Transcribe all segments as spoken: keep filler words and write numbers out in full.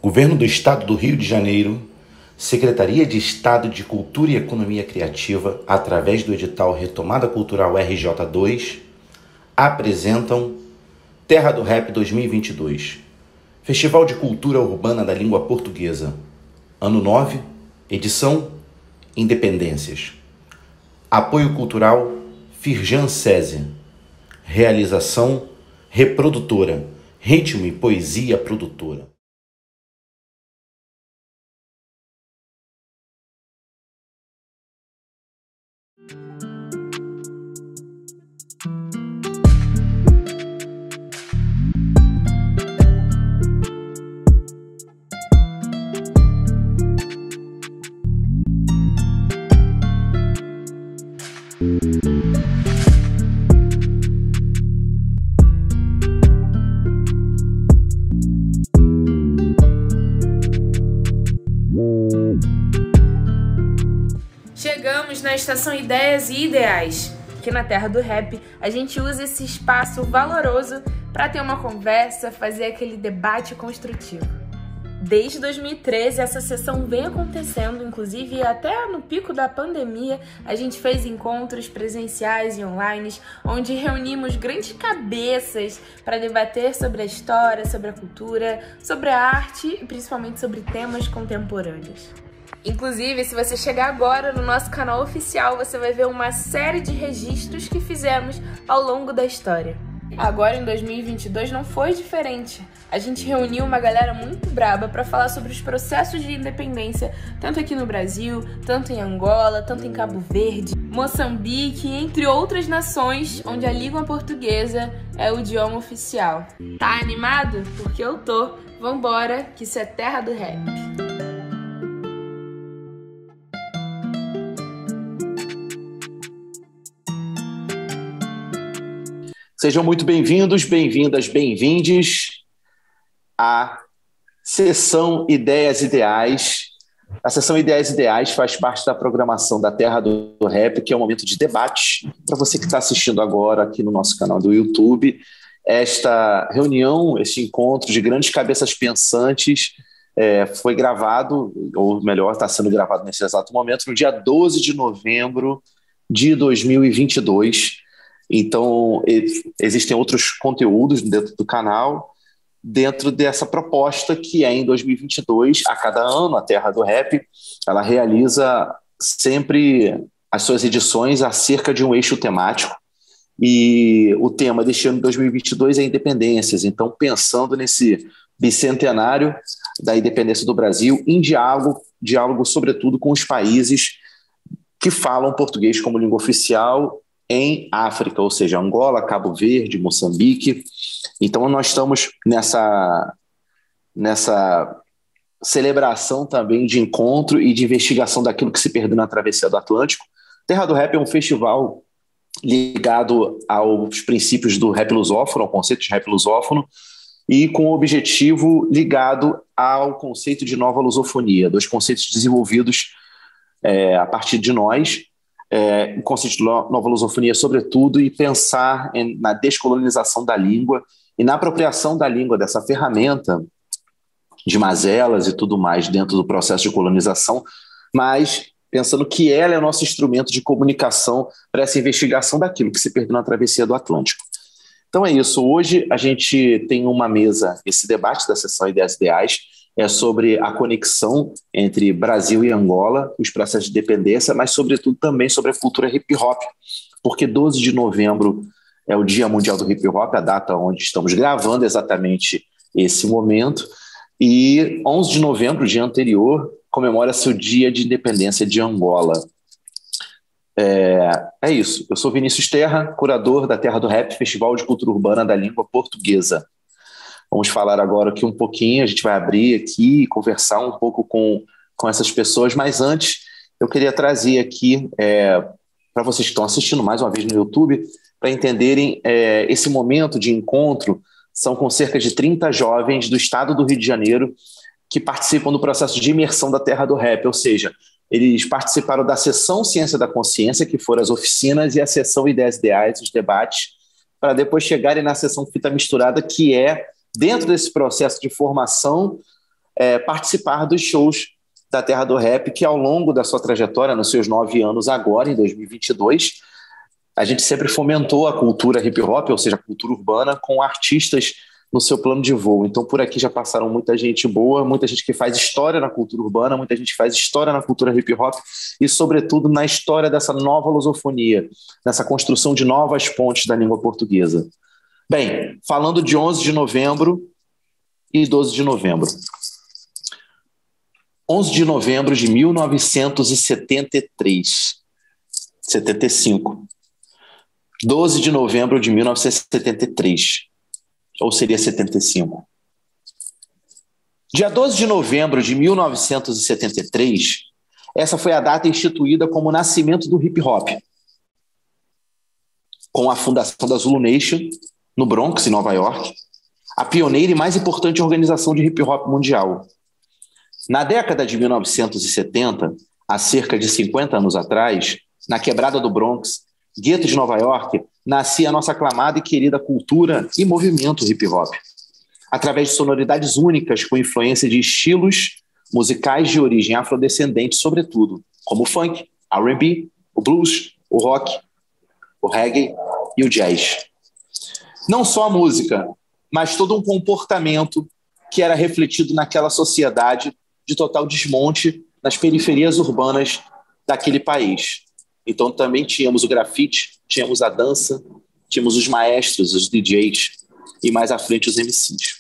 Governo do Estado do Rio de Janeiro, Secretaria de Estado de Cultura e Economia Criativa, através do edital Retomada Cultural R J dois, apresentam Terra do Rap dois mil e vinte e dois, Festival de Cultura Urbana da Língua Portuguesa, Ano nove, edição Independências. Apoio cultural Firjan Sese. Realização Reprodutora, Ritmo e Poesia Produtora. Chegamos na estação Ideias e Ideais, que na Terra do Rap a gente usa esse espaço valoroso para ter uma conversa, fazer aquele debate construtivo. Desde dois mil e treze essa sessão vem acontecendo, inclusive até no pico da pandemia a gente fez encontros presenciais e online, onde reunimos grandes cabeças para debater sobre a história, sobre a cultura, sobre a arte e principalmente sobre temas contemporâneos. Inclusive, se você chegar agora no nosso canal oficial, você vai ver uma série de registros que fizemos ao longo da história. Agora, em dois mil e vinte e dois, não foi diferente. A gente reuniu uma galera muito braba para falar sobre os processos de independência, tanto aqui no Brasil, tanto em Angola, tanto em Cabo Verde, Moçambique, entre outras nações onde a língua portuguesa é o idioma oficial. Tá animado? Porque eu tô. Vambora, que isso é Terra do Rap. Sejam muito bem-vindos, bem-vindas, bem-vindes à Sessão Ideias Ideais. A Sessão Ideias Ideais faz parte da programação da Terra do Rap, que é um momento de debate. Para você que está assistindo agora aqui no nosso canal do YouTube, esta reunião, este encontro de grandes cabeças pensantes é, foi gravado, ou melhor, está sendo gravado nesse exato momento, no dia doze de novembro de dois mil e vinte e dois. Então, existem outros conteúdos dentro do canal, dentro dessa proposta que é em dois mil e vinte e dois, a cada ano, a Terra do Rap, ela realiza sempre as suas edições acerca de um eixo temático, e o tema deste ano de dois mil e vinte e dois é independências. Então, pensando nesse bicentenário da independência do Brasil, em diálogo, diálogo sobretudo com os países que falam português como língua oficial em África, ou seja, Angola, Cabo Verde, Moçambique. Então nós estamos nessa, nessa celebração também de encontro e de investigação daquilo que se perdeu na travessia do Atlântico. Terra do Rap é um festival ligado aos princípios do rap lusófono, ao conceito de rap lusófono, e com o objetivo ligado ao conceito de nova lusofonia, dois conceitos desenvolvidos é, a partir de nós, É, o conceito de nova lusofonia, sobretudo, e pensar em, na descolonização da língua e na apropriação da língua, dessa ferramenta de mazelas e tudo mais dentro do processo de colonização, mas pensando que ela é o nosso instrumento de comunicação para essa investigação daquilo que se perdeu na travessia do Atlântico. Então é isso. Hoje a gente tem uma mesa, esse debate da Sessão Ideias Ideais é sobre a conexão entre Brasil e Angola, os processos de dependência, mas, sobretudo, também sobre a cultura hip-hop, porque doze de novembro é o Dia Mundial do Hip-Hop, a data onde estamos gravando exatamente esse momento, e onze de novembro, o dia anterior, comemora-se o Dia de Independência de Angola. É, é isso. Eu sou Vinícius Terra, curador da Terra do Rap, Festival de Cultura Urbana da Língua Portuguesa. Vamos falar agora aqui um pouquinho, a gente vai abrir aqui e conversar um pouco com, com essas pessoas, mas antes eu queria trazer aqui, é, para vocês que estão assistindo mais uma vez no YouTube, para entenderem é, esse momento de encontro, são com cerca de trinta jovens do estado do Rio de Janeiro que participam do processo de imersão da Terra do Rap, ou seja, eles participaram da sessão Ciência da Consciência, que foram as oficinas, e a sessão Ideias Ideais, os debates, para depois chegarem na sessão Fita Misturada, que é dentro desse processo de formação é, participar dos shows da Terra do Rap, que ao longo da sua trajetória, nos seus nove anos agora, em dois mil e vinte e dois, a gente sempre fomentou a cultura hip-hop, ou seja, a cultura urbana, com artistas no seu plano de voo. Então, por aqui já passaram muita gente boa, muita gente que faz história na cultura urbana, muita gente que faz história na cultura hip-hop e, sobretudo, na história dessa nova lusofonia, nessa construção de novas pontes da língua portuguesa. Bem, falando de onze de novembro e doze de novembro. onze de novembro de mil novecentos e setenta e três, setenta e cinco. doze de novembro de mil novecentos e setenta e três, ou seria setenta e cinco. Dia doze de novembro de mil novecentos e setenta e três, essa foi a data instituída como o nascimento do hip-hop, com a fundação da Zulu Nation, no Bronx, em Nova York, a pioneira e mais importante organização de hip-hop mundial. Na década de mil novecentos e setenta, há cerca de cinquenta anos atrás, na quebrada do Bronx, gueto de Nova York, nascia a nossa aclamada e querida cultura e movimento hip-hop, através de sonoridades únicas com influência de estilos musicais de origem afrodescendente, sobretudo, como o funk, R and B, o blues, o rock, o reggae e o jazz. Não só a música, mas todo um comportamento que era refletido naquela sociedade de total desmonte nas periferias urbanas daquele país. Então também tínhamos o grafite, tínhamos a dança, tínhamos os maestros, os D Js e mais à frente os M Cs.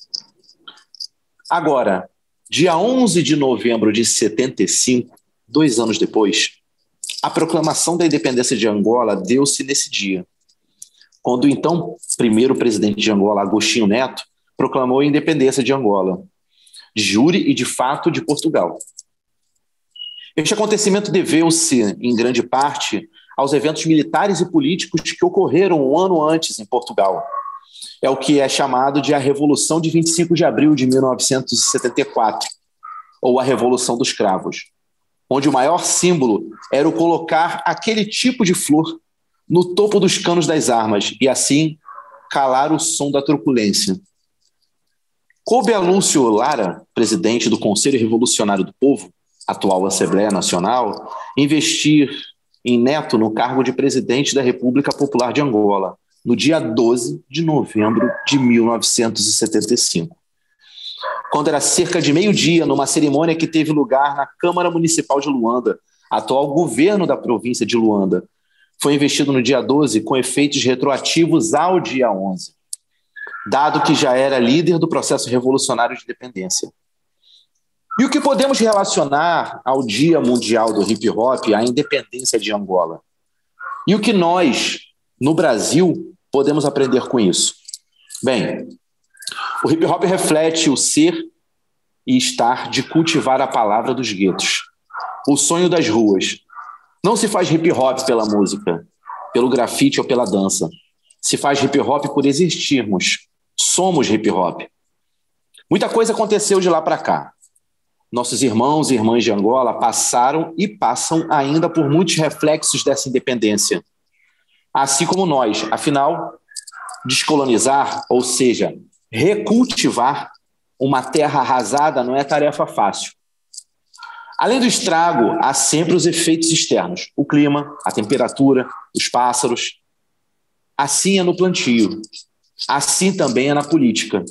Agora, dia onze de novembro de setenta e cinco, dois anos depois, a proclamação da independência de Angola deu-se nesse dia, quando o então primeiro presidente de Angola, Agostinho Neto, proclamou a independência de Angola, de jure e de fato de Portugal. Este acontecimento deveu-se, em grande parte, aos eventos militares e políticos que ocorreram um ano antes em Portugal. É o que é chamado de a Revolução de vinte e cinco de abril de mil novecentos e setenta e quatro, ou a Revolução dos Cravos, onde o maior símbolo era o colocar aquele tipo de flor no topo dos canos das armas e, assim, calar o som da truculência. Coube a Lúcio Lara, presidente do Conselho Revolucionário do Povo, atual Assembleia Nacional, investir em Neto no cargo de presidente da República Popular de Angola, no dia doze de novembro de mil novecentos e setenta e cinco. Quando era cerca de meio-dia, numa cerimônia que teve lugar na Câmara Municipal de Luanda, atual governo da província de Luanda, foi investido no dia doze com efeitos retroativos ao dia onze, dado que já era líder do processo revolucionário de independência. E o que podemos relacionar ao Dia Mundial do Hip Hop, à independência de Angola? E o que nós, no Brasil, podemos aprender com isso? Bem, o hip hop reflete o ser e estar de cultivar a palavra dos guetos, o sonho das ruas. Não se faz hip hop pela música, pelo grafite ou pela dança. Se faz hip hop por existirmos. Somos hip hop. Muita coisa aconteceu de lá para cá. Nossos irmãos e irmãs de Angola passaram e passam ainda por muitos reflexos dessa independência. Assim como nós. Afinal, descolonizar, ou seja, recultivar uma terra arrasada não é tarefa fácil. Além do estrago, há sempre os efeitos externos. O clima, a temperatura, os pássaros. Assim é no plantio. Assim também é na política.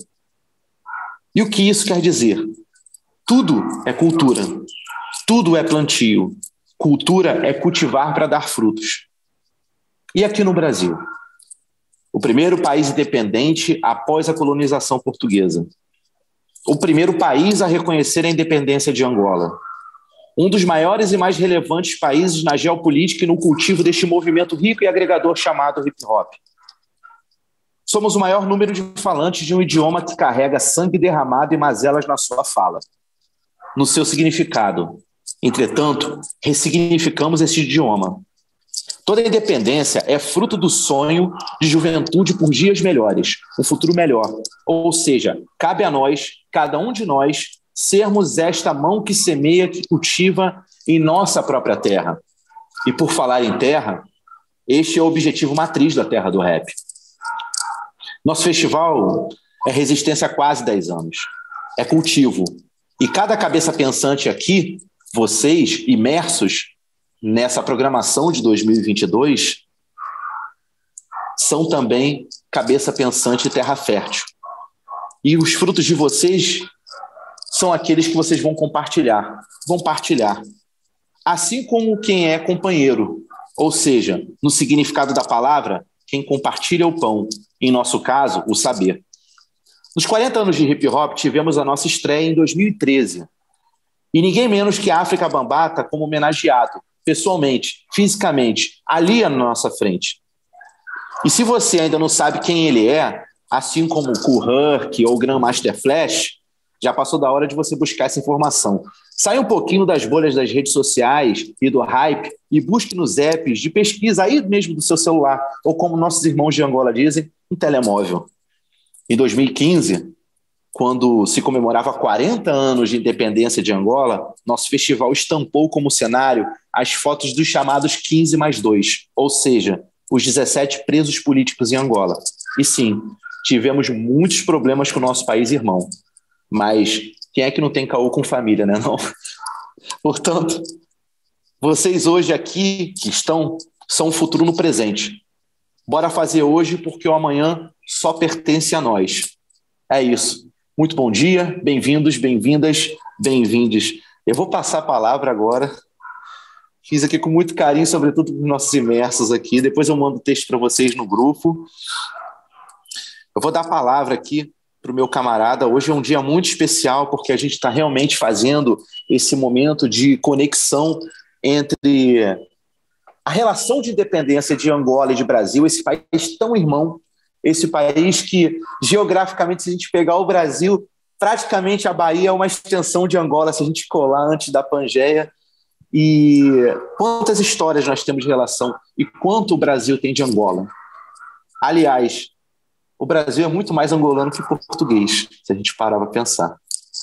E o que isso quer dizer? Tudo é cultura. Tudo é plantio. Cultura é cultivar para dar frutos. E aqui no Brasil? O primeiro país independente após a colonização portuguesa. O primeiro país a reconhecer a independência de Angola. Um dos maiores e mais relevantes países na geopolítica e no cultivo deste movimento rico e agregador chamado hip-hop. Somos o maior número de falantes de um idioma que carrega sangue derramado e mazelas na sua fala, no seu significado. Entretanto, ressignificamos esse idioma. Toda independência é fruto do sonho de juventude por dias melhores, um futuro melhor. Ou seja, cabe a nós, cada um de nós, sermos esta mão que semeia, que cultiva em nossa própria terra. E por falar em terra, este é o objetivo matriz da Terra do Rap. Nosso festival é resistência há quase dez anos. É cultivo, E cada cabeça pensante aqui, vocês imersos nessa programação de dois mil e vinte e dois, são também cabeça pensante e terra fértil. E os frutos de vocês são aqueles que vocês vão compartilhar. Vão partilhar. Assim como quem é companheiro, ou seja, no significado da palavra, quem compartilha o pão, em nosso caso, o saber. Nos quarenta anos de hip hop, tivemos a nossa estreia em dois mil e treze. E ninguém menos que a África Bambaataa como homenageado, pessoalmente, fisicamente, ali na nossa frente. E se você ainda não sabe quem ele é, assim como o Kool Herc ou o Grandmaster Flash, já passou da hora de você buscar essa informação. Sai um pouquinho das bolhas das redes sociais e do hype e busque nos apps de pesquisa aí mesmo do seu celular, ou como nossos irmãos de Angola dizem, um telemóvel. Em dois mil e quinze, quando se comemorava quarenta anos de independência de Angola, nosso festival estampou como cenário as fotos dos chamados quinze mais dois, ou seja, os dezessete presos políticos em Angola. E sim, tivemos muitos problemas com o nosso país irmão. Mas quem é que não tem caô com família, né? Não? Portanto, vocês hoje aqui que estão são o futuro no presente. Bora fazer hoje porque o amanhã só pertence a nós. É isso. Muito bom dia, bem-vindos, bem-vindas, bem-vindes. Eu vou passar a palavra agora. Fiz aqui com muito carinho, sobretudo para os nossos imersos aqui. Depois eu mando o texto para vocês no grupo. Eu vou dar a palavra aqui para o meu camarada. Hoje é um dia muito especial porque a gente está realmente fazendo esse momento de conexão entre a relação de independência de Angola e de Brasil, esse país tão irmão, esse país que, geograficamente, se a gente pegar o Brasil, praticamente a Bahia é uma extensão de Angola, se a gente colar antes da Pangeia. E quantas histórias nós temos de relação e quanto o Brasil tem de Angola. Aliás, o Brasil é muito mais angolano que português, se a gente parar para pensar.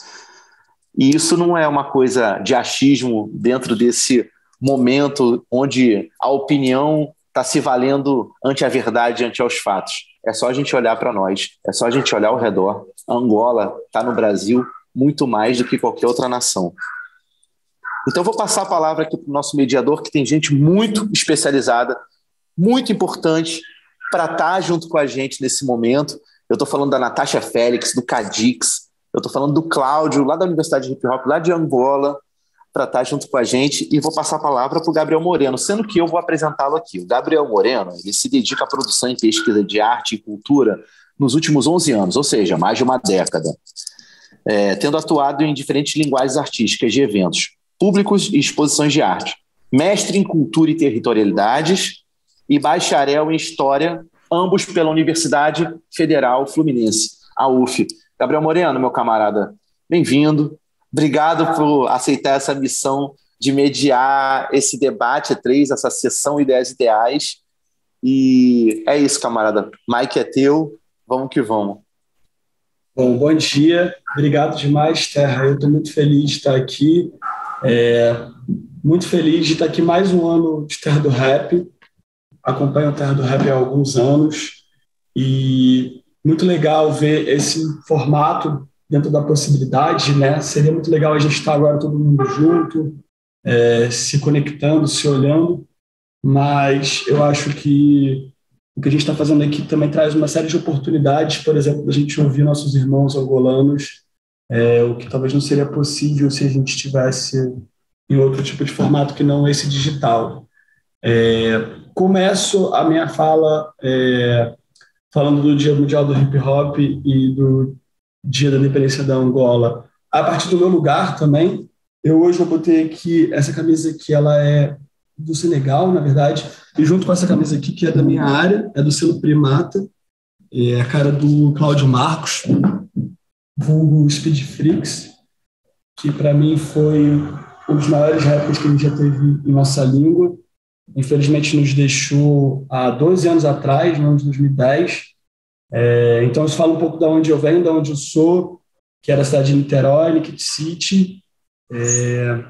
E isso não é uma coisa de achismo dentro desse momento onde a opinião está se valendo ante a verdade, ante aos fatos. É só a gente olhar para nós, é só a gente olhar ao redor. A Angola está no Brasil muito mais do que qualquer outra nação. Então eu vou passar a palavra aqui para o nosso mediador, que tem gente muito especializada, muito importante, para estar junto com a gente nesse momento. Eu estou falando da Natasha Félix, do Cadix, eu estou falando do Cláudio, lá da Universidade de Hip Hop, lá de Angola, para estar junto com a gente, e vou passar a palavra para o Gabriel Moreno, sendo que eu vou apresentá-lo aqui. O Gabriel Moreno, ele se dedica à produção e pesquisa de arte e cultura nos últimos onze anos, ou seja, mais de uma década, é, tendo atuado em diferentes linguagens artísticas de eventos públicos e exposições de arte. Mestre em Cultura e Territorialidades e bacharel em História, ambos pela Universidade Federal Fluminense, a U F. Gabriel Moreno, meu camarada, bem-vindo. Obrigado por aceitar essa missão de mediar esse debate três, essa sessão Ideias Ideais. E é isso, camarada. Mike é teu, vamos que vamos. Bom, bom dia. Obrigado demais, Terra. Eu estou muito feliz de estar aqui. É, muito feliz de estar aqui mais um ano de Terra do Rap. Acompanho a Terra do Rap há alguns anos e muito legal ver esse formato dentro da possibilidade, né? Seria muito legal a gente estar agora todo mundo junto, é, se conectando, se olhando, mas eu acho que o que a gente está fazendo aqui também traz uma série de oportunidades, por exemplo, da gente ouvir nossos irmãos angolanos, é, o que talvez não seria possível se a gente estivesse em outro tipo de formato que não esse digital. É, começo a minha fala é, falando do Dia Mundial do Hip Hop e do Dia da Independência da Angola, a partir do meu lugar também. Eu hoje eu botei aqui essa camisa que ela é do Senegal, na verdade, e junto com essa camisa aqui, que é da minha área, é do selo Primata, é a cara do Cláudio Marcos, vulgo Speed Freaks, que para mim foi um dos maiores rappers que a gente já teve em nossa língua. Infelizmente nos deixou há doze anos atrás, no ano de dois mil e dez. É, então isso fala um pouco de onde eu venho, de onde eu sou, que era a cidade de Niterói, Liquid City. É,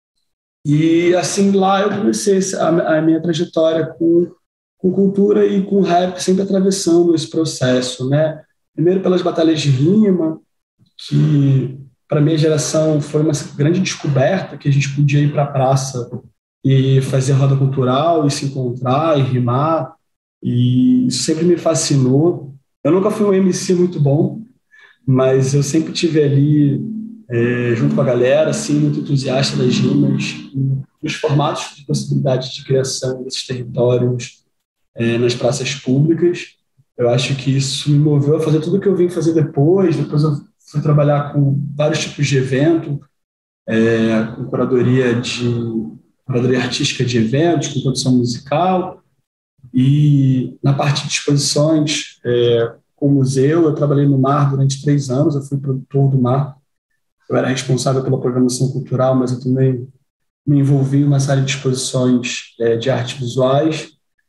e assim lá eu comecei a, a minha trajetória com, com cultura e com rap, sempre atravessando esse processo, né? Primeiro pelas batalhas de rima, que para minha geração foi uma grande descoberta que a gente podia ir para a praça e fazer roda cultural e se encontrar e rimar, e isso sempre me fascinou. Eu nunca fui um M C muito bom, mas eu sempre tive ali é, junto com a galera, assim, muito entusiasta das rimas, nos formatos de possibilidade de criação desses territórios é, nas praças públicas. Eu acho que isso me moveu a fazer tudo o que eu vim fazer depois. Depois eu fui trabalhar com vários tipos de evento, é, com curadoria, de, curadoria artística de eventos, com produção musical. E na parte de exposições, é, com o museu, eu trabalhei no Mar durante três anos, eu fui produtor do Mar. Eu era responsável pela programação cultural, mas eu também me envolvi em uma série de exposições é, de artes visuais.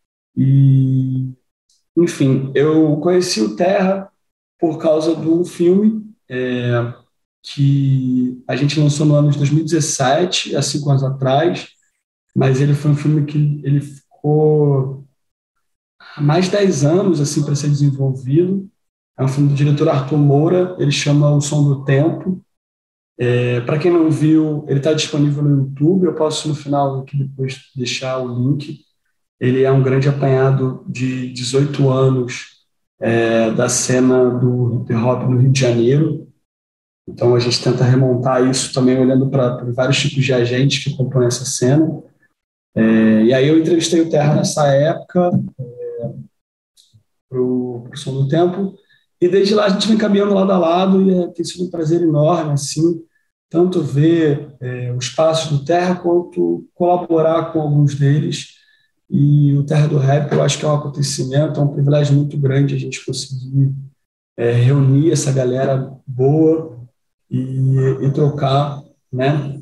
E, enfim, eu conheci o Terra por causa do filme é, que a gente lançou no ano de dois mil e dezessete, há cinco anos atrás, mas ele foi um filme que ele ficou há mais de dez anos assim, para ser desenvolvido. É um filme do diretor Arthur Moura, ele chama O Som do Tempo. É, para quem não viu, ele está disponível no YouTube, eu posso no final aqui depois deixar o link. Ele é um grande apanhado de dezoito anos é, da cena do hip hop no Rio de Janeiro. Então a gente tenta remontar isso também olhando para vários tipos de agentes que compõem essa cena. É, e aí eu entrevistei o Terra nessa época é, para o Som do Tempo. E desde lá a gente vem caminhando lado a lado e é, tem sido um prazer enorme, assim, tanto ver é, os passos do Terra quanto colaborar com alguns deles. E o Terra do Rap, eu acho que é um acontecimento, é um privilégio muito grande a gente conseguir é, reunir essa galera boa e, e trocar, né?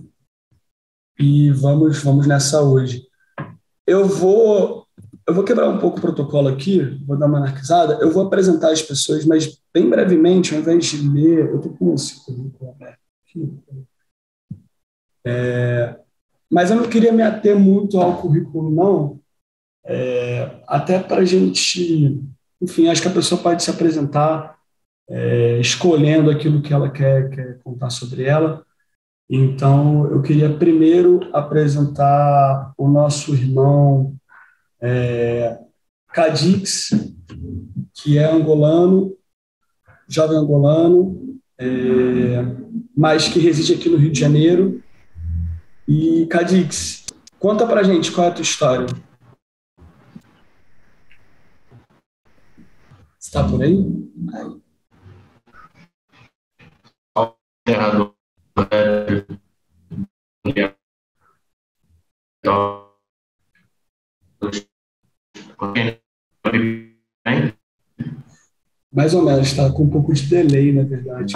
E vamos, vamos nessa hoje. Eu vou... Eu vou quebrar um pouco o protocolo aqui, vou dar uma anarquizada, eu vou apresentar as pessoas, mas bem brevemente, ao invés de ler, eu estou com esse currículo aberto aqui. É, mas eu não queria me ater muito ao currículo, não, é, até para a gente, enfim, acho que a pessoa pode se apresentar é, escolhendo aquilo que ela quer, quer contar sobre ela. Então, eu queria primeiro apresentar o nosso irmão É, Cadix, que é angolano, jovem angolano, é, mas que reside aqui no Rio de Janeiro. E, Cadix, conta pra gente qual é a tua história. Você tá por aí? Mais ou menos, está com um pouco de delay, na verdade.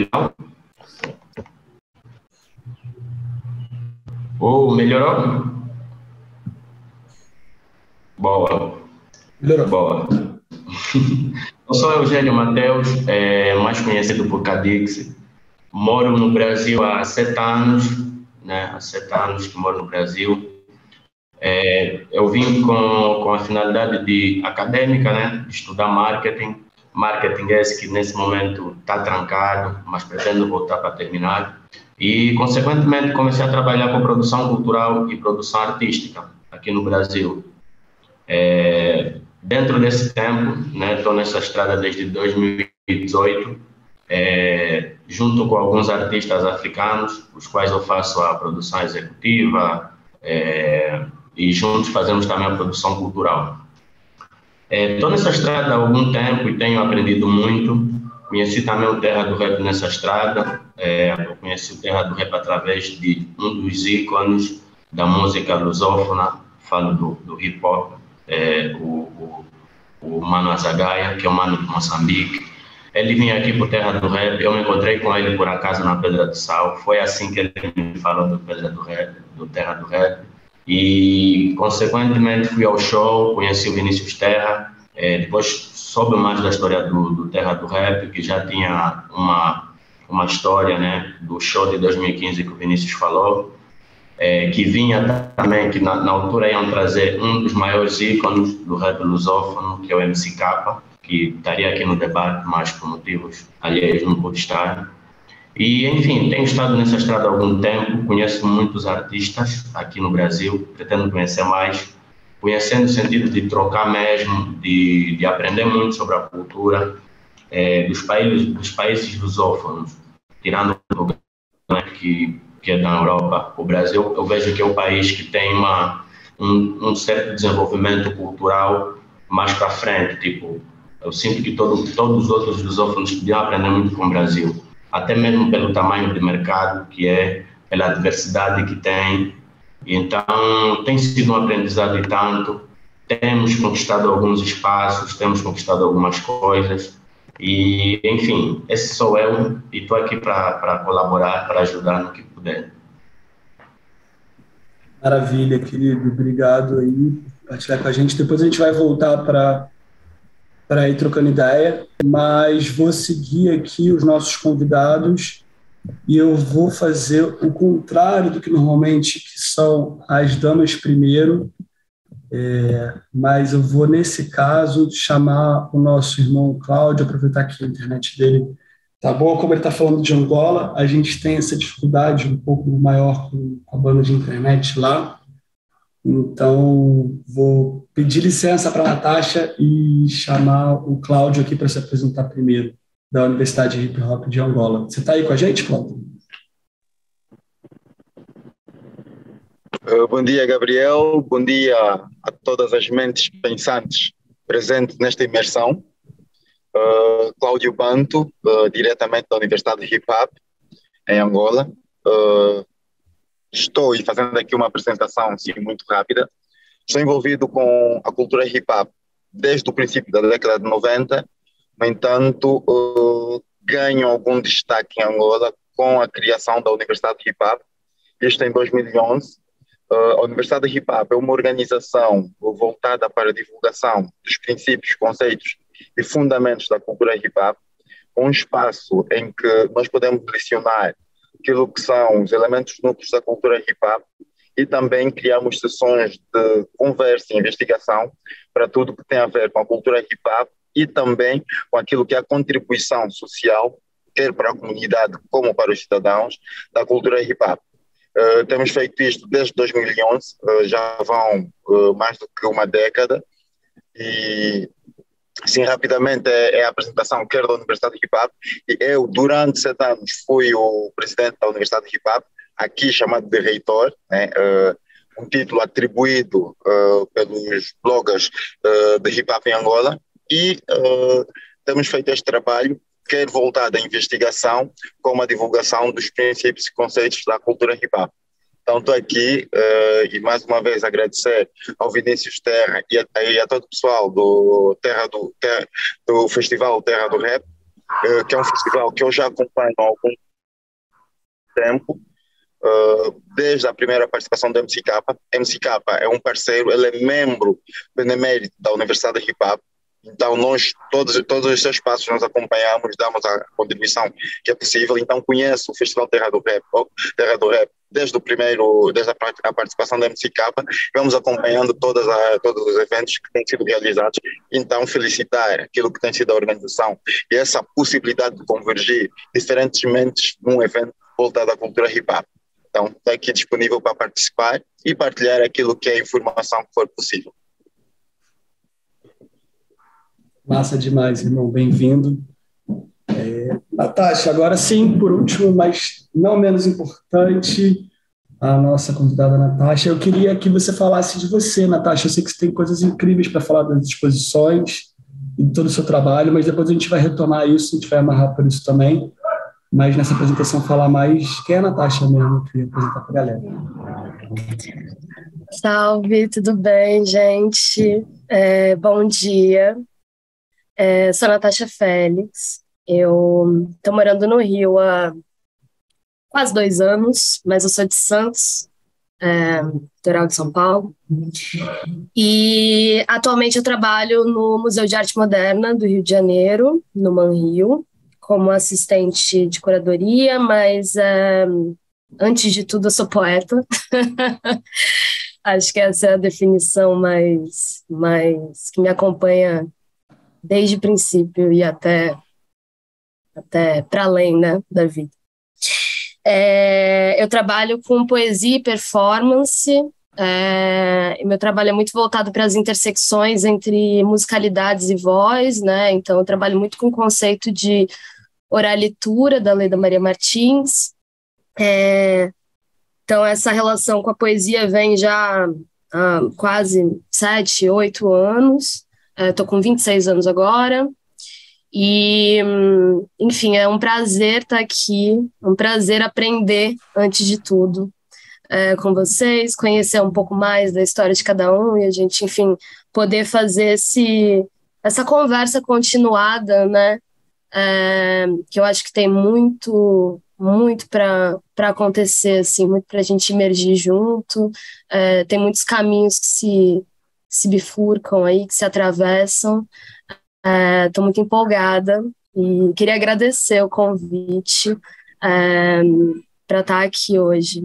Ou oh, melhorou? Boa. Melhorou. Boa. Eu sou Eugênio Mateus, é, mais conhecido por Cadix. Moro no Brasil há sete anos, né? Há sete anos que moro no Brasil. É, eu vim com, com a finalidade de acadêmica, né? De estudar marketing. Marketing é esse que nesse momento está trancado, mas pretendo voltar para terminar. E, consequentemente, comecei a trabalhar com produção cultural e produção artística aqui no Brasil. É, dentro desse tempo, né, estou nessa estrada desde dois mil e dezoito, é, junto com alguns artistas africanos, os quais eu faço a produção executiva, é, e juntos fazemos também a produção cultural. Estou é, nessa estrada há algum tempo e tenho aprendido muito. Conheci também o Terra do Rap nessa estrada. É, eu conheci o Terra do Rap através de um dos ícones da música lusófona, falo do, do hip hop, é, o, o, o Mano Azagaia, que é o Mano de Moçambique. Ele vinha aqui para o Terra do Rap, eu me encontrei com ele por acaso na Pedra do Sal. Foi assim que ele me falou do Pedra do Rap, do Terra do Rap. E, consequentemente, fui ao show, conheci o Vinícius Terra, é, depois soube mais da história do, do Terra do Rap, que já tinha uma, uma história, né, do show de dois mil e quinze que o Vinícius falou, é, que vinha também, que na, na altura iam trazer um dos maiores ícones do rap lusófono, que é o M C K, que estaria aqui no debate, mas por motivos alheios não pôde estar. E, enfim, tenho estado nessa estrada há algum tempo, conheço muitos artistas aqui no Brasil, pretendo conhecer mais, conhecendo no sentido de trocar mesmo, de, de aprender muito sobre a cultura é, dos, países, dos países lusófonos, tirando o né, que, que é da Europa. O Brasil, eu vejo que é um país que tem uma, um, um certo desenvolvimento cultural mais para frente, tipo, eu sinto que todo, todos os outros lusófonos podiam aprender muito com o Brasil, até mesmo pelo tamanho de mercado que é, pela diversidade que tem. Então, tem sido um aprendizado e tanto. Temos conquistado alguns espaços, temos conquistado algumas coisas. E, enfim, esse sou eu e estou aqui para colaborar, para ajudar no que puder. Maravilha, querido. Obrigado aí por partilhar com a gente. Depois a gente vai voltar para para ir trocando ideia, mas vou seguir aqui os nossos convidados e eu vou fazer o contrário do que normalmente que são as damas primeiro, é, mas eu vou, nesse caso, chamar o nosso irmão Cláudio, aproveitar que a internet dele tá boa. Como ele está falando de Angola, a gente tem essa dificuldade um pouco maior com a banda de internet lá. Então, vou pedir licença para a Natasha e chamar o Cláudio aqui para se apresentar primeiro, da Universidade Hip Hop de Angola. Você está aí com a gente, Cláudio? Uh, bom dia, Gabriel. Bom dia a todas as mentes pensantes presentes nesta imersão. Uh, Cláudio Banto, uh, diretamente da Universidade Hip Hop em Angola. Uh, Estou fazendo aqui uma apresentação sim, muito rápida. Estou envolvido com a cultura hip-hop desde o princípio da década de noventa. No entanto, uh, ganho algum destaque em Angola com a criação da Universidade Hip-Hop, isto em dois mil e onze. Uh, a Universidade Hip-Hop é uma organização voltada para a divulgação dos princípios, conceitos e fundamentos da cultura hip-hop, um espaço em que nós podemos lecionar aquilo que são os elementos núcleos da cultura hip-hop e também criamos sessões de conversa e investigação para tudo que tem a ver com a cultura hip-hop e também com aquilo que é a contribuição social, quer para a comunidade como para os cidadãos, da cultura hip-hop. Uh, temos feito isto desde dois mil e onze, uh, já vão uh, mais do que uma década e assim, rapidamente é, é a apresentação quer da Universidade Hip Hop, e eu durante sete anos fui o presidente da Universidade Hip Hop, aqui chamado de reitor, né, uh, um título atribuído uh, pelos bloggers uh, de hip hop em Angola, e uh, temos feito este trabalho, quer voltado à investigação, como a divulgação dos princípios e conceitos da cultura hip hop. Então estou aqui uh, e mais uma vez agradecer ao Vinícius Terra e a, e a todo o pessoal do, Terra do, Terra, do Festival Terra do Rap, uh, que é um festival que eu já acompanho há algum tempo, uh, desde a primeira participação do M C K. M C K é um parceiro, ele é membro benemérito da Universidade Hip Hop. Então nós, todos, todos os seus passos nós acompanhamos, damos a contribuição que é possível. Então conheço o Festival Terra do Rap, Terra do Rap desde o primeiro, desde a, a participação da M C K, vamos acompanhando todas a, todos os eventos que têm sido realizados. Então felicitar aquilo que tem sido a organização e essa possibilidade de convergir diferentes mentes num evento voltado à cultura hip hop. Então está aqui disponível para participar e partilhar aquilo que é a informação que for possível. Massa demais, irmão. Bem-vindo. É, Natasha, agora sim, por último, mas não menos importante, a nossa convidada Natasha. Eu queria que você falasse de você, Natasha. Eu sei que você tem coisas incríveis para falar das exposições e de todo o seu trabalho, mas depois a gente vai retomar isso, a gente vai amarrar por isso também. Mas nessa apresentação falar mais quem é a Natasha mesmo, eu queria apresentar para a galera. Salve, tudo bem, gente? É, bom dia. É, sou a Natasha Félix, eu estou morando no Rio há quase dois anos, mas eu sou de Santos, é, litoral de São Paulo, e atualmente eu trabalho no Museu de Arte Moderna do Rio de Janeiro, no ManRio, como assistente de curadoria, mas é, antes de tudo eu sou poeta. Acho que essa é a definição mais, mais que me acompanha desde o princípio e até, até para além, né, da vida. É, eu trabalho com poesia e performance. É, meu trabalho é muito voltado para as intersecções entre musicalidades e voz, né? Então, eu trabalho muito com o conceito de oralitura da Leda Maria Martins. É, então, essa relação com a poesia vem já há quase sete, oito anos. Estou com vinte e seis anos agora. E, enfim, é um prazer estar aqui, um prazer aprender, antes de tudo, é, com vocês, conhecer um pouco mais da história de cada um e a gente, enfim, poder fazer esse, essa conversa continuada, né? É, que eu acho que tem muito, muito para acontecer, assim, muito para a gente emergir junto. É, tem muitos caminhos que se, se bifurcam aí, que se atravessam. Estou é, muito empolgada e queria agradecer o convite é, para estar aqui hoje.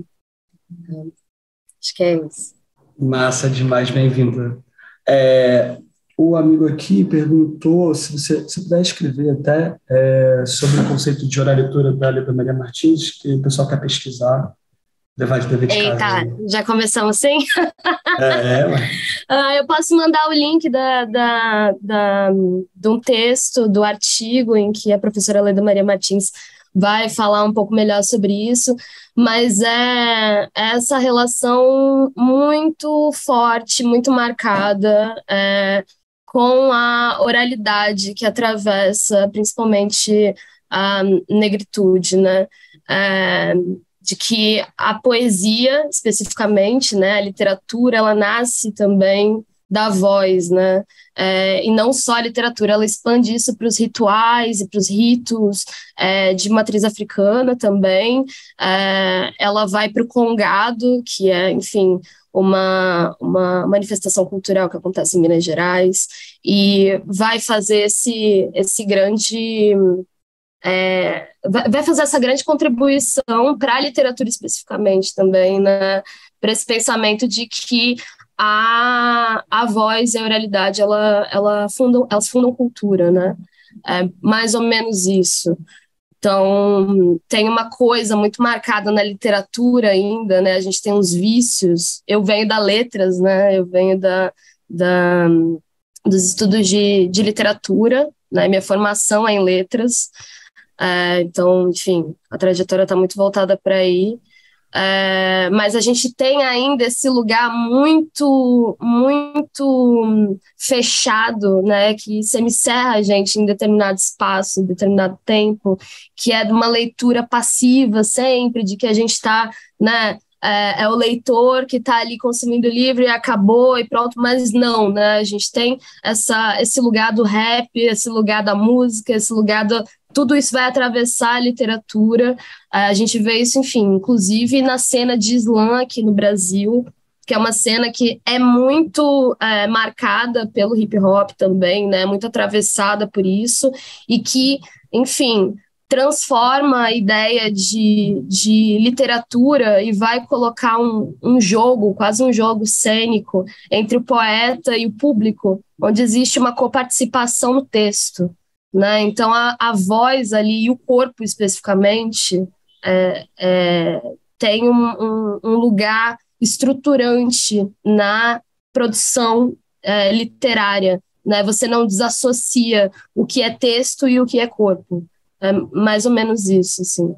Acho que é isso. Massa demais, bem-vinda. É, o amigo aqui perguntou se você se puder escrever até é, sobre o conceito de oralitura da Leda Maria Martins, que o pessoal quer pesquisar, levar de dever de Eita, casa. Eita, já começamos assim? É, é ué. Uh, eu posso mandar o link da, da, da, de um texto, do artigo em que a professora Leda Maria Martins vai falar um pouco melhor sobre isso, mas é essa relação muito forte, muito marcada é, com a oralidade que atravessa principalmente a negritude, né? É, de que a poesia, especificamente, né, a literatura, ela nasce também da voz, né, é, e não só a literatura, ela expande isso para os rituais e para os ritos é, de matriz africana também, é, ela vai para o congado, que é, enfim, uma, uma manifestação cultural que acontece em Minas Gerais, e vai fazer esse, esse grande... É, vai fazer essa grande contribuição para a literatura especificamente também, né, para esse pensamento de que a, a voz e a oralidade ela, ela fundam, elas fundam cultura, né, é mais ou menos isso. Então, tem uma coisa muito marcada na literatura ainda, né, a gente tem uns vícios, eu venho da letras, né, eu venho da, da, dos estudos de, de literatura, né, minha formação é em letras. É, então, enfim, a trajetória está muito voltada para aí, é, mas a gente tem ainda esse lugar muito, muito fechado, né, que semicerra a gente em determinado espaço, em determinado tempo, que é de uma leitura passiva sempre, de que a gente está, né, é, é o leitor que está ali consumindo o livro e acabou e pronto, mas não, né, a gente tem essa, esse lugar do rap, esse lugar da música, esse lugar do... Tudo isso vai atravessar a literatura. A gente vê isso, enfim, inclusive na cena de slam aqui no Brasil, que é uma cena que é muito é, marcada pelo hip hop também, né? Muito atravessada por isso, e que, enfim, transforma a ideia de, de literatura e vai colocar um, um jogo, quase um jogo cênico, entre o poeta e o público, onde existe uma coparticipação no texto. Né? Então, a, a voz ali e o corpo, especificamente, é, é, tem um, um, um lugar estruturante na produção é, literária. Né? Você não desassocia o que é texto e o que é corpo. É mais ou menos isso, assim.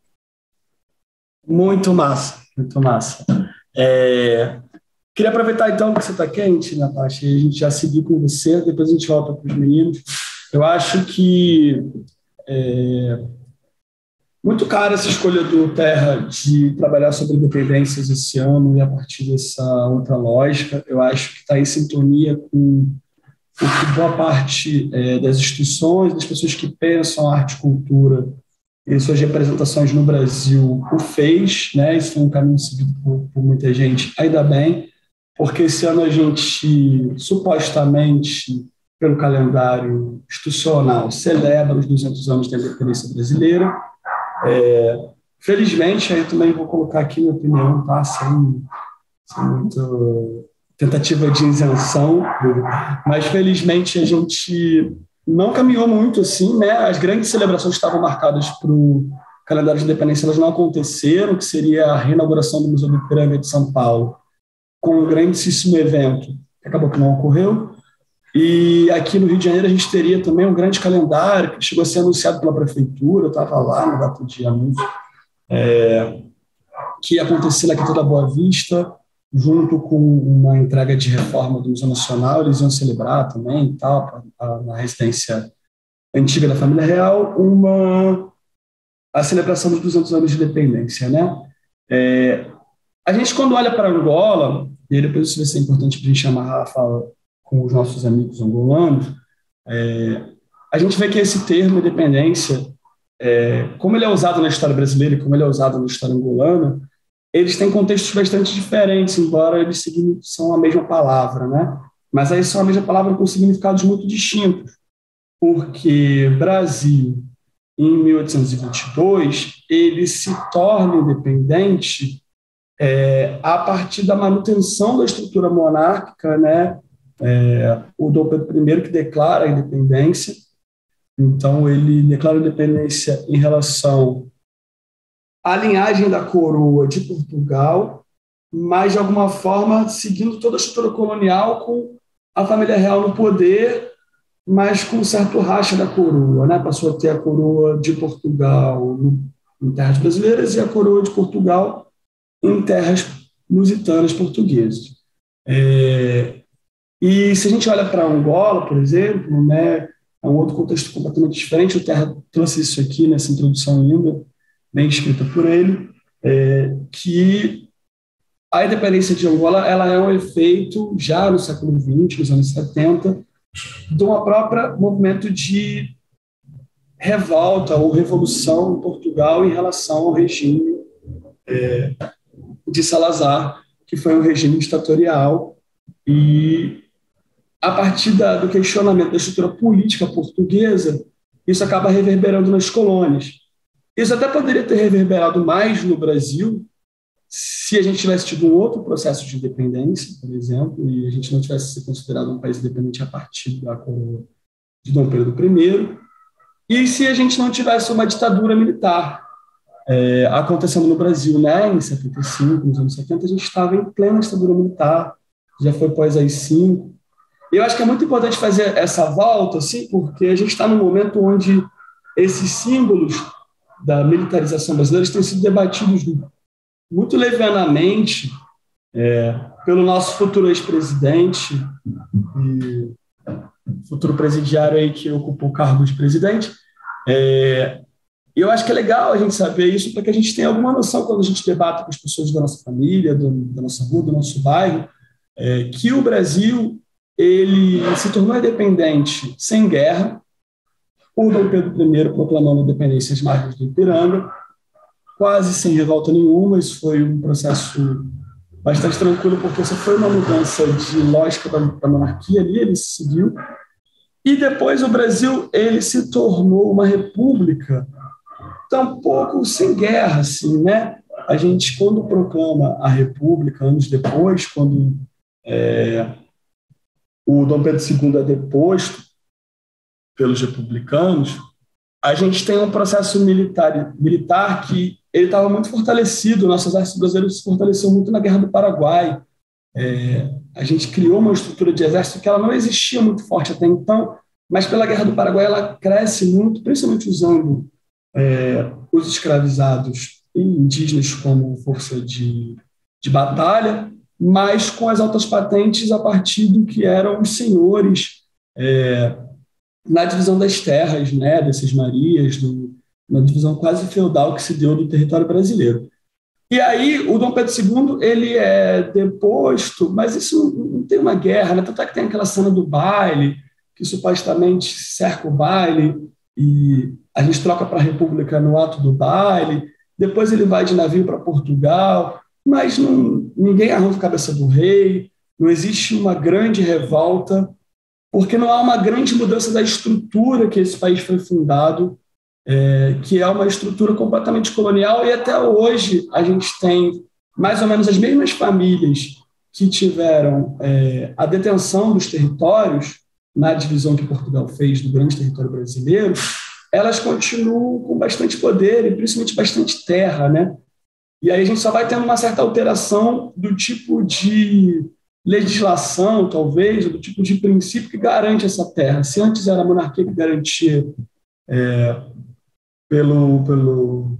Muito massa, muito massa. É... Queria aproveitar, então, que você está quente, Natasha, e a gente já seguir com você, depois a gente volta para os meninos. Eu acho que é muito cara essa escolha do Terra de trabalhar sobre independências esse ano e a partir dessa outra lógica. Eu acho que está em sintonia com o que boa parte é, das instituições, das pessoas que pensam a arte e cultura e suas representações no Brasil o fez, né? Isso foi um caminho seguido por, por muita gente, ainda bem, porque esse ano a gente supostamente, pelo calendário institucional, celebra os duzentos anos da independência brasileira. É, felizmente, aí eu também vou colocar aqui minha opinião, tá? Sem, sem muita tentativa de isenção, mas felizmente a gente não caminhou muito assim, né? As grandes celebrações estavam marcadas para o calendário de independência elas não aconteceram, que seria a reinauguração do Museu do Ipiranga de São Paulo, com um grandíssimo evento, que acabou que não ocorreu. E aqui no Rio de Janeiro a gente teria também um grande calendário, que chegou a ser anunciado pela prefeitura, eu estava lá na data de anúncio, é, que ia acontecer na Quinta da Boa Vista, junto com uma entrega de reforma do Museu Nacional, eles iam celebrar também, e tal, na residência antiga da família real, uma, a celebração dos duzentos anos de independência, né? É, a gente, quando olha para Angola, e depois isso vai ser importante para a gente amarrar a fala com os nossos amigos angolanos, é, a gente vê que esse termo independência, é, como ele é usado na história brasileira e como ele é usado na história angolana, eles têm contextos bastante diferentes, embora eles são a mesma palavra, né? Mas aí são a mesma palavra com significados muito distintos, porque Brasil, em mil oitocentos e vinte e dois, ele se torna independente é, a partir da manutenção da estrutura monárquica, né? É, o Dom Pedro primeiro que declara a independência, então ele declara a independência em relação à linhagem da coroa de Portugal, mas de alguma forma seguindo toda a estrutura colonial com a família real no poder, mas com um certo racha da coroa, né? Passou a ter a coroa de Portugal em terras brasileiras e a coroa de Portugal em terras lusitanas portuguesas. É, e se a gente olha para Angola, por exemplo, né, é um outro contexto completamente diferente. O Terra trouxe isso aqui nessa introdução linda, bem escrita por ele, é, que a independência de Angola ela é um efeito, já no século vinte, nos anos setenta, de um próprio movimento de revolta ou revolução em Portugal em relação ao regime é, de Salazar, que foi um regime ditatorial, e a partir da, do questionamento da estrutura política portuguesa, isso acaba reverberando nas colônias. Isso até poderia ter reverberado mais no Brasil se a gente tivesse tido um outro processo de independência, por exemplo, e a gente não tivesse sido considerado um país independente a partir da coroa de Dom Pedro primeiro, e se a gente não tivesse uma ditadura militar é, acontecendo no Brasil, né? Em setenta e cinco, nos anos setenta, a gente estava em plena ditadura militar, já foi pós A I cinco. E eu acho que é muito importante fazer essa volta, assim, porque a gente está num momento onde esses símbolos da militarização brasileira têm sido debatidos muito levianamente é, pelo nosso futuro ex-presidente e futuro presidiário aí que ocupou o cargo de presidente. É, e eu acho que é legal a gente saber isso para que a gente tenha alguma noção quando a gente debate com as pessoas da nossa família, do, da nossa rua, do nosso bairro, é, que o Brasil ele se tornou independente sem guerra, por Dom Pedro primeiro proclamando a independência às margens do Ipiranga, quase sem revolta nenhuma. Isso foi um processo bastante tranquilo, porque isso foi uma mudança de lógica da, da monarquia ali, ele seguiu. E depois o Brasil ele se tornou uma república tampouco sem guerra, assim, né? A gente, quando proclama a república, anos depois, quando é, o Dom Pedro segundo é deposto pelos republicanos, a gente tem um processo militar, militar que ele estava muito fortalecido. O nosso exército brasileiro se fortaleceu muito na Guerra do Paraguai. É, a gente criou uma estrutura de exército que ela não existia muito forte até então, mas pela Guerra do Paraguai ela cresce muito, principalmente usando é, os escravizados e indígenas como força de, de batalha, mas com as altas patentes a partir do que eram os senhores é, na divisão das terras, né, dessas marias, do, uma divisão quase feudal que se deu do território brasileiro. E aí o Dom Pedro segundo ele é deposto, mas isso não tem uma guerra, né? Tanto é que tem aquela cena do baile, que supostamente cerca o baile, e a gente troca para a República no ato do baile, depois ele vai de navio para Portugal, mas não, ninguém arranca a cabeça do rei, não existe uma grande revolta, porque não há uma grande mudança da estrutura que esse país foi fundado, é, que é uma estrutura completamente colonial, e até hoje a gente tem mais ou menos as mesmas famílias que tiveram é, a detenção dos territórios na divisão que Portugal fez do grande território brasileiro, elas continuam com bastante poder e principalmente bastante terra, né? E aí a gente só vai tendo uma certa alteração do tipo de legislação, talvez, ou do tipo de princípio que garante essa terra. Se antes era a monarquia que garantia é, pelo... pelo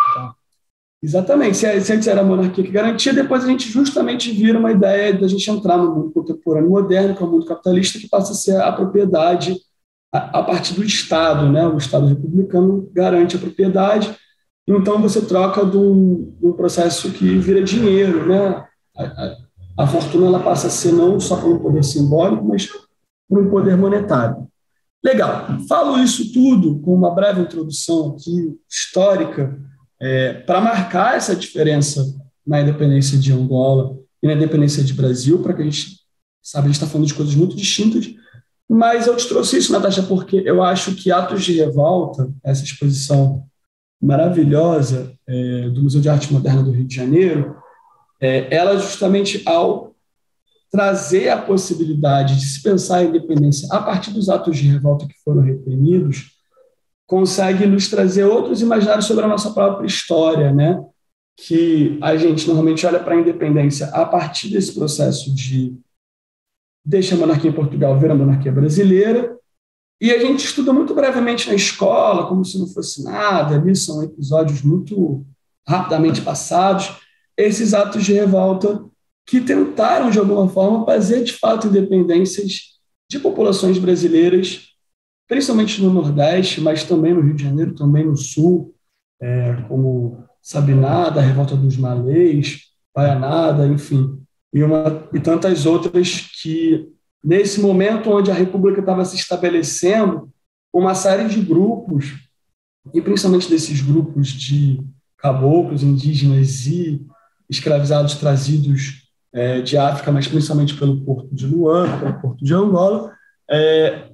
Exatamente, se antes era a monarquia que garantia, depois a gente justamente vira uma ideia da gente entrar no mundo contemporâneo moderno, que é o mundo capitalista, que passa a ser a propriedade a, a partir do Estado, né? O Estado republicano garante a propriedade, então você troca de um, de um processo que vira dinheiro, né? A, a, a fortuna ela passa a ser não só por um poder simbólico, mas por um poder monetário. Legal, falo isso tudo com uma breve introdução aqui histórica, É, para marcar essa diferença na independência de Angola e na independência de Brasil, para que a gente sabe, a gente está falando de coisas muito distintas, mas eu te trouxe isso, Natasha, porque eu acho que Atos de Revolta, essa exposição maravilhosa é, do Museu de Arte Moderna do Rio de Janeiro, é, ela justamente ao trazer a possibilidade de se pensar a independência a partir dos atos de revolta que foram reprimidos, consegue nos trazer outros imaginários sobre a nossa própria história, né? Que a gente normalmente olha para a independência a partir desse processo de deixa a monarquia em Portugal ver a monarquia brasileira, e a gente estuda muito brevemente na escola, como se não fosse nada, ali são episódios muito rapidamente passados, esses atos de revolta que tentaram, de alguma forma, fazer, de fato, independências de populações brasileiras, principalmente no Nordeste, mas também no Rio de Janeiro, também no Sul, é, como Sabinada, a Revolta dos Malês, Baianada, enfim, e, uma, e tantas outras que, nesse momento onde a República estava se estabelecendo, uma série de grupos, e principalmente desses grupos de caboclos, indígenas e escravizados trazidos é, de África, mas principalmente pelo porto de Luanda, pelo porto de Angola, é,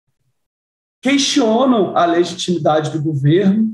questionam a legitimidade do governo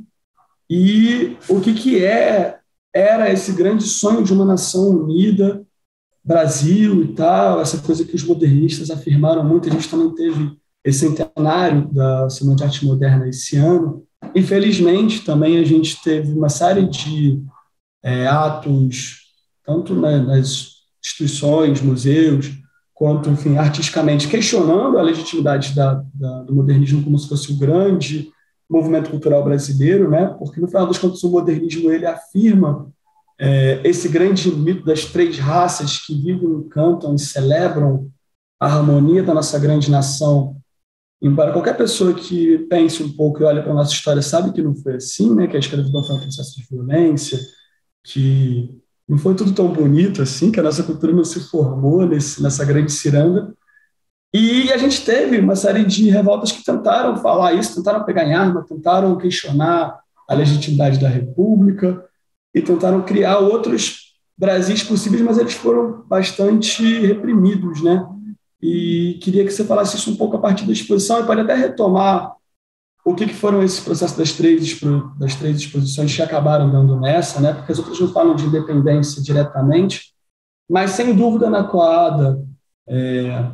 e o que, que é, era esse grande sonho de uma nação unida, Brasil e tal, essa coisa que os modernistas afirmaram muito. A gente também teve esse centenário da Semana de Arte Moderna esse ano. Infelizmente, também a gente teve uma série de é, atos, tanto né, nas instituições, museus, quanto, enfim, artisticamente, questionando a legitimidade da, da, do modernismo como se fosse o grande movimento cultural brasileiro, né? Porque, no final das contas, o modernismo ele afirma é, esse grande mito das três raças que vivem, cantam e celebram a harmonia da nossa grande nação. Embora qualquer pessoa que pense um pouco e olhe para a nossa história sabe que não foi assim, né? Que a escravidão foi um processo de violência, que não foi tudo tão bonito assim, que a nossa cultura não se formou nesse, nessa grande ciranda. E a gente teve uma série de revoltas que tentaram falar isso, tentaram pegar em arma, tentaram questionar a legitimidade da República e tentaram criar outros Brasis possíveis, mas eles foram bastante reprimidos, né? E queria que você falasse isso um pouco a partir da exposição e pode até retomar o que, que foram esses processos das três, das três exposições que acabaram dando nessa, né? Porque as outras não falam de independência diretamente, mas, sem dúvida, na Coada é,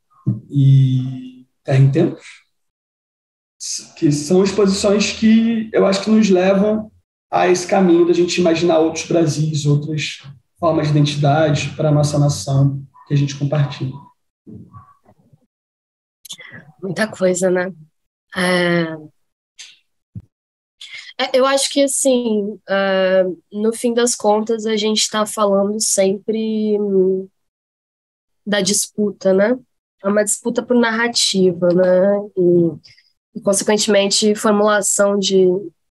e Terra em Tempos, que são exposições que eu acho que nos levam a esse caminho da gente imaginar outros Brasis, outras formas de identidade para a nossa nação que a gente compartilha. Muita coisa, né? É... Eu acho que, assim, uh, no fim das contas, a gente está falando sempre da disputa, né? É uma disputa por narrativa, né? E, e consequentemente, formulação de,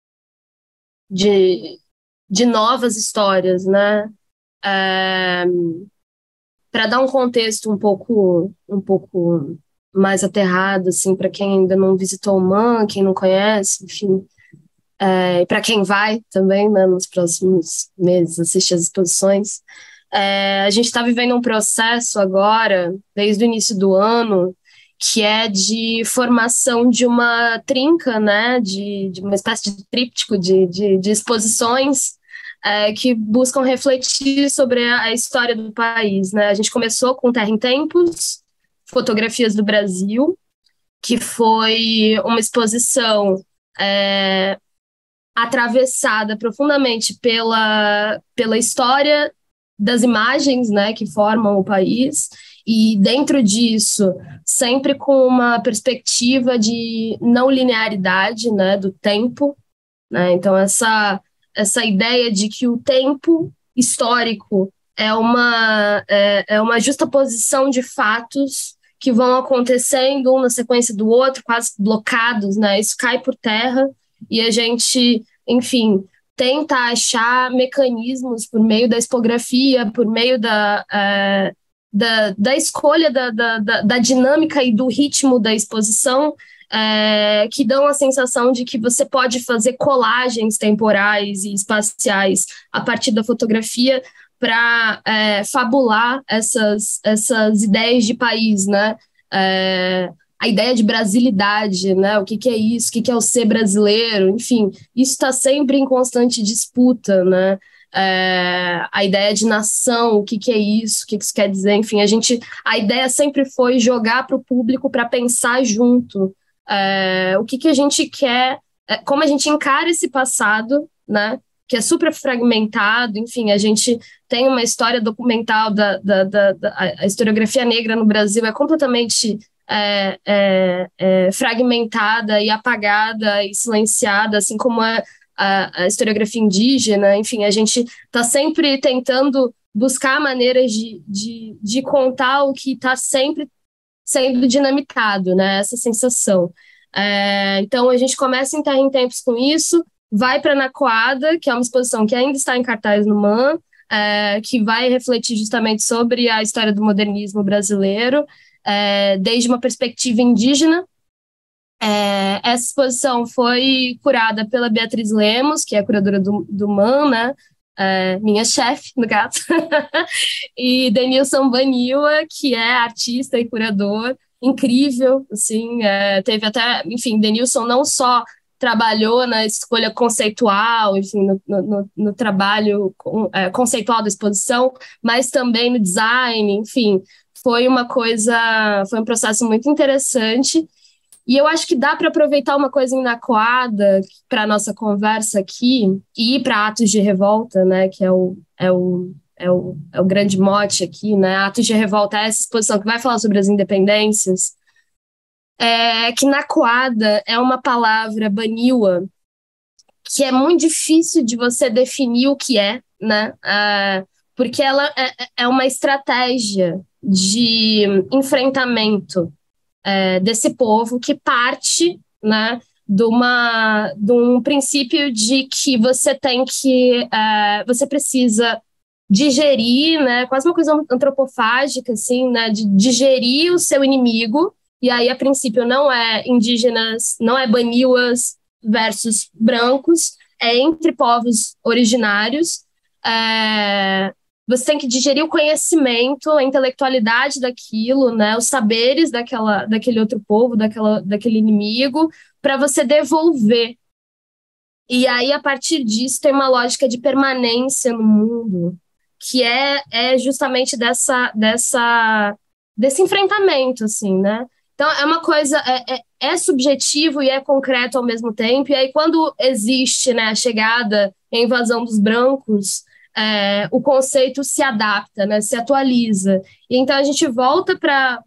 de, de novas histórias, né? É... Para dar um contexto um pouco, um pouco mais aterrado, assim, para quem ainda não visitou o M A N, quem não conhece, enfim... É, para quem vai também, né, nos próximos meses assistir as exposições, é, a gente está vivendo um processo agora, desde o início do ano, que é de formação de uma trinca, né, de, de uma espécie de tríptico de, de, de exposições é, que buscam refletir sobre a, a história do país, né? A gente começou com Terra em Tempos, Fotografias do Brasil, que foi uma exposição é, atravessada profundamente pela, pela história das imagens, né, que formam o país, e dentro disso, sempre com uma perspectiva de não linearidade, né, do tempo, né? Então, essa, essa ideia de que o tempo histórico é uma, é, é uma justaposição de fatos que vão acontecendo um na sequência do outro, quase blocados, né? Isso cai por terra e a gente, enfim, tenta achar mecanismos por meio da expografia, por meio da, é, da, da escolha da, da, da, da dinâmica e do ritmo da exposição, é, que dão a sensação de que você pode fazer colagens temporais e espaciais a partir da fotografia para é, fabular essas, essas ideias de país, né? É, a ideia de brasilidade, né? O que, que é isso? O que, que é o ser brasileiro? Enfim, isso está sempre em constante disputa, né? É, a ideia de nação, o que, que é isso? O que, que isso quer dizer? Enfim, a gente, a ideia sempre foi jogar para o público para pensar junto. É, o que, que a gente quer, é, como a gente encara esse passado, né? Que é super fragmentado, enfim, a gente tem uma história documental da, da, da, da a historiografia negra no Brasil é completamente é, é, é, fragmentada e apagada e silenciada, assim como a, a, a historiografia indígena, enfim, a gente está sempre tentando buscar maneiras de, de, de contar o que está sempre sendo dinamitado, né, essa sensação. É, então, a gente começa em Terra em Tempos com isso, vai para Nacoada, que é uma exposição que ainda está em cartaz no M A N, é, que vai refletir justamente sobre a história do modernismo brasileiro, é, desde uma perspectiva indígena. É, essa exposição foi curada pela Beatriz Lemos, que é a curadora do, do M A N, né? É, minha chefe, no caso, e Denilson Baniwa, que é artista e curador, incrível, assim, é, teve até, enfim, Denilson não só trabalhou na escolha conceitual, enfim, no, no, no trabalho é, conceitual da exposição, mas também no design, enfim, foi uma coisa, foi um processo muito interessante. E eu acho que dá para aproveitar uma coisa em Nacoada para a nossa conversa aqui e ir para Atos de Revolta, né, que é o, é, o, é, o, é o grande mote aqui, né? Atos de Revolta é essa exposição que vai falar sobre as independências. É que Nacoada é uma palavra baniwa que é muito difícil de você definir o que é, né? É, porque ela é, é uma estratégia de enfrentamento é, desse povo que parte, né, de, uma, de um princípio de que você tem que, é, você precisa digerir, né, quase uma coisa antropofágica, assim, né, de digerir o seu inimigo. E aí, a princípio, não é indígenas, não é baniwas versus brancos, é entre povos originários. É, você tem que digerir o conhecimento, a intelectualidade daquilo, né, os saberes daquela, daquele outro povo, daquela, daquele inimigo, para você devolver. E aí, a partir disso, tem uma lógica de permanência no mundo, que é, é justamente dessa, dessa, desse enfrentamento, assim, né? Então, é uma coisa, é, é, é subjetivo e é concreto ao mesmo tempo, e aí quando existe, né, a chegada e a invasão dos brancos, é, o conceito se adapta, né, se atualiza. E então a gente volta para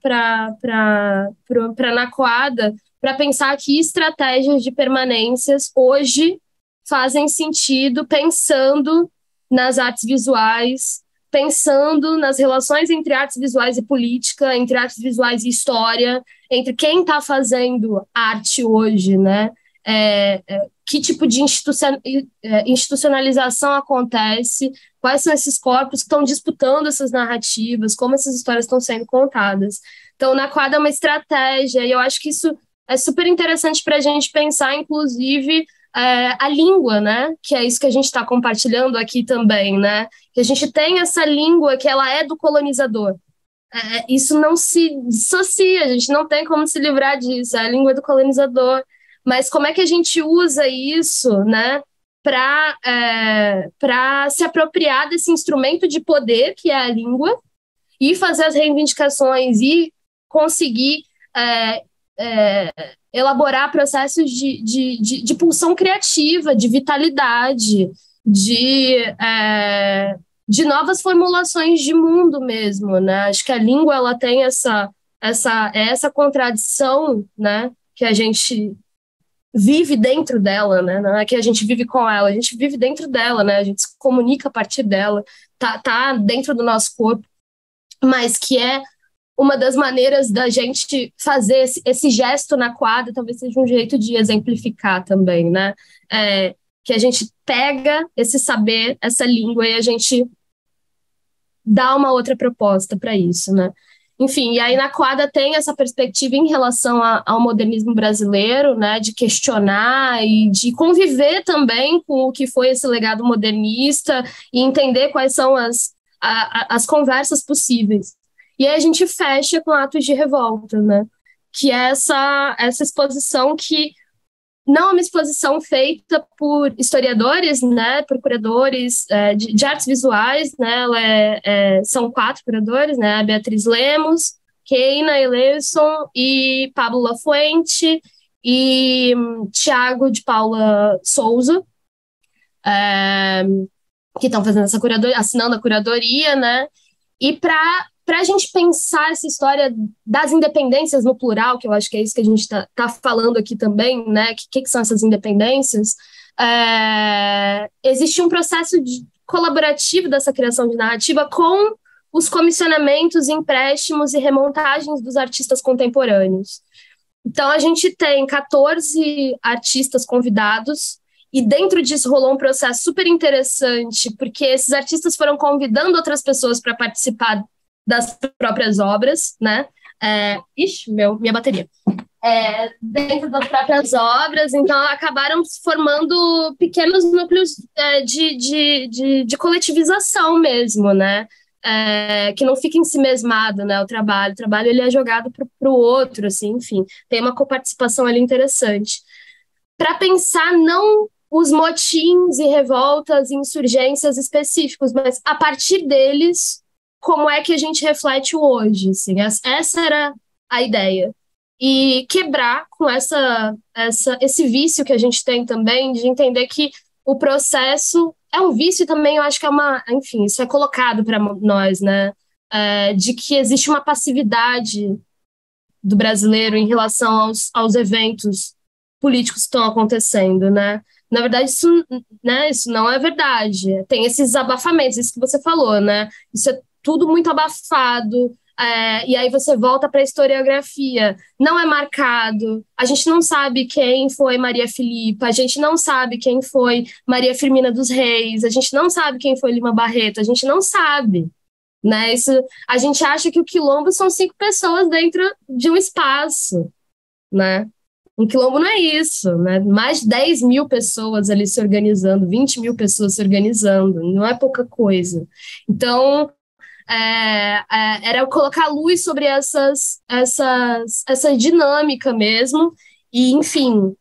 Nacoada para pensar que estratégias de permanências hoje fazem sentido pensando nas artes visuais, pensando nas relações entre artes visuais e política, entre artes visuais e história, entre quem está fazendo arte hoje, né? É, é, que tipo de institucionalização acontece, quais são esses corpos que estão disputando essas narrativas, como essas histórias estão sendo contadas. Então, Nacoada é uma estratégia, e eu acho que isso é super interessante para a gente pensar, inclusive, é, a língua, né? Que é isso que a gente está compartilhando aqui também, né? Que a gente tem essa língua que ela é do colonizador. É, isso não se dissocia, a gente não tem como se livrar disso, é a língua do colonizador. Mas como é que a gente usa isso, né, para é, para se apropriar desse instrumento de poder que é a língua e fazer as reivindicações e conseguir é, é, elaborar processos de, de, de, de pulsão criativa, de vitalidade, de, é, de novas formulações de mundo mesmo, né? Acho que a língua ela tem essa, essa, essa contradição, né? Que a gente vive dentro dela, né? Não é que a gente vive com ela, a gente vive dentro dela, né? A gente se comunica a partir dela, tá, tá dentro do nosso corpo, mas que é uma das maneiras da gente fazer esse, esse gesto na quadra, talvez seja um jeito de exemplificar também, né? É, que a gente pega esse saber, essa língua, e a gente dá uma outra proposta para isso, né? Enfim, e aí na quadra tem essa perspectiva em relação a, ao modernismo brasileiro, né, de questionar e de conviver também com o que foi esse legado modernista e entender quais são as, a, a, as conversas possíveis. E aí a gente fecha com Atos de Revolta, né, que é essa, essa exposição que não é uma exposição feita por historiadores, né, por curadores é, de, de artes visuais, né, ela é, é, são quatro curadores, né, a Beatriz Lemos, Keina Eleison e Pablo Lafuente e um, Tiago de Paula Souza, é, que estão fazendo essa curadoria, assinando a curadoria, né, e para para a gente pensar essa história das independências no plural, que eu acho que é isso que a gente está tá falando aqui também, né? O que, que são essas independências? É, existe um processo de, colaborativo dessa criação de narrativa com os comissionamentos, empréstimos e remontagens dos artistas contemporâneos. Então, a gente tem quatorze artistas convidados, e dentro disso rolou um processo super interessante, porque esses artistas foram convidando outras pessoas para participar das próprias obras, né? É, ixi, meu, minha bateria. É, dentro das próprias obras, então acabaram formando pequenos núcleos é, de, de, de, de coletivização mesmo, né? É, que não fica ensimesmado, né? O trabalho, o trabalho ele é jogado para o outro, assim, enfim, tem uma coparticipação ali interessante. Para pensar não os motins e revoltas e insurgências específicos, mas a partir deles como é que a gente reflete o hoje, assim, essa era a ideia. E quebrar com essa, essa, esse vício que a gente tem também, de entender que o processo é um vício também, eu acho que é uma, enfim, isso é colocado para nós, né, é, de que existe uma passividade do brasileiro em relação aos, aos eventos políticos que estão acontecendo, né. Na verdade, isso, né, isso não é verdade. Tem esses abafamentos, isso que você falou, né, isso é tudo muito abafado, é, e aí você volta para a historiografia, não é marcado, a gente não sabe quem foi Maria Filipa, a gente não sabe quem foi Maria Firmina dos Reis, a gente não sabe quem foi Lima Barreto, a gente não sabe, né? Isso, a gente acha que o quilombo são cinco pessoas dentro de um espaço, né? Um quilombo não é isso, né? Mais de dez mil pessoas ali se organizando, vinte mil pessoas se organizando, não é pouca coisa. Então, É, é, era colocar luz sobre essas, essas, essa dinâmica mesmo, e enfim,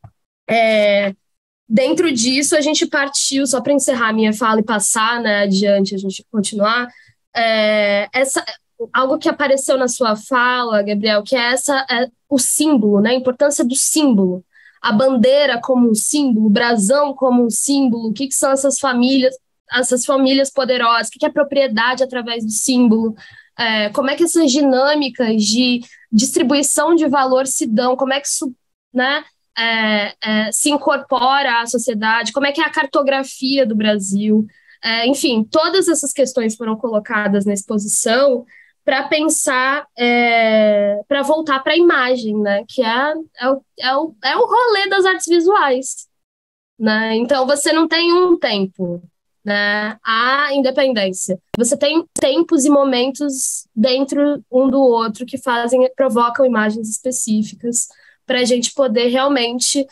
é, dentro disso a gente partiu, só para encerrar a minha fala e passar, né, adiante, a gente continuar, é, essa, algo que apareceu na sua fala, Gabriel, que é, essa, é o símbolo, né, a importância do símbolo, a bandeira como um símbolo, o brasão como um símbolo, o que, que são essas famílias, essas famílias poderosas, o que é propriedade através do símbolo, é, como é que essas dinâmicas de distribuição de valor se dão, como é que isso, né, é, é, se incorpora à sociedade, como é que é a cartografia do Brasil, é, enfim, todas essas questões foram colocadas na exposição para pensar, é, para voltar para a imagem, né, que é, é, o, é, o, é o rolê das artes visuais, né? Então você não tem um tempo, né, a independência. Você tem tempos e momentos dentro um do outro que fazem, provocam imagens específicas para a gente poder realmente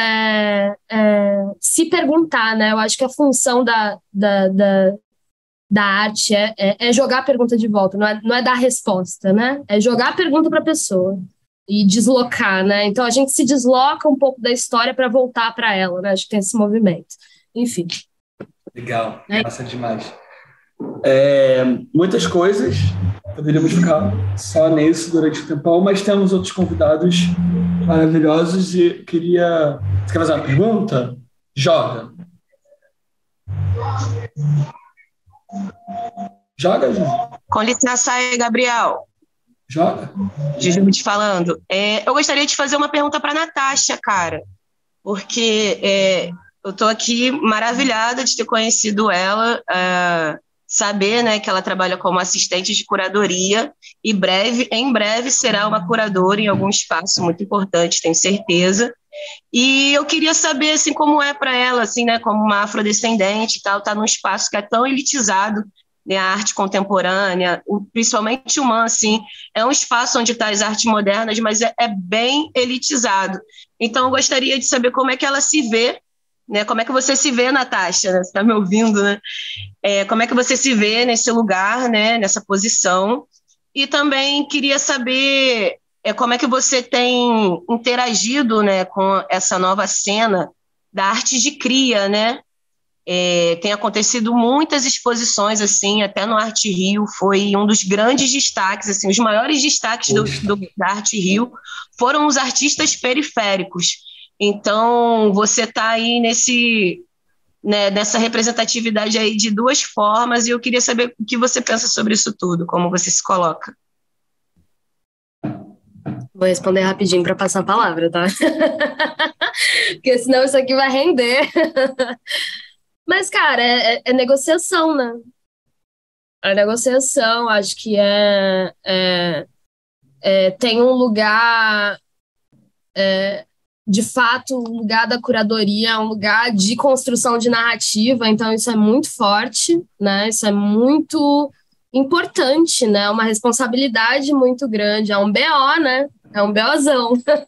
é, é, se perguntar, né? Eu acho que a função da, da, da, da arte é, é, é jogar a pergunta de volta, não é, não é dar resposta, né? É jogar a pergunta para a pessoa e deslocar, né? Então a gente se desloca um pouco da história para voltar para ela, né? Acho que tem esse movimento. Enfim. Legal, é. Massa demais. É, muitas coisas, Poderíamos ficar só nisso durante o tempão, mas temos outros convidados maravilhosos e queria... Você quer fazer uma pergunta? Joga. Joga, Ju. Com licença aí, Gabriel. Joga. Júlio te falando. É, eu gostaria de fazer uma pergunta para a Natasha, cara, porque é, eu estou aqui maravilhada de ter conhecido ela, é, saber, né, que ela trabalha como assistente de curadoria e breve, em breve será uma curadora em algum espaço muito importante, tenho certeza. E eu queria saber assim, como é para ela, assim, né, como uma afrodescendente e tal, estar tá num espaço que é tão elitizado, né, a arte contemporânea, principalmente o M A N, assim, é um espaço onde está as artes modernas, mas é, é bem elitizado. Então, eu gostaria de saber como é que ela se vê, né, como é que você se vê, Natasha, né, você está me ouvindo, né? É, como é que você se vê nesse lugar, né, nessa posição? E também queria saber é, como é que você tem interagido, né, com essa nova cena da arte de cria, né? É, tem acontecido muitas exposições, assim, até no Arte Rio, foi um dos grandes destaques, assim, os maiores destaques do, do, da Arte Rio foram os artistas periféricos. Então, você está aí nesse, né, nessa representatividade aí de duas formas, e eu queria saber o que você pensa sobre isso tudo, como você se coloca. Vou responder rapidinho para passar a palavra, tá? Porque senão isso aqui vai render. Mas, cara, é, é negociação, né? É negociação, acho que é, é, é tem um lugar, é, de fato, um lugar da curadoria, um lugar de construção de narrativa, então isso é muito forte, né? Isso é muito importante, né? Uma responsabilidade muito grande, é um B O, né? É um BOzão.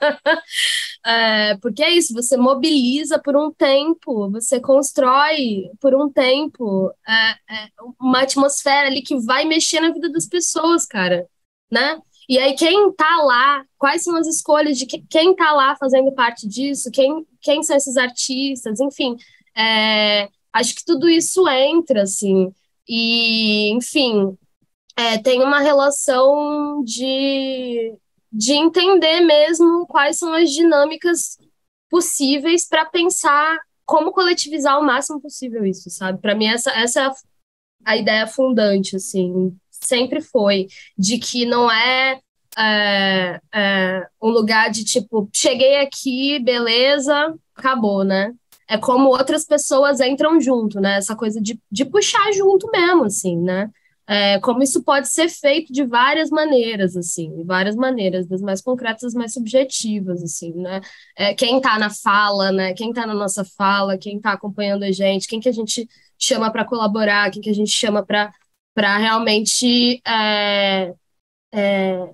É, porque é isso, você mobiliza por um tempo, você constrói por um tempo é, é, uma atmosfera ali que vai mexer na vida das pessoas, cara, né? E aí quem tá lá, quais são as escolhas de que, quem tá lá fazendo parte disso, quem, quem são esses artistas, enfim, é, acho que tudo isso entra, assim, e, enfim, é, tem uma relação de... de entender mesmo quais são as dinâmicas possíveis para pensar como coletivizar o máximo possível isso, sabe? Para mim, essa, essa é a, a ideia fundante, assim, sempre foi, de que não é, é, é um lugar de, tipo, cheguei aqui, beleza, acabou, né? É como outras pessoas entram junto, né? Essa coisa de, de puxar junto mesmo, assim, né? É, como isso pode ser feito de várias maneiras, assim, de várias maneiras, das mais concretas, das mais subjetivas, assim, né? É, quem está na fala, né? Quem está na nossa fala, quem está acompanhando a gente, quem que a gente chama para colaborar, quem que a gente chama para para realmente é, é,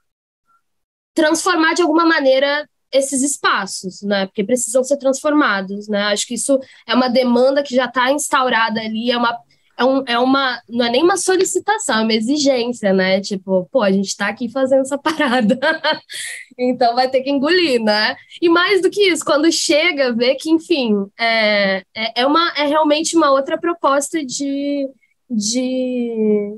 transformar de alguma maneira esses espaços, né? Porque precisam ser transformados, né? Acho que isso é uma demanda que já está instaurada ali, é uma É, um, é uma, não é nem uma solicitação, é uma exigência, né? Tipo, pô, a gente tá aqui fazendo essa parada, então vai ter que engolir, né? E mais do que isso, quando chega, vê que, enfim, é, é, é, uma, é realmente uma outra proposta de, de,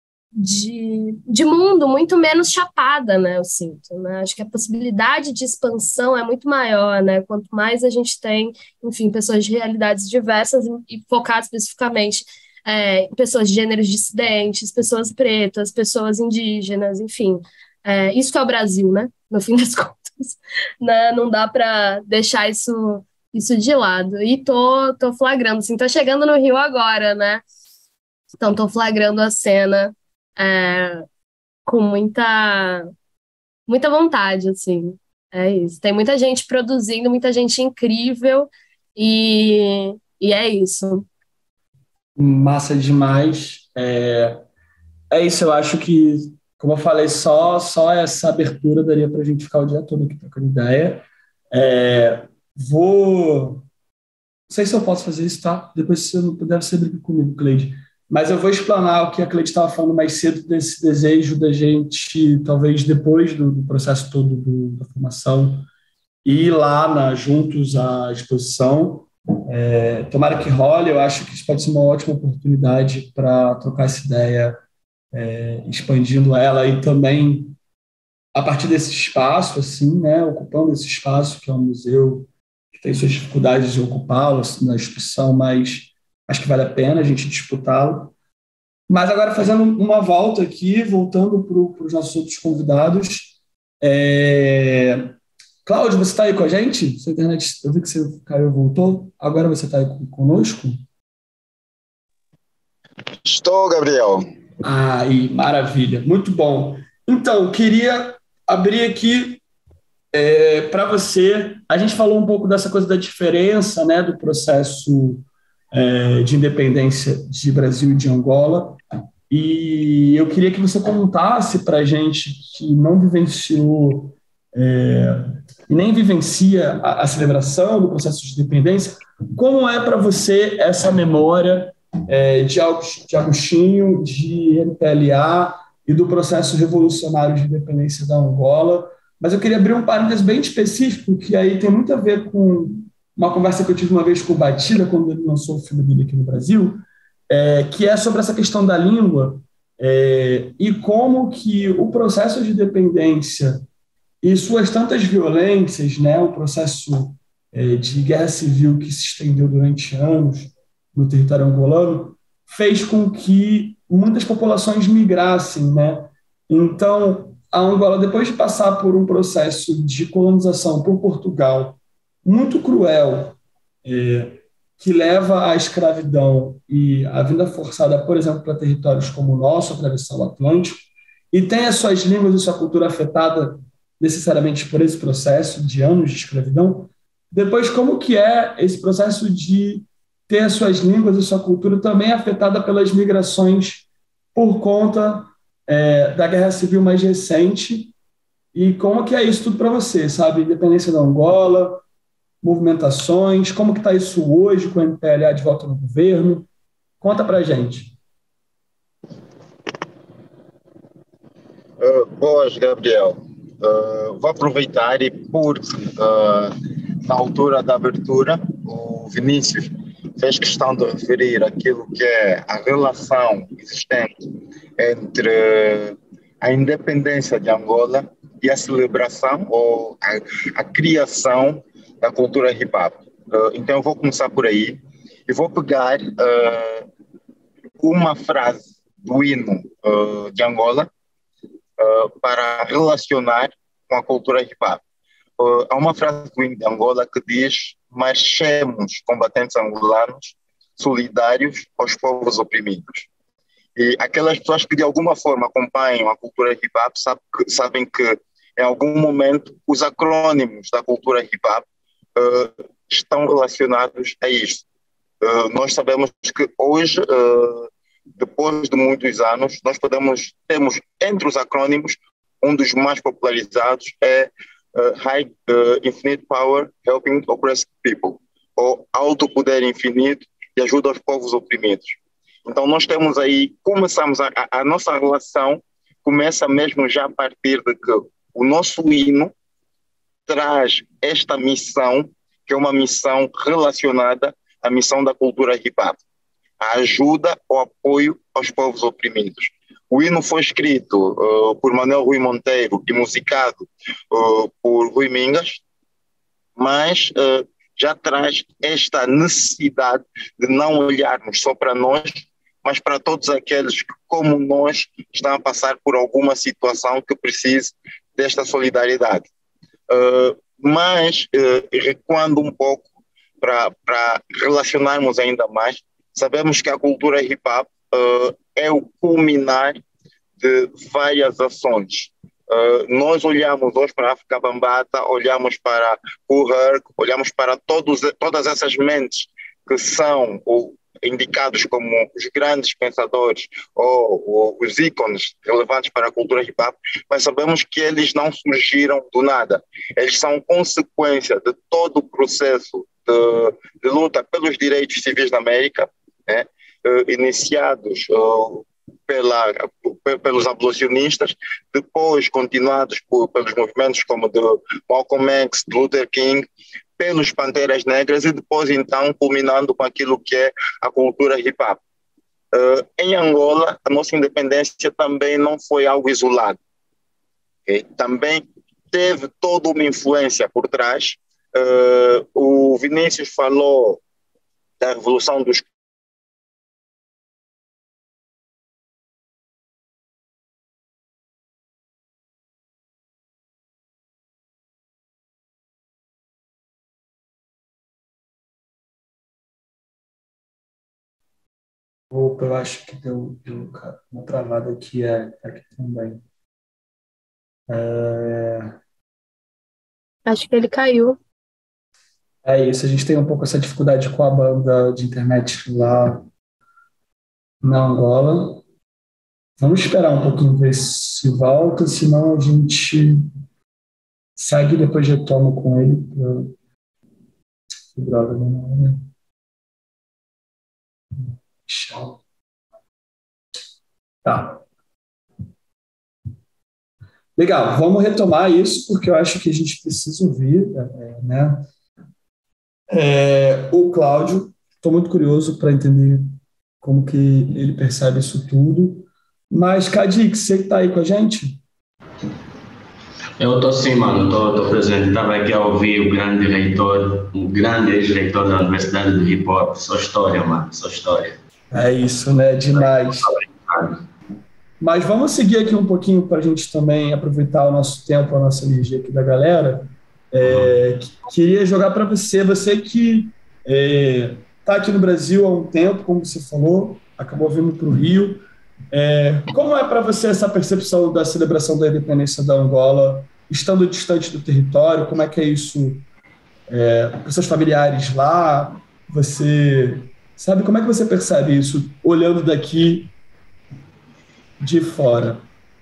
de, de mundo muito menos chapada, né? Eu sinto, né? Acho que a possibilidade de expansão é muito maior, né? Quanto mais a gente tem, enfim, pessoas de realidades diversas e, e focar especificamente É, pessoas de gêneros dissidentes, pessoas pretas, pessoas indígenas, enfim. É, isso que é o Brasil, né? No fim das contas. Né? Não dá para deixar isso, isso de lado. E tô, tô flagrando, assim, tô chegando no Rio agora, né? Então tô flagrando a cena é, com muita, muita vontade, assim. É isso. Tem muita gente produzindo, muita gente incrível, e, e é isso. Massa demais. É, é isso, eu acho que, como eu falei, só, só essa abertura daria para a gente ficar o dia todo aqui trocando ideia. É, vou... Não sei se eu posso fazer isso, tá? Depois, se não puder, você briga comigo, Cleide. Mas eu vou explanar o que a Cleide estava falando mais cedo, desse desejo da gente, talvez depois do, do processo todo do, da formação, ir lá na, juntos à exposição. É, tomara que role, eu acho que isso pode ser uma ótima oportunidade para trocar essa ideia é, expandindo ela e também a partir desse espaço, assim, né, ocupando esse espaço que é um museu que tem suas dificuldades de ocupá-lo assim, na instituição, mas acho que vale a pena a gente disputá-lo. Mas agora fazendo uma volta aqui, voltando para os nossos outros convidados, é... Cláudio, você está aí com a gente? Sua internet, eu vi que você caiu e voltou. Agora você está aí conosco? Estou, Gabriel. Ah, e maravilha, muito bom. Então, queria abrir aqui é, para você. A gente falou um pouco dessa coisa da diferença, né, do processo é, de independência de Brasil e de Angola. E eu queria que você contasse para a gente que não vivenciou é, e nem vivencia a, a celebração do processo de independência, como é para você essa memória é, de, de Agostinho, de M P L A e do processo revolucionário de independência da Angola? Mas eu queria abrir um parênteses bem específico, que aí tem muito a ver com uma conversa que eu tive uma vez com o Batida, quando ele lançou o filme dele aqui no Brasil, é, que é sobre essa questão da língua é, e como que o processo de independência e suas tantas violências, né, o processo é, de guerra civil que se estendeu durante anos no território angolano, fez com que muitas populações migrassem, né? Então, a Angola, depois de passar por um processo de colonização por Portugal muito cruel, é, que leva à escravidão e à vinda forçada, por exemplo, para territórios como o nosso, atravessar o Atlântico, e tem as suas línguas e sua cultura afetada necessariamente por esse processo de anos de escravidão. Depois, como que é esse processo de ter as suas línguas e sua cultura também afetada pelas migrações por conta é, da Guerra Civil mais recente, e como que é isso tudo para você, sabe? Independência da Angola, movimentações, como que está isso hoje com o M P L A de volta no governo? Conta para a gente. Uh, boas, Gabriel. Uh, vou aproveitar e porque uh, na altura da abertura o Vinícius fez questão de referir aquilo que é a relação existente entre a independência de Angola e a celebração ou a, a criação da cultura hip-hop. Uh, então eu vou começar por aí e vou pegar uh, uma frase do hino uh, de Angola uh, para relacionar com a cultura hip-hop. Uh, há uma frase do hino de Angola que diz: marchemos, combatentes angolanos, solidários aos povos oprimidos. E aquelas pessoas que de alguma forma acompanham a cultura hip-hop sabe que, sabem que em algum momento os acrônimos da cultura hip-hop uh, estão relacionados a isto. Uh, nós sabemos que hoje, uh, depois de muitos anos, nós podemos, temos entre os acrônimos, um dos mais popularizados é uh, High uh, Infinite Power Helping Oppressed People, ou Alto Poder Infinito e Ajuda aos Povos Oprimidos. Então nós temos aí, começamos a, a, a nossa relação começa mesmo já a partir de que o nosso hino traz esta missão, que é uma missão relacionada à missão da cultura hip-hop, a ajuda, o apoio aos povos oprimidos. O hino foi escrito uh, por Manuel Rui Monteiro e musicado uh, por Rui Mingas, mas uh, já traz esta necessidade de não olharmos só para nós, mas para todos aqueles que, como nós, estão a passar por alguma situação que precise desta solidariedade. Uh, mas, uh, recuando um pouco para relacionarmos ainda mais, sabemos que a cultura hip-hop uh, é o culminar de várias ações. Uh, nós olhamos hoje para a África Bambata, olhamos para o Herc, olhamos para todos, todas essas mentes que são ou, indicados como os grandes pensadores ou, ou os ícones relevantes para a cultura hip-hop, mas sabemos que eles não surgiram do nada. Eles são consequência de todo o processo de, de luta pelos direitos civis na América, né, uh, iniciados uh, pela, pelos abolicionistas, depois continuados por, pelos movimentos como de Malcolm X, de Luther King, pelos Panteras Negras e depois então culminando com aquilo que é a cultura hip-hop. Uh, em Angola, a nossa independência também não foi algo isolado. Okay? Também teve toda uma influência por trás. Uh, o Vinícius falou da Revolução dos Opa, eu acho que deu, deu uma travada aqui, é, aqui também. É... Acho que ele caiu. é isso, a gente tem um pouco essa dificuldade com a banda de internet lá na Angola. Vamos esperar um pouquinho ver se volta, senão a gente segue e depois retoma com ele. Que droga, né? Tá. Legal, vamos retomar isso, porque eu acho que a gente precisa ouvir, é, né? É, o Cláudio, estou muito curioso para entender como que ele percebe isso tudo. Mas, Cadix, você que está aí com a gente? Eu estou sim, mano, estou presente. Estava aqui a ouvir o grande reitor, o grande ex-reitor da Universidade do Hip Hop. Só história, mano, só história. É isso, né? Demais. Mas vamos seguir aqui um pouquinho para a gente também aproveitar o nosso tempo, a nossa energia aqui da galera. É, queria jogar para você, você que está é, aqui no Brasil há um tempo, como você falou, acabou vindo para o Rio. É, como é para você essa percepção da celebração da independência da Angola, estando distante do território? Como é que é isso é, para seus familiares lá? Você sabe como é que você percebe isso olhando daqui de fora?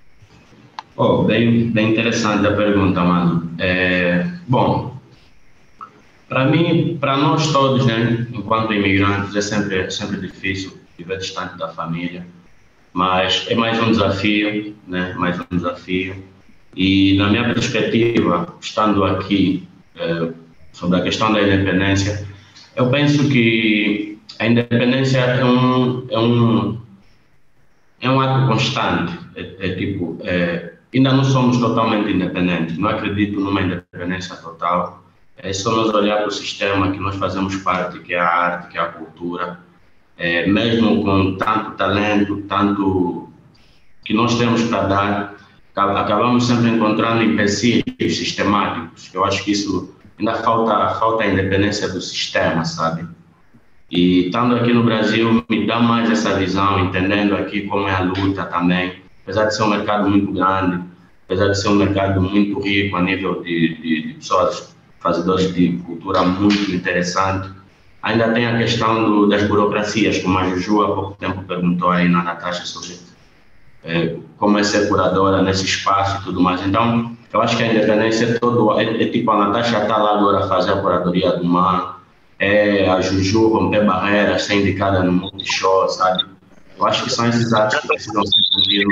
Oh, bem, bem interessante a pergunta, mano. É, bom, para mim, para nós todos, né, enquanto imigrantes, é sempre, é sempre difícil viver distante da família, mas é mais um desafio, né, mais um desafio. E na minha perspectiva, estando aqui é, sobre a questão da independência, eu penso que a independência é um, é um, é um ato constante, é, é tipo... É, ainda não somos totalmente independentes, não acredito numa independência total. É só nós olhar para o sistema que nós fazemos parte, que é a arte, que é a cultura. É, mesmo com tanto talento, tanto que nós temos para dar, acabamos sempre encontrando empecilhos sistemáticos. Eu acho que isso ainda falta, falta a independência do sistema, sabe? E estando aqui no Brasil, me dá mais essa visão, entendendo aqui como é a luta também. Apesar de ser um mercado muito grande, apesar de ser um mercado muito rico a nível de, de, de pessoas fazedores de cultura muito interessante, ainda tem a questão do, das burocracias, como a Juju há pouco tempo perguntou aí na Natasha sobre é, como é ser curadora nesse espaço e tudo mais. Então, eu acho que a independência é todo... É, é tipo, a Natasha está lá agora a fazer a curadoria do mar, é, a Juju romper barreiras, ser indicada no Multishow, sabe? Eu acho que são esses atos que precisam ser cumpridos.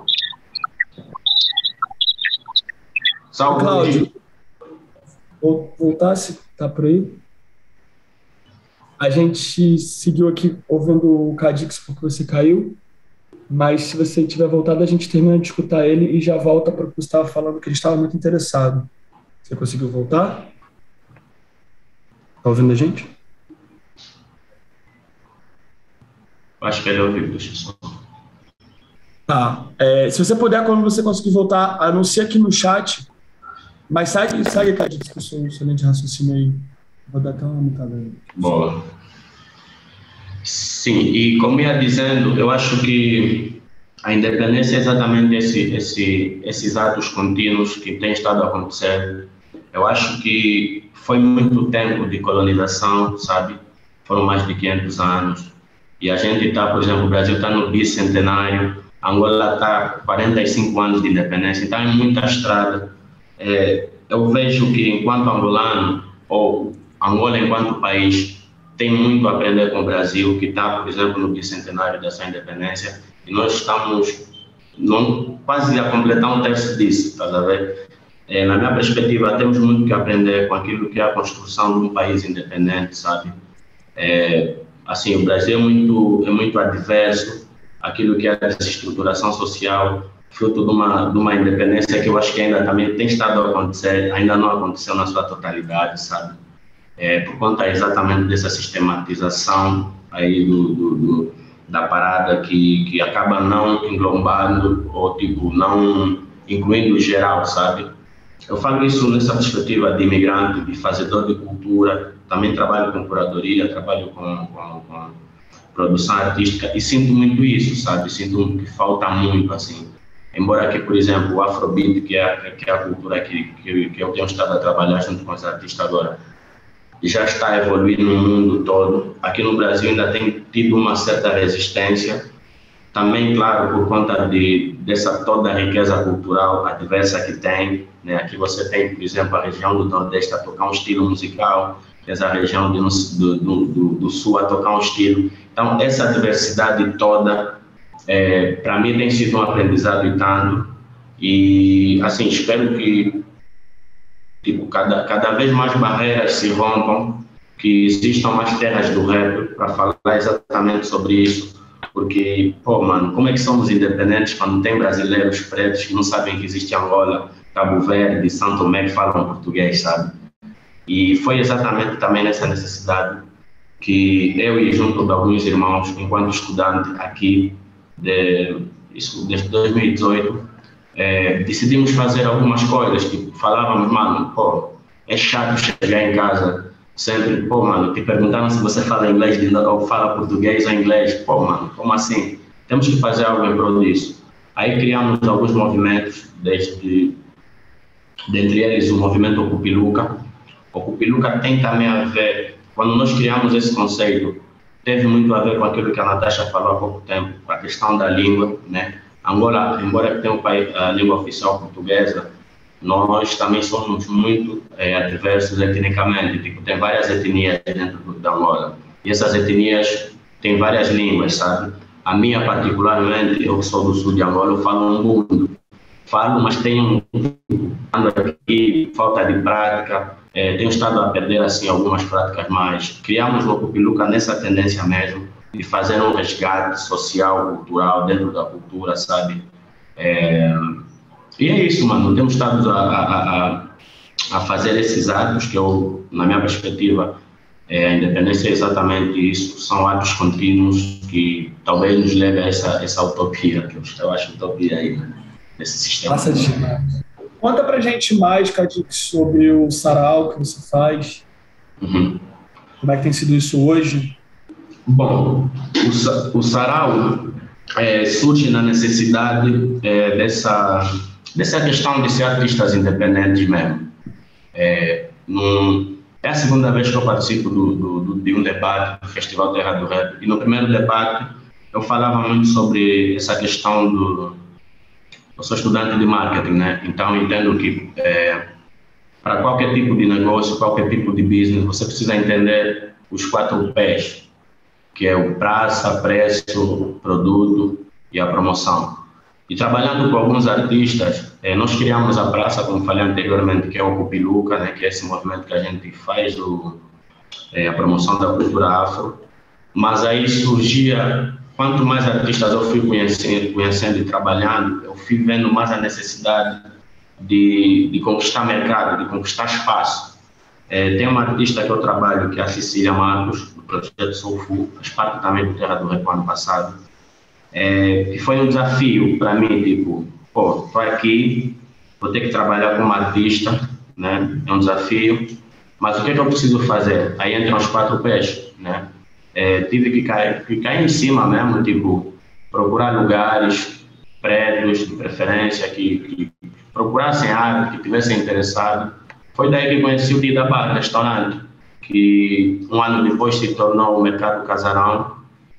Salve, Cláudio. Vou voltar, se tá por aí. A gente seguiu aqui ouvindo o Cadix porque você caiu, mas se você tiver voltado, a gente termina de escutar ele e já volta para o que você estava falando, que ele estava muito interessado. Você conseguiu voltar? Tá ouvindo a gente? Acho que ele ouviu, deixa eu só. Tá. É, se você puder, quando você conseguir voltar, anuncia aqui no chat. Mas segue, segue Cadix, que eu sou excelente de raciocínio aí. Vou dar até uma mutada aí. Boa. Sim, e como ia dizendo, eu acho que a independência é exatamente esse, esse, esses atos contínuos que têm estado a acontecer. Eu acho que foi muito tempo de colonização, sabe? Foram mais de quinhentos anos. E a gente está, por exemplo, o Brasil está no bicentenário, Angola está quarenta e cinco anos de independência, então é muita estrada. É, eu vejo que enquanto angolano, ou Angola enquanto país, tem muito a aprender com o Brasil, que está, por exemplo, no bicentenário dessa independência, e nós estamos não, quase a completar um terço disso, estás a ver? É, na minha perspectiva, temos muito que aprender com aquilo que é a construção de um país independente, sabe? É, assim, o Brasil é muito, é muito adverso àquilo que é a desestruturação social, fruto de uma, de uma independência que eu acho que ainda também tem estado a acontecer, ainda não aconteceu na sua totalidade, sabe? É, por conta exatamente dessa sistematização aí do, do, do, da parada que, que acaba não englobando ou, tipo, não incluindo o geral, sabe? Eu falo isso nessa perspectiva de imigrante, de fazedor de cultura, também trabalho com curadoria, trabalho com, com, com produção artística e sinto muito isso, sabe? Sinto que falta muito, assim. Embora que, por exemplo, o Afrobeat, que é, que é a cultura que, que, que eu tenho estado a trabalhar junto com os artistas agora, já está evoluindo no mundo todo. Aqui no Brasil ainda tem tido uma certa resistência, também, claro, por conta de, dessa toda a riqueza cultural adversa que tem, né? Aqui você tem, por exemplo, a região do Nordeste a tocar um estilo musical, essa região do, do, do, do Sul a tocar um estilo. Então, essa diversidade toda, é, para mim, tem sido um aprendizado e tanto. E, assim, espero que tipo, cada, cada vez mais barreiras se rompam, que existam mais terras do rap para falar exatamente sobre isso. Porque, pô, mano, como é que somos independentes quando tem brasileiros pretos que não sabem que existe Angola, Cabo Verde, São Tomé que falam português, sabe? E foi exatamente também nessa necessidade que eu e junto de alguns irmãos, enquanto estudante aqui, de, isso, desde dois mil e dezoito, é, decidimos fazer algumas coisas, tipo, falávamos, mano, pô, é chato chegar em casa sempre, pô, mano, te perguntaram se você fala inglês de, ou fala português ou inglês, pô, mano, como assim? Temos que fazer algo em prol disso. Aí criamos alguns movimentos, desde, dentre eles o movimento Ocupiluca. O Ocupiluca tem também a ver, quando nós criamos esse conceito, teve muito a ver com aquilo que a Natasha falou há pouco tempo, com a questão da língua, né? Angola, embora tenha a língua oficial portuguesa, nós também somos muito é, adversos etnicamente, tipo, tem várias etnias dentro da Angola, e essas etnias têm várias línguas, sabe? A minha, particularmente, eu sou do sul de Angola, eu falo um mundo, falo, mas tenho ando aqui, falta de prática, é, tenho estado a perder, assim, algumas práticas mais. Criamos o Ocupiluca nessa tendência mesmo, de fazer um resgate social, cultural, dentro da cultura, sabe? É... E é isso, mano, temos estado a, a, a fazer esses atos que eu, na minha perspectiva, é, a independência é exatamente isso, são atos contínuos que talvez nos levem a essa, essa utopia, que eu, eu acho utopia aí, né, nesse sistema. Nossa, demais. Conta pra gente mais, Cadix, sobre o sarau que você faz, uhum. Como é que tem sido isso hoje? Bom, o, o sarau é, surge na necessidade é, dessa, dessa questão de ser artistas independentes mesmo. É, num, é a segunda vez que eu participo do, do, do, de um debate do Festival Terra do Rap, e no primeiro debate eu falava muito sobre essa questão do... Eu sou estudante de marketing, né? Então entendo que é, para qualquer tipo de negócio, qualquer tipo de business, você precisa entender os quatro P's, que é o praça, preço, produto e a promoção. E trabalhando com alguns artistas, eh, nós criamos a praça, como falei anteriormente, que é o Ocupiluca, né, que é esse movimento que a gente faz, do, eh, a promoção da cultura afro. Mas aí surgia, quanto mais artistas eu fui conhecendo, conhecendo e trabalhando, eu fui vendo mais a necessidade de, de conquistar mercado, de conquistar espaço. Eh, tem uma artista que eu trabalho, que é a Cecília Marcos, do projeto Soulful, faz parte também do Terra do Rap ano passado. É, e foi um desafio para mim, tipo, pô, estou aqui, vou ter que trabalhar como artista, né? É um desafio, mas o que é que eu preciso fazer? Aí entram os quatro pés, né? É, tive que cair, que cair em cima mesmo, tipo, procurar lugares, prédios de preferência, que, que procurassem arte, que tivessem interessado. Foi daí que conheci o Dida Bar, restaurante, que um ano depois se tornou o Mercado Casarão.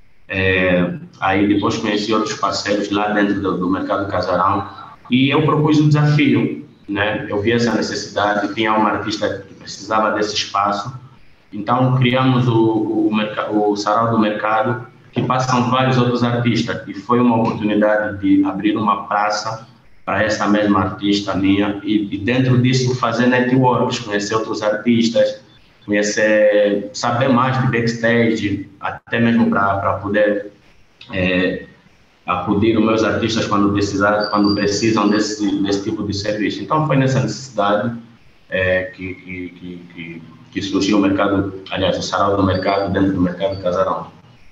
É, aí depois conheci outros parceiros lá dentro do, do Mercado Casarão e eu propus um desafio, né? Eu vi essa necessidade, tinha uma artista que precisava desse espaço, então criamos o, o, o, o Sarau do Mercado, que passam vários outros artistas, e foi uma oportunidade de abrir uma praça para essa mesma artista minha e, e dentro disso fazer networks, conhecer outros artistas, conhecer, saber mais de backstage, até mesmo para poder é, acudir os meus artistas quando, precisar, quando precisam desse, desse tipo de serviço. Então foi nessa necessidade é, que, que, que, que, que surgiu o mercado, aliás, o sarau do mercado dentro do mercado Casarão.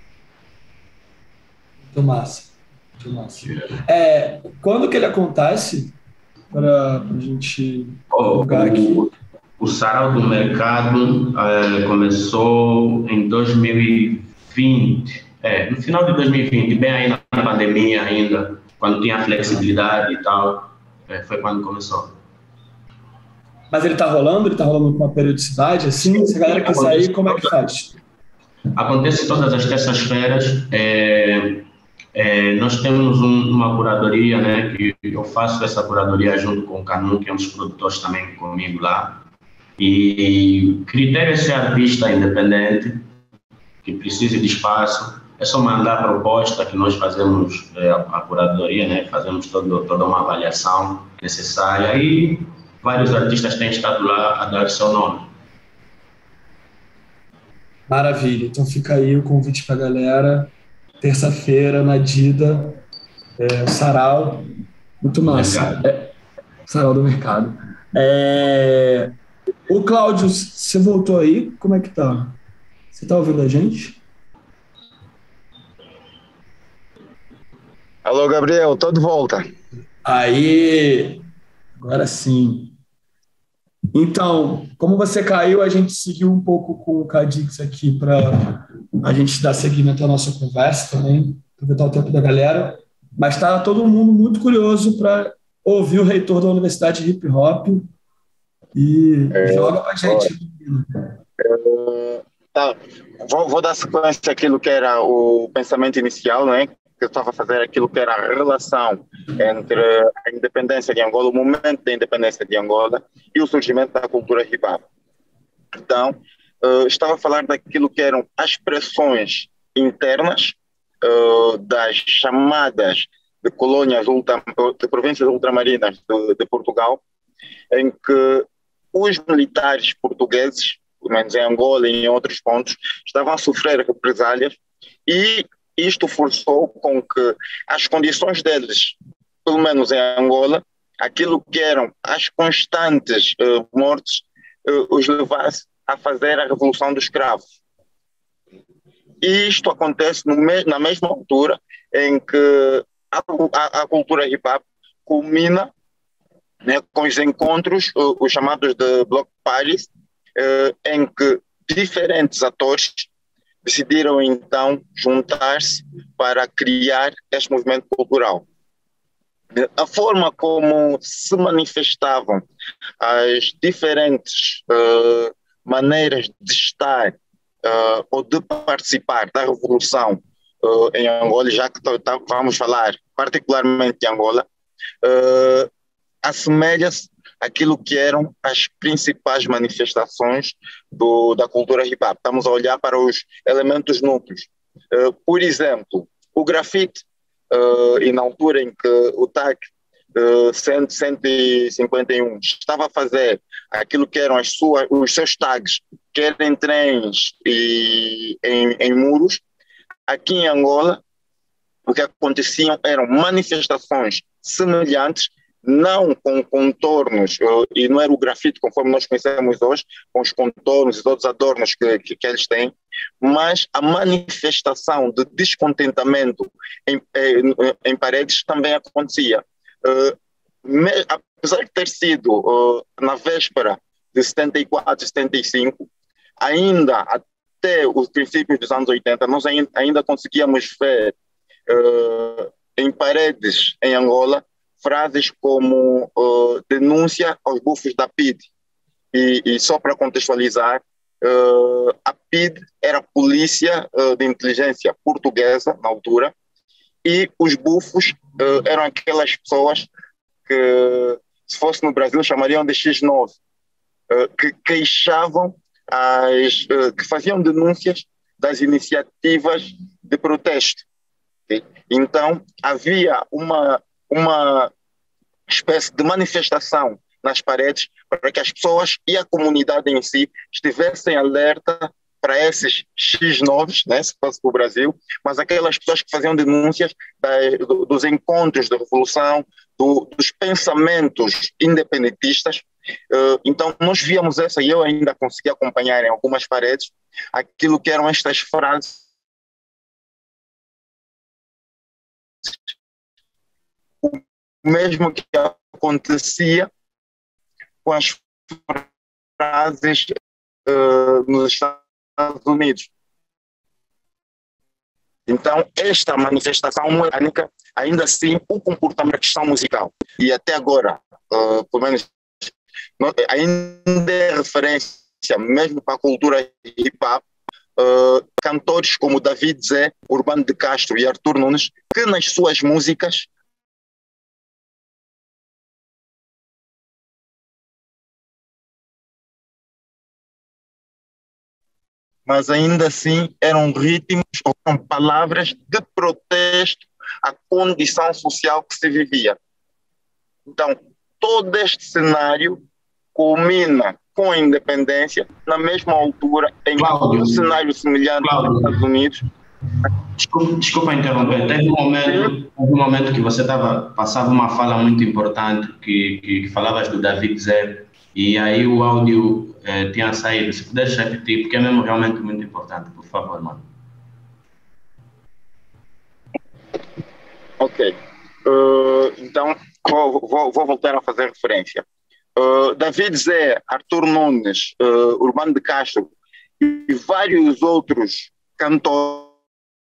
Muito massa. Muito massa. É, quando que ele acontece? Para a gente divulgar aqui. O, o sarau do mercado é, começou em dois mil e vinte. É, no final de dois mil e vinte, bem aí na pandemia ainda, quando tinha flexibilidade e tal, é, foi quando começou. Mas ele está rolando? Ele está rolando com uma periodicidade assim? Se a galera quiser sair, como é que faz? Acontece todas as terças-feiras. É, é, nós temos um, uma curadoria, né, que eu faço essa curadoria junto com o Canu, que é um dos produtores também comigo lá. E critério é ser artista independente, que precise de espaço. É só mandar a proposta que nós fazemos é, a curadoria, né? Fazemos todo, toda uma avaliação necessária e vários artistas têm estado lá a dar seu nome. Maravilha. Então fica aí o convite para a galera. Terça-feira, na Dida, é, o sarau. Muito massa. É, sarau do mercado. É... O Cláudio, você voltou aí? Como é que tá? Você tá ouvindo a gente? Alô, Gabriel, tô de volta. Aí, agora sim. Então, como você caiu, a gente seguiu um pouco com o Cadix aqui para a gente dar seguimento à nossa conversa também, aproveitar o tempo da galera. Mas está todo mundo muito curioso para ouvir o reitor da Universidade Hip Hop e é, joga para a gente. É, tá. vou, vou dar sequência àquilo que era o pensamento inicial, né? Que eu estava a fazer aquilo que era a relação entre a independência de Angola, o momento da independência de Angola e o surgimento da cultura hip hop. Então, uh, estava a falar daquilo que eram as pressões internas uh, das chamadas de colônias, ultra, de províncias ultramarinas de, de Portugal, em que os militares portugueses, pelo menos em Angola e em outros pontos, estavam a sofrer represálias e isto forçou com que as condições deles, pelo menos em Angola, aquilo que eram as constantes uh, mortes, uh, os levasse a fazer a Revolução dos Cravos. E isto acontece no me na mesma altura em que a, a, a cultura hip-hop culmina, né, com os encontros, uh, os chamados de Block Parties, uh, em que diferentes atores decidiram então juntar-se para criar este movimento cultural. A forma como se manifestavam as diferentes uh, maneiras de estar uh, ou de participar da revolução uh, em Angola, já que vamos falar particularmente de Angola, uh, assemelha-se aquilo que eram as principais manifestações do, da cultura hip-hop. Estamos a olhar para os elementos núcleos. Uh, por exemplo, o grafite, uh, e na altura em que o T A C uh, cento e cinquenta e um estava a fazer aquilo que eram as suas, os seus tags, quer em trens e em, em muros, aqui em Angola, o que aconteciam eram manifestações semelhantes, não com contornos, e não era o grafite conforme nós conhecemos hoje, com os contornos e outros adornos que, que, que eles têm, mas a manifestação de descontentamento em, em, em paredes também acontecia. Uh, me, apesar de ter sido uh, na véspera de setenta e quatro, setenta e cinco, ainda até os princípios dos anos oitenta, nós ainda, ainda conseguíamos ver uh, em paredes em Angola frases como uh, denúncia aos bufos da P I D. E, e só para contextualizar, uh, a P I D era a polícia uh, de inteligência portuguesa na altura, e os bufos uh, eram aquelas pessoas que, se fosse no Brasil, chamariam de X nove, uh, que queixavam, as, uh, que faziam denúncias das iniciativas de protesto. Okay? Então, havia uma uma espécie de manifestação nas paredes, para que as pessoas e a comunidade em si estivessem alerta para esses X nove, né, se fosse para o Brasil, mas aquelas pessoas que faziam denúncias da, do, dos encontros de revolução, do, dos pensamentos independentistas. Uh, então, nós víamos essa, e eu ainda consegui acompanhar em algumas paredes, aquilo que eram estas frases. O mesmo que acontecia com as frases uh, nos Estados Unidos. Então, esta manifestação mecânica, ainda assim, o comportamento da questão musical. E até agora, uh, pelo menos, ainda é referência, mesmo para a cultura hip-hop, uh, cantores como David Zé, Urbano de Castro e Arthur Nunes, que nas suas músicas mas ainda assim eram ritmos, eram palavras de protesto à condição social que se vivia. Então, todo este cenário culmina com a independência, na mesma altura em que um cenário semelhante nos Estados Unidos. Desculpa, desculpa interromper, teve um momento, teve um momento que você tava, passava uma fala muito importante, que, que, que falavas do David Zé, e aí o áudio eh, tinha saído. Se puderes repetir, porque é mesmo realmente muito importante, por favor, mano. Ok. Uh, então, vou, vou, vou voltar a fazer referência. Uh, David Zé, Arthur Nunes, uh, Urbano de Castro e vários outros cantores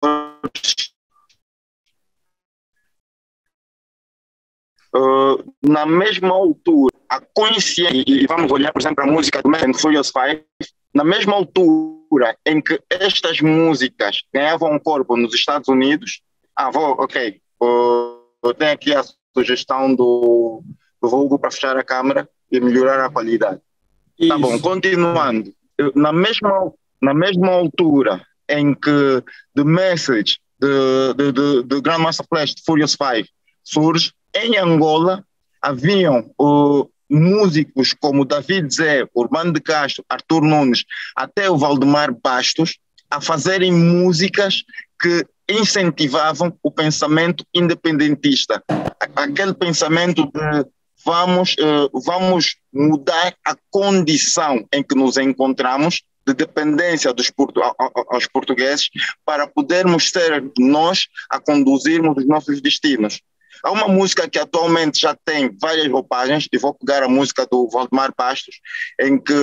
Uh, na mesma altura, a consciência, e vamos olhar, por exemplo, a música do Fast and Furious cinco, na mesma altura em que estas músicas ganhavam corpo nos Estados Unidos, ah, vou, ok, uh, eu tenho aqui a sugestão do, do Hugo para fechar a câmera e melhorar a qualidade. Isso. Tá bom, continuando, na mesma, na mesma altura em que The Message, de, de, de, de Grandmaster Flash, de Furious cinco, surge, em Angola haviam uh, músicos como David Zé, Urbano de Castro, Arthur Nunes, até o Valdemar Bastos, a fazerem músicas que incentivavam o pensamento independentista. Aquele pensamento de vamos, uh, vamos mudar a condição em que nos encontramos, de dependência dos portu aos portugueses, para podermos ser nós a conduzirmos os nossos destinos. Há uma música que atualmente já tem várias roupagens, e vou pegar a música do Valdemar Bastos, em que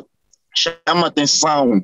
chama atenção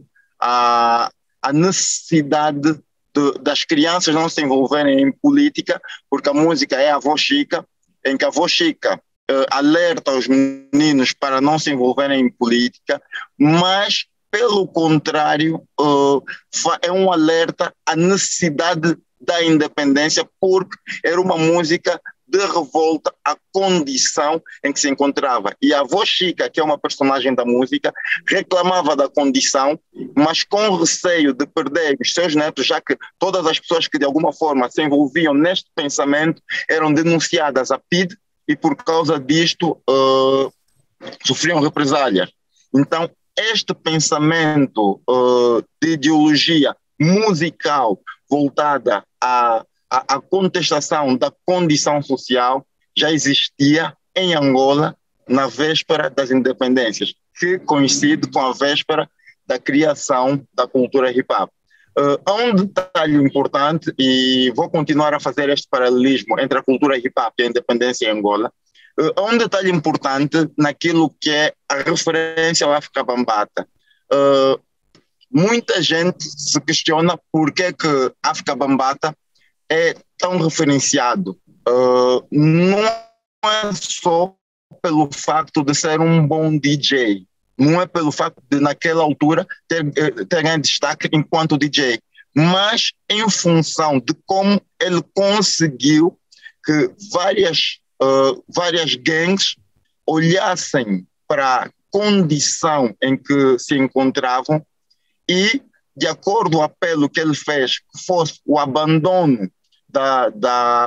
a, a necessidade de, das crianças não se envolverem em política, porque a música é a Avó Chica, em que a Avó Chica uh, alerta os meninos para não se envolverem em política, mas, pelo contrário, uh, é um alerta à necessidade da independência, porque era uma música de revolta à condição em que se encontrava. E a avó Chica, que é uma personagem da música, reclamava da condição, mas com receio de perder os seus netos, já que todas as pessoas que de alguma forma se envolviam neste pensamento eram denunciadas à P I D e por causa disto uh, sofriam represálias. Então, este pensamento uh, de ideologia musical voltada à, à, à contestação da condição social já existia em Angola na véspera das independências, que coincide com a véspera da criação da cultura hip-hop. Uh, há um detalhe importante, e vou continuar a fazer este paralelismo entre a cultura hip-hop e a independência em Angola. Uh, há um detalhe importante naquilo que é a referência ao África Bambata. Uh, Muita gente se questiona por que que África Bambata é tão referenciado. Uh, não é só pelo facto de ser um bom D J, não é pelo facto de naquela altura ter, ter ganho destaque enquanto D J, mas em função de como ele conseguiu que várias, uh, várias gangues olhassem para a condição em que se encontravam e, de acordo com o apelo que ele fez, que fosse o abandono da, da,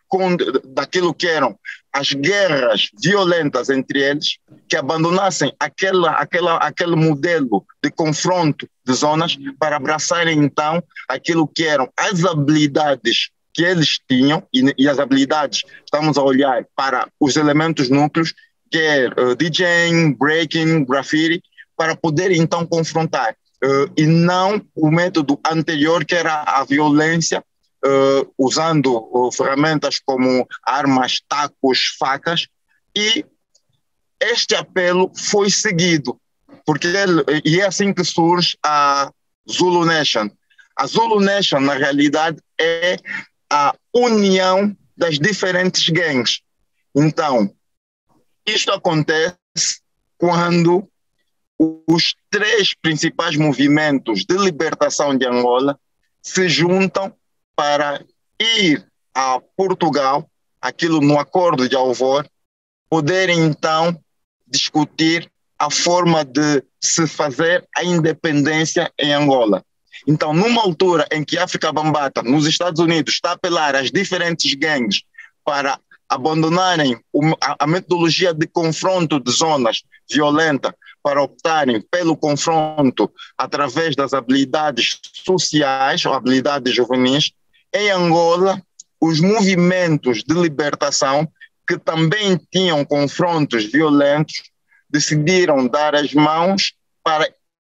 com, daquilo que eram as guerras violentas entre eles, que abandonassem aquela, aquela, aquele modelo de confronto de zonas para abraçarem então aquilo que eram as habilidades que eles tinham, e, e as habilidades, estamos a olhar para os elementos núcleos, que é uh, DJing, breaking, graffiti, para poder então confrontar, uh, e não o método anterior, que era a violência, uh, usando uh, ferramentas como armas, tacos, facas, e este apelo foi seguido, porque ele, e é assim que surge a Zulu Nation. A Zulu Nation, na realidade, é a união das diferentes gangues. Então, isto acontece quando os três principais movimentos de libertação de Angola se juntam para ir a Portugal, aquilo no Acordo de Alvor, poderem então discutir a forma de se fazer a independência em Angola. Então, numa altura em que a África Bambata, nos Estados Unidos, está a apelar às diferentes gangues para abandonarem a metodologia de confronto de zonas violenta, para optarem pelo confronto através das habilidades sociais ou habilidades juvenis, em Angola, os movimentos de libertação, que também tinham confrontos violentos, decidiram dar as mãos para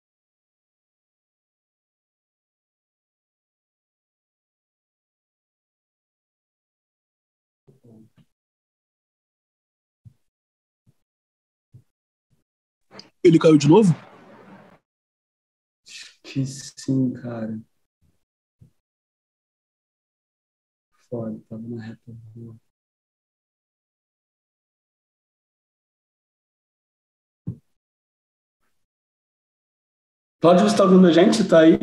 Ele caiu de novo? Que sim, cara. Foda, tava na reta boa. Cláudio, você tá ouvindo a gente? Você tá aí?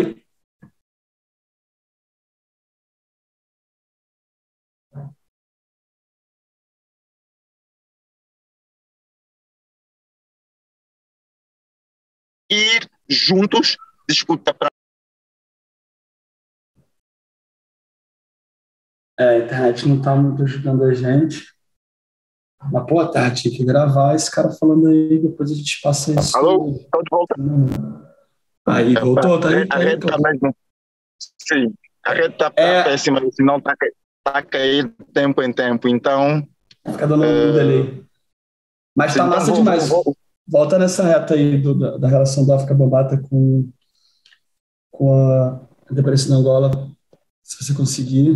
ir juntos discutir para. É, a internet não tá muito ajudando a gente. Mas, pô, tá, tinha que gravar esse cara falando aí, depois a gente passa isso. Alô? Estou de volta. Aí, voltou, tá aí? A rede está mesmo. Sim, a rede está É. péssima, senão está tá a cair de tempo em tempo. Então. Fica dando um é... delay. Mas tá Sim, massa vou, demais. Vou, vou. Volta nessa reta aí do, da, da relação da África Bambata com, com a independência da Angola, se você conseguir.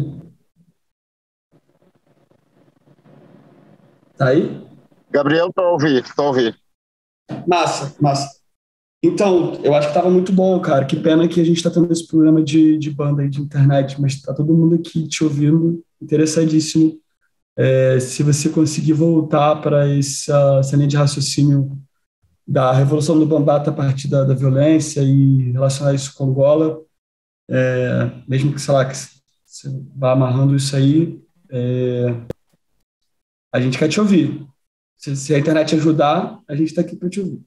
Tá aí? Gabriel, estou a ouvir, estou a ouvir. Massa, massa. Então, eu acho que estava muito bom, cara. Que pena que a gente está tendo esse problema de, de banda aí de internet, mas está todo mundo aqui te ouvindo. Interessadíssimo. É, se você conseguir voltar para essa, essa linha de raciocínio da revolução do Bambata a partir da, da violência e relacionar isso com Angola, é, mesmo que, sei lá, que você vá amarrando isso aí, é, a gente quer te ouvir. Se, se a internet ajudar, a gente está aqui para te ouvir.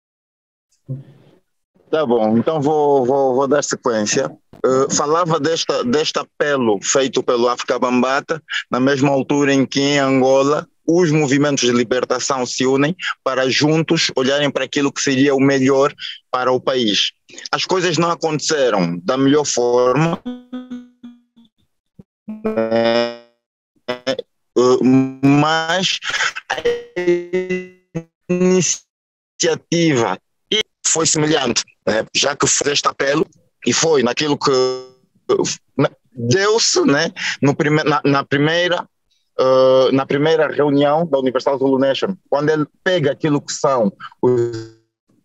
Tá bom, então vou, vou, vou dar sequência. Uh, falava desta, deste apelo feito pelo África Bambata, na mesma altura em que em Angola os movimentos de libertação se unem para juntos olharem para aquilo que seria o melhor para o país. As coisas não aconteceram da melhor forma, uh, mas a iniciativa foi semelhante, né? Já que foi este apelo e foi naquilo que deu-se, né? no prime na, na, primeira, uh, na primeira reunião da Universal Zulu Nation, quando ele pega aquilo que são os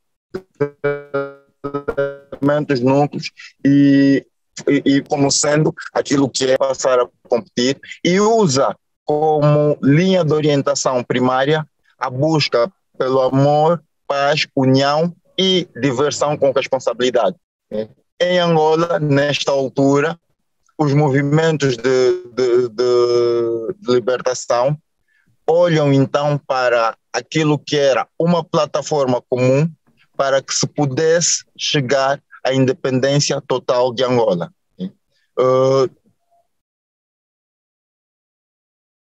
elementos núcleos e, e, e como sendo aquilo que é passar a competir, e usa como linha de orientação primária a busca pelo amor, paz, união e diversão com responsabilidade. Em Angola, nesta altura, os movimentos de, de, de, de libertação olham então para aquilo que era uma plataforma comum para que se pudesse chegar à independência total de Angola. Uh,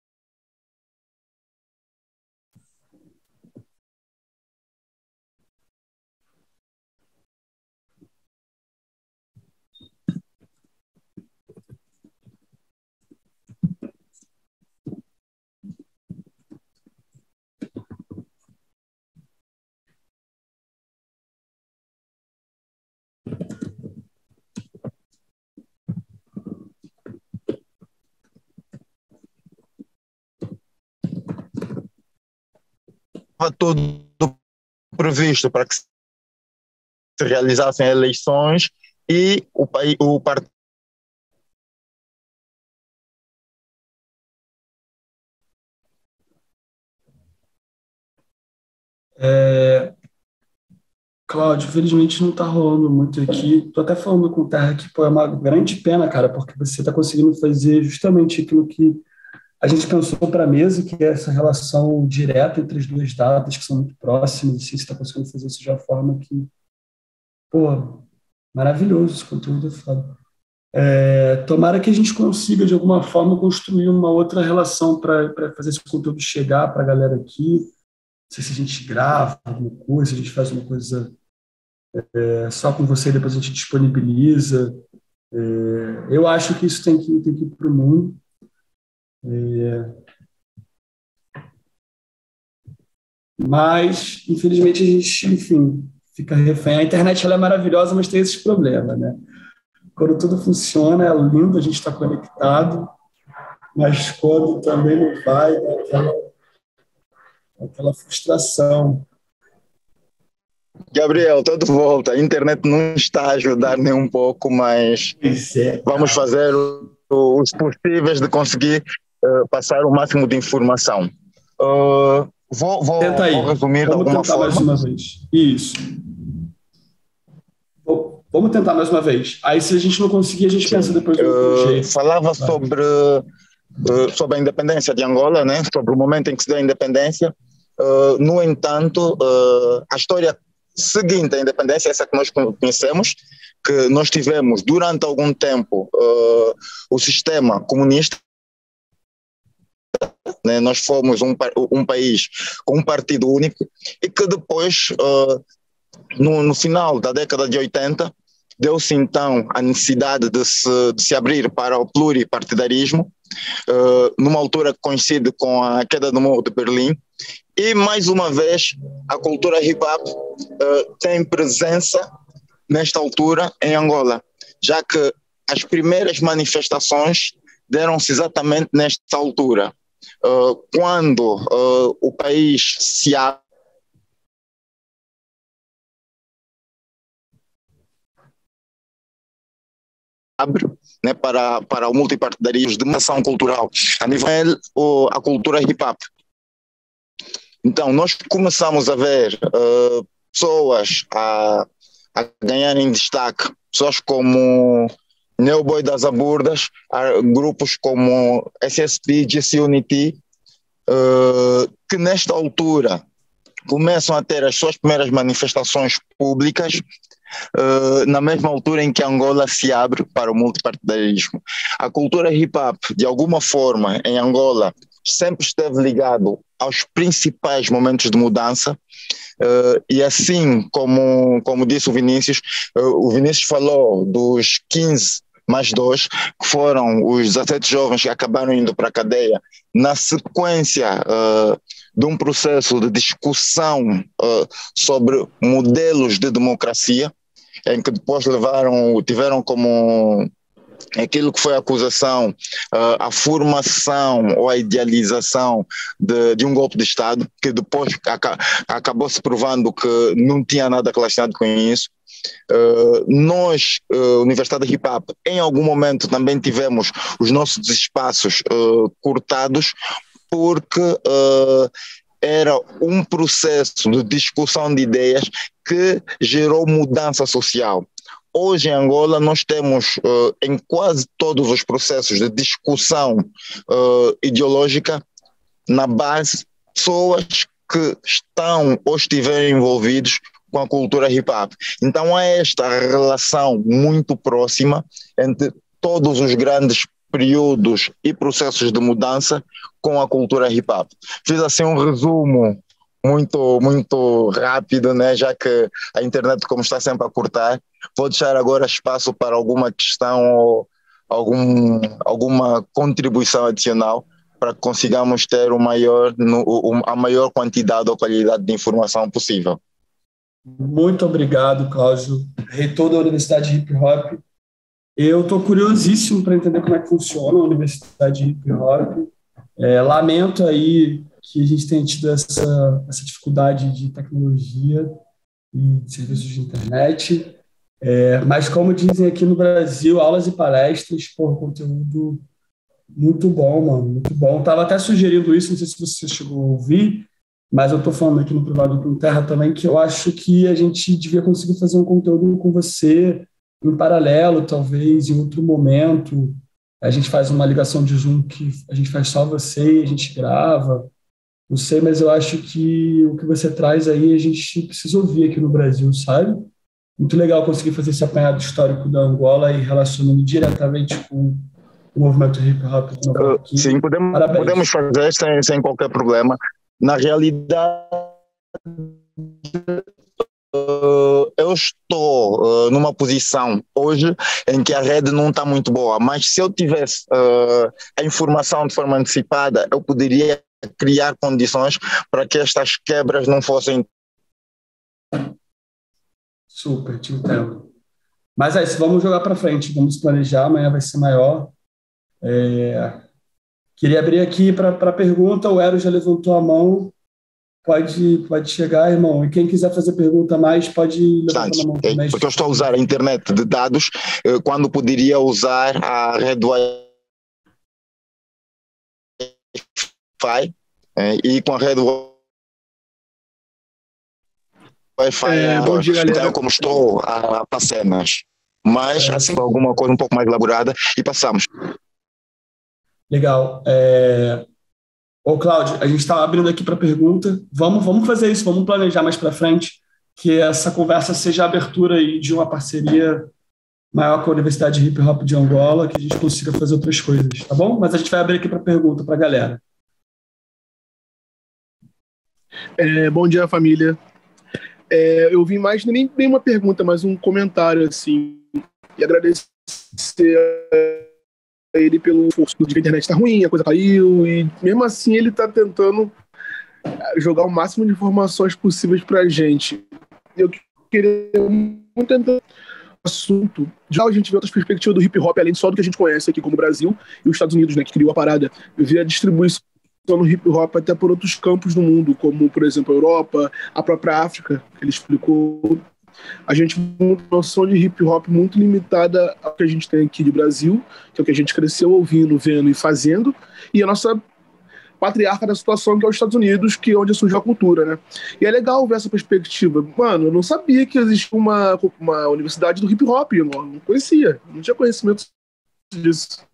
estava tudo previsto para que se realizassem eleições e o, país, o partido É, Cláudio, infelizmente não está rolando muito aqui. Estou até falando com o Terra que pô, é uma grande pena, cara, porque você está conseguindo fazer justamente aquilo que a gente pensou para a mesa, que é essa relação direta entre as duas datas, que são muito próximas, e você está conseguindo fazer isso de uma forma que, pô, maravilhoso, esse conteúdo é foda. É, tomara que a gente consiga, de alguma forma, construir uma outra relação para fazer esse conteúdo chegar para a galera aqui. Não sei se a gente grava alguma coisa, se a gente faz uma coisa é, só com você e depois a gente disponibiliza. É, eu acho que isso tem que, tem que ir para o mundo. É, mas, infelizmente, a gente, enfim, fica refém. A internet ela é maravilhosa, mas tem esses problemas, né? Quando tudo funciona, é lindo, a gente está conectado, mas quando também não vai, dá aquela, aquela frustração. Gabriel, estou de volta. A internet não está a ajudar nem um pouco, mas É, vamos fazer o, os possíveis de conseguir uh, passar o máximo de informação. Uh, vou, vou, Tenta aí. vou resumir Vamos de alguma tentar forma. mais uma vez. Isso. Vamos tentar mais uma vez. Aí, se a gente não conseguir, a gente pensa depois do uh, jeito. Falava Vai. sobre, uh, sobre a independência de Angola, né? Sobre o momento em que se deu a independência. Uh, no entanto, uh, a história seguinte à independência, essa que nós conhecemos, que nós tivemos durante algum tempo uh, o sistema comunista, né? Nós fomos um, um país com um partido único e que depois, uh, no, no final da década de oitenta, deu-se então a necessidade de se, de se abrir para o pluripartidarismo, uh, numa altura que coincide com a queda do Muro de Berlim. E, mais uma vez, a cultura hip-hop uh, tem presença, nesta altura, em Angola, já que as primeiras manifestações deram-se exatamente nesta altura, uh, quando uh, o país se abre né, para, para o multipartidarismo de ação cultural, a nível uh, a cultura hip-hop. Então, nós começamos a ver uh, pessoas a, a ganharem destaque, pessoas como Neoboy das Aburdas, grupos como S S P, G C Unity, uh, que nesta altura começam a ter as suas primeiras manifestações públicas, uh, na mesma altura em que Angola se abre para o multipartidarismo. A cultura hip-hop, de alguma forma, em Angola, sempre esteve ligado aos principais momentos de mudança, uh, e assim como, como disse o Vinícius, uh, o Vinícius falou dos quinze mais dois, que foram os dezessete jovens que acabaram indo para a cadeia na sequência uh, de um processo de discussão uh, sobre modelos de democracia, em que depois levaram, tiveram como aquilo que foi a acusação, uh, a formação ou a idealização de, de um golpe de Estado, que depois aca acabou se provando que não tinha nada relacionado com isso. Uh, nós, uh, Universidade Hip Hop, em algum momento também tivemos os nossos espaços uh, cortados, porque uh, era um processo de discussão de ideias que gerou mudança social. Hoje em Angola nós temos uh, em quase todos os processos de discussão uh, ideológica na base pessoas que estão ou estiverem envolvidos com a cultura hip-hop. Então há esta relação muito próxima entre todos os grandes períodos e processos de mudança com a cultura hip-hop. Fiz assim um resumo muito, muito rápido, né? Já que a internet, como está sempre a cortar. Vou deixar agora espaço para alguma questão ou algum, alguma contribuição adicional para que consigamos ter o maior, no, a maior quantidade ou qualidade de informação possível. Muito obrigado, Cláudio, reitor da Universidade Hip Hop. Eu estou curiosíssimo para entender como é que funciona a Universidade Hip Hop. É, lamento aí que a gente tenha tido essa, essa dificuldade de tecnologia e de serviços de internet. É, mas, como dizem aqui no Brasil, aulas e palestras, por conteúdo muito bom, mano, muito bom. Estava até sugerindo isso, não sei se você chegou a ouvir, mas eu estou falando aqui no privado do Terra também, que eu acho que a gente devia conseguir fazer um conteúdo com você em paralelo, talvez, em outro momento. A gente faz uma ligação de Zoom que a gente faz só você e a gente grava. Não sei, mas eu acho que o que você traz aí a gente precisa ouvir aqui no Brasil, sabe? Muito legal conseguir fazer esse apanhado histórico da Angola e relacionando diretamente com o movimento hip-hop. Uh, sim, podemos, podemos fazer sem, sem qualquer problema. Na realidade, uh, eu estou uh, numa posição hoje em que a rede não está muito boa, mas se eu tivesse uh, a informação de forma antecipada, eu poderia criar condições para que estas quebras não fossem. Super, te entendo. Mas é isso, vamos jogar para frente, vamos planejar, amanhã vai ser maior. É... Queria abrir aqui para a pergunta, o Eros já levantou a mão, pode, pode chegar, irmão, e quem quiser fazer pergunta mais, pode levantar a mão também. Porque eu estou a usar a internet de dados quando poderia usar a rede Wi-Fi, e com a rede Wi-Fi, é, bom dia, galera. Como estou a passar, mas, mas é. assim, alguma coisa um pouco mais elaborada e passamos. Legal. É... Ô, Cláudio, a gente está abrindo aqui para pergunta. Vamos, vamos fazer isso, vamos planejar mais para frente, que essa conversa seja a abertura aí de uma parceria maior com a Universidade Hip Hop de Angola, que a gente consiga fazer outras coisas, tá bom? Mas a gente vai abrir aqui para pergunta para a galera. É, bom dia, família. É, eu vim mais, nem, nem uma pergunta, mas um comentário, assim, e agradecer a ele pelo esforço de que a internet está ruim, a coisa caiu, e mesmo assim ele está tentando jogar o máximo de informações possíveis para a gente. Eu queria muito tentar o assunto. Já a gente vê outras perspectivas do hip-hop, além só do que a gente conhece aqui como o Brasil e os Estados Unidos, né, que criou a parada. Eu vi a distribuição no hip-hop até por outros campos do mundo, como, por exemplo, a Europa, a própria África, que ele explicou. A gente tem uma noção de hip-hop muito limitada ao que a gente tem aqui de Brasil, que é o que a gente cresceu ouvindo, vendo e fazendo, e a nossa patriarca da situação, que é os Estados Unidos, que é onde surgiu a cultura, né? E é legal ver essa perspectiva. Mano, eu não sabia que existia uma, uma universidade do hip-hop, eu não conhecia, não tinha conhecimento disso.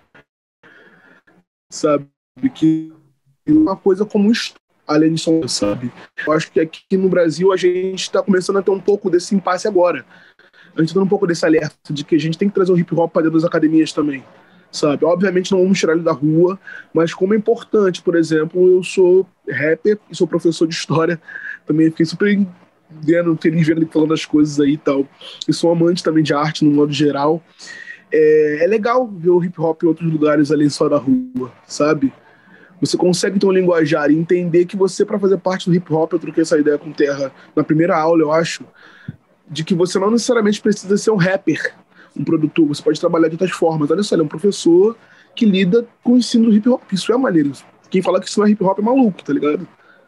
Sabe? Que uma coisa como estudo, além de som, sabe? Eu acho que aqui no Brasil a gente está começando a ter um pouco desse impasse agora. A gente está dando um pouco desse alerta de que a gente tem que trazer o hip hop para dentro das academias também, sabe? Obviamente não vamos tirar ele da rua, mas como é importante, por exemplo, eu sou rapper e sou professor de história, também fiquei super vendo, feliz vendo ele falando as coisas aí e tal. Eu sou amante também de arte no modo geral. É, é legal ver o hip hop em outros lugares além só da rua, sabe? Você consegue ter um linguajar e entender que você, para fazer parte do hip-hop, eu troquei essa ideia com o Terra na primeira aula, eu acho, de que você não necessariamente precisa ser um rapper, um produtor, você pode trabalhar de outras formas. Olha só, ele é um professor que lida com o ensino do hip-hop, isso é maneiro. Quem fala que isso não é hip-hop é maluco, tá ligado?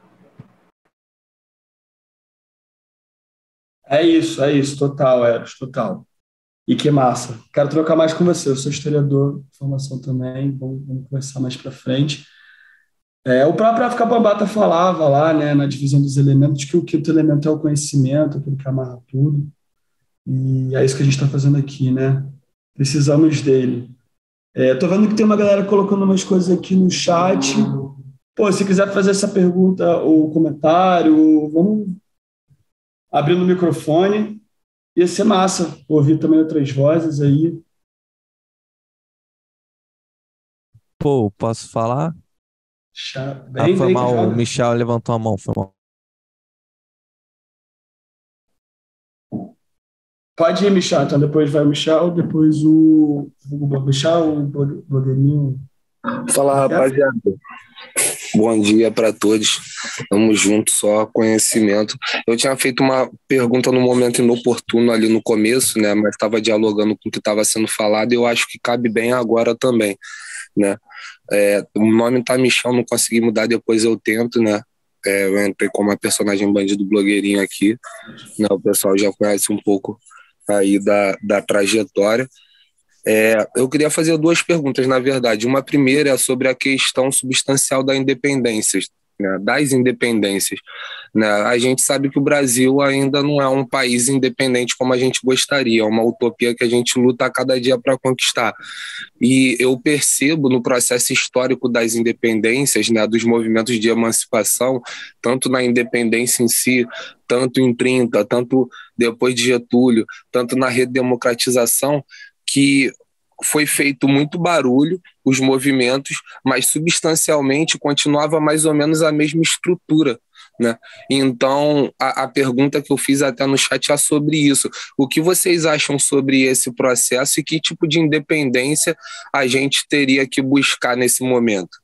É isso, é isso, total, Eros, total. E que massa. Quero trocar mais com você, eu sou historiador de formação também, vamos, vamos conversar mais para frente. É, o próprio África Bambata falava lá, né, na divisão dos elementos, que o quinto elemento é o conhecimento, aquilo que amarra tudo. E é isso que a gente está fazendo aqui, né? Precisamos dele. Estou vendo que tem uma galera colocando umas coisas aqui no chat. Pô, se quiser fazer essa pergunta ou comentário, vamos abrir o microfone. Ia ser massa ouvir também outras vozes aí. Pô, posso falar? Bem, ah, foi bem mal, o Michel levantou a mão, foi mal. Pode ir, Michel, então depois vai o Michel, depois o, o Michel, o blogueirinho. Fala, rapaziada. Bom dia para todos. Tamo junto, só conhecimento. Eu tinha feito uma pergunta no momento inoportuno ali no começo, né? Mas estava dialogando com o que estava sendo falado e eu acho que cabe bem agora também, né? É, o nome tá Michel, não consegui mudar, depois eu tento, né? É, eu entrei como a personagem bandido blogueirinho aqui, né? O pessoal já conhece um pouco aí da, da trajetória. É, eu queria fazer duas perguntas, na verdade. Uma primeira é sobre a questão substancial da independência, né, das independências. Né? A gente sabe que o Brasil ainda não é um país independente como a gente gostaria, é uma utopia que a gente luta a cada dia para conquistar. E eu percebo no processo histórico das independências, né, dos movimentos de emancipação, tanto na independência em si, tanto em trinta, tanto depois de Getúlio, tanto na redemocratização, que foi feito muito barulho, os movimentos, mas substancialmente continuava mais ou menos a mesma estrutura, né? Então, a, a pergunta que eu fiz até no chat é sobre isso. O que vocês acham sobre esse processo e que tipo de independência a gente teria que buscar nesse momento?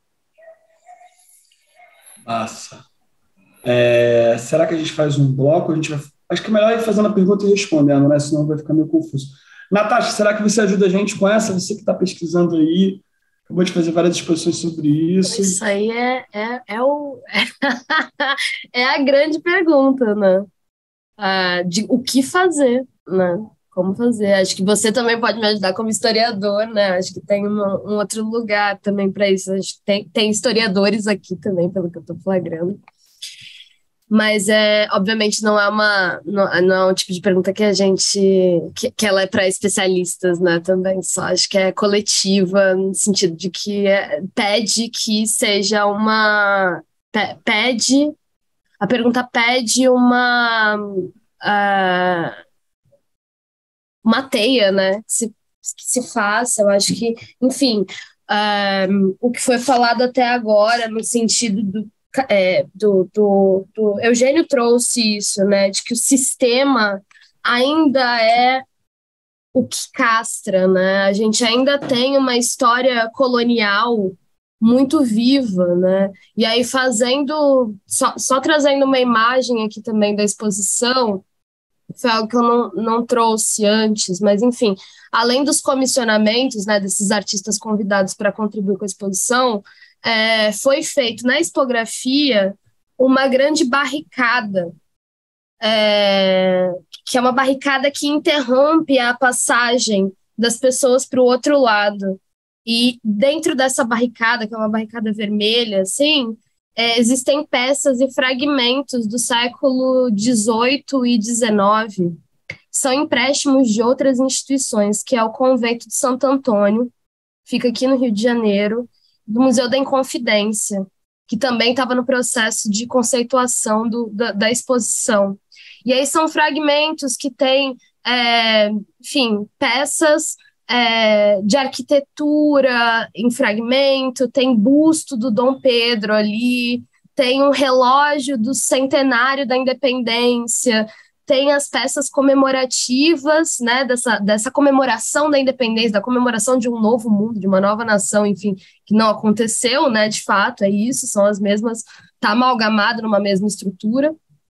Massa. É, será que a gente faz um bloco? A gente vai... Acho que é melhor ir fazendo a pergunta e respondendo, né? Senão vai ficar meio confuso. Natasha, será que você ajuda a gente com essa? Você que está pesquisando aí, acabou de fazer várias exposições sobre isso. Isso aí é, é, é, o, é a grande pergunta, né? Ah, de o que fazer, né? Como fazer. Acho que você também pode me ajudar como historiador, né? Acho que tem uma, um outro lugar também para isso. Acho que tem, tem historiadores aqui também, pelo que eu estou flagrando. Mas, é, obviamente, não é, uma, não, não é um tipo de pergunta que a gente... Que, que ela é para especialistas, né, também. Só acho que é coletiva, no sentido de que é, pede que seja uma... Pe, pede... A pergunta pede uma... Uh, uma teia, né, que se, que se faça. Eu acho que, enfim, uh, o que foi falado até agora, no sentido do É, do, do, do Eugênio trouxe isso, né, de que o sistema ainda é o que castra, né? A gente ainda tem uma história colonial muito viva, né? E aí fazendo, só, só trazendo uma imagem aqui também da exposição, foi algo que eu não, não trouxe antes, mas enfim, além dos comissionamentos, né, desses artistas convidados para contribuir com a exposição, É, foi feito na expografia uma grande barricada, é, que é uma barricada que interrompe a passagem das pessoas para o outro lado. E dentro dessa barricada, que é uma barricada vermelha, assim, é, existem peças e fragmentos do século dezoito e dezenove. São empréstimos de outras instituições, que é o Convento de Santo Antônio, fica aqui no Rio de Janeiro, do Museu da Inconfidência, que também estava no processo de conceituação do, da, da exposição. E aí são fragmentos que têm, é, enfim, peças é, de arquitetura em fragmento, tem busto do Dom Pedro ali, tem um relógio do centenário da independência, tem as peças comemorativas, né, dessa, dessa comemoração da independência, da comemoração de um novo mundo, de uma nova nação, enfim, que não aconteceu, né, de fato, é isso, são as mesmas, está amalgamado numa mesma estrutura,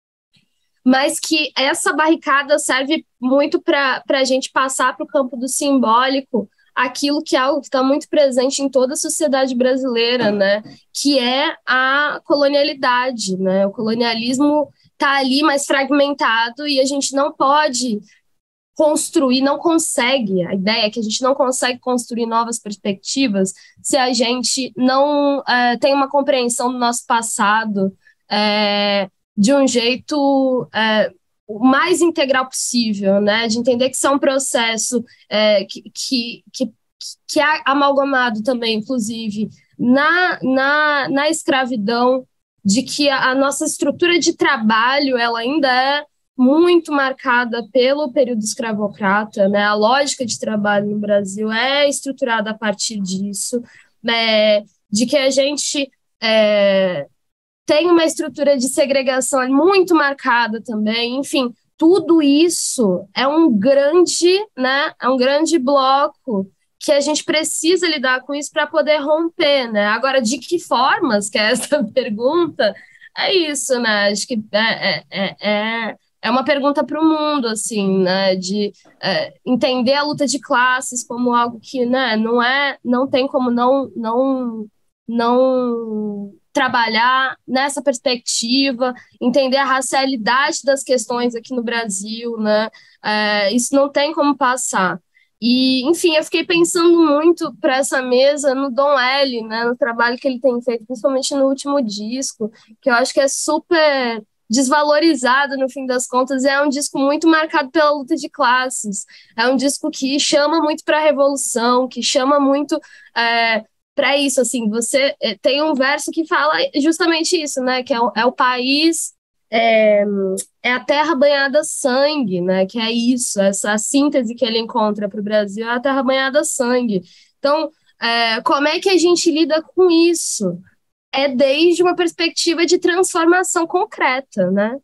mas que essa barricada serve muito para a gente passar para o campo do simbólico aquilo que é algo que está muito presente em toda a sociedade brasileira, né, que é a colonialidade, né, o colonialismo está ali mais fragmentado e a gente não pode construir, não consegue, a ideia é que a gente não consegue construir novas perspectivas se a gente não é, tem uma compreensão do nosso passado é, de um jeito é, o mais integral possível, né? De entender que isso é um processo é, que, que, que, que é amalgamado também, inclusive, na, na, na escravidão, de que a, a nossa estrutura de trabalho ela ainda é muito marcada pelo período escravocrata, né? A lógica de trabalho no Brasil é estruturada a partir disso, né? De que a gente é, tem uma estrutura de segregação muito marcada também, enfim, tudo isso é um grande, né? É um grande bloco que a gente precisa lidar com isso para poder romper, né? Agora, de que formas, que é essa pergunta, é isso, né? Acho que é, é, é, é uma pergunta para o mundo, assim, né, de é, entender a luta de classes como algo que, né, não é, não tem como não, não, não trabalhar nessa perspectiva, entender a racialidade das questões aqui no Brasil, né, é, isso não tem como passar. E, enfim, eu fiquei pensando muito para essa mesa no Dom L, né, no trabalho que ele tem feito, principalmente no último disco, que eu acho que é super desvalorizado no fim das contas, é um disco muito marcado pela luta de classes, é um disco que chama muito para a revolução, que chama muito é, para isso, assim, você é, tem um verso que fala justamente isso, né, que é o, é o país, é, é a terra banhada a sangue, né, que é isso, essa síntese que ele encontra para o Brasil, é a terra banhada a sangue. Então, é, como é que a gente lida com isso? É desde uma perspectiva de transformação concreta, né?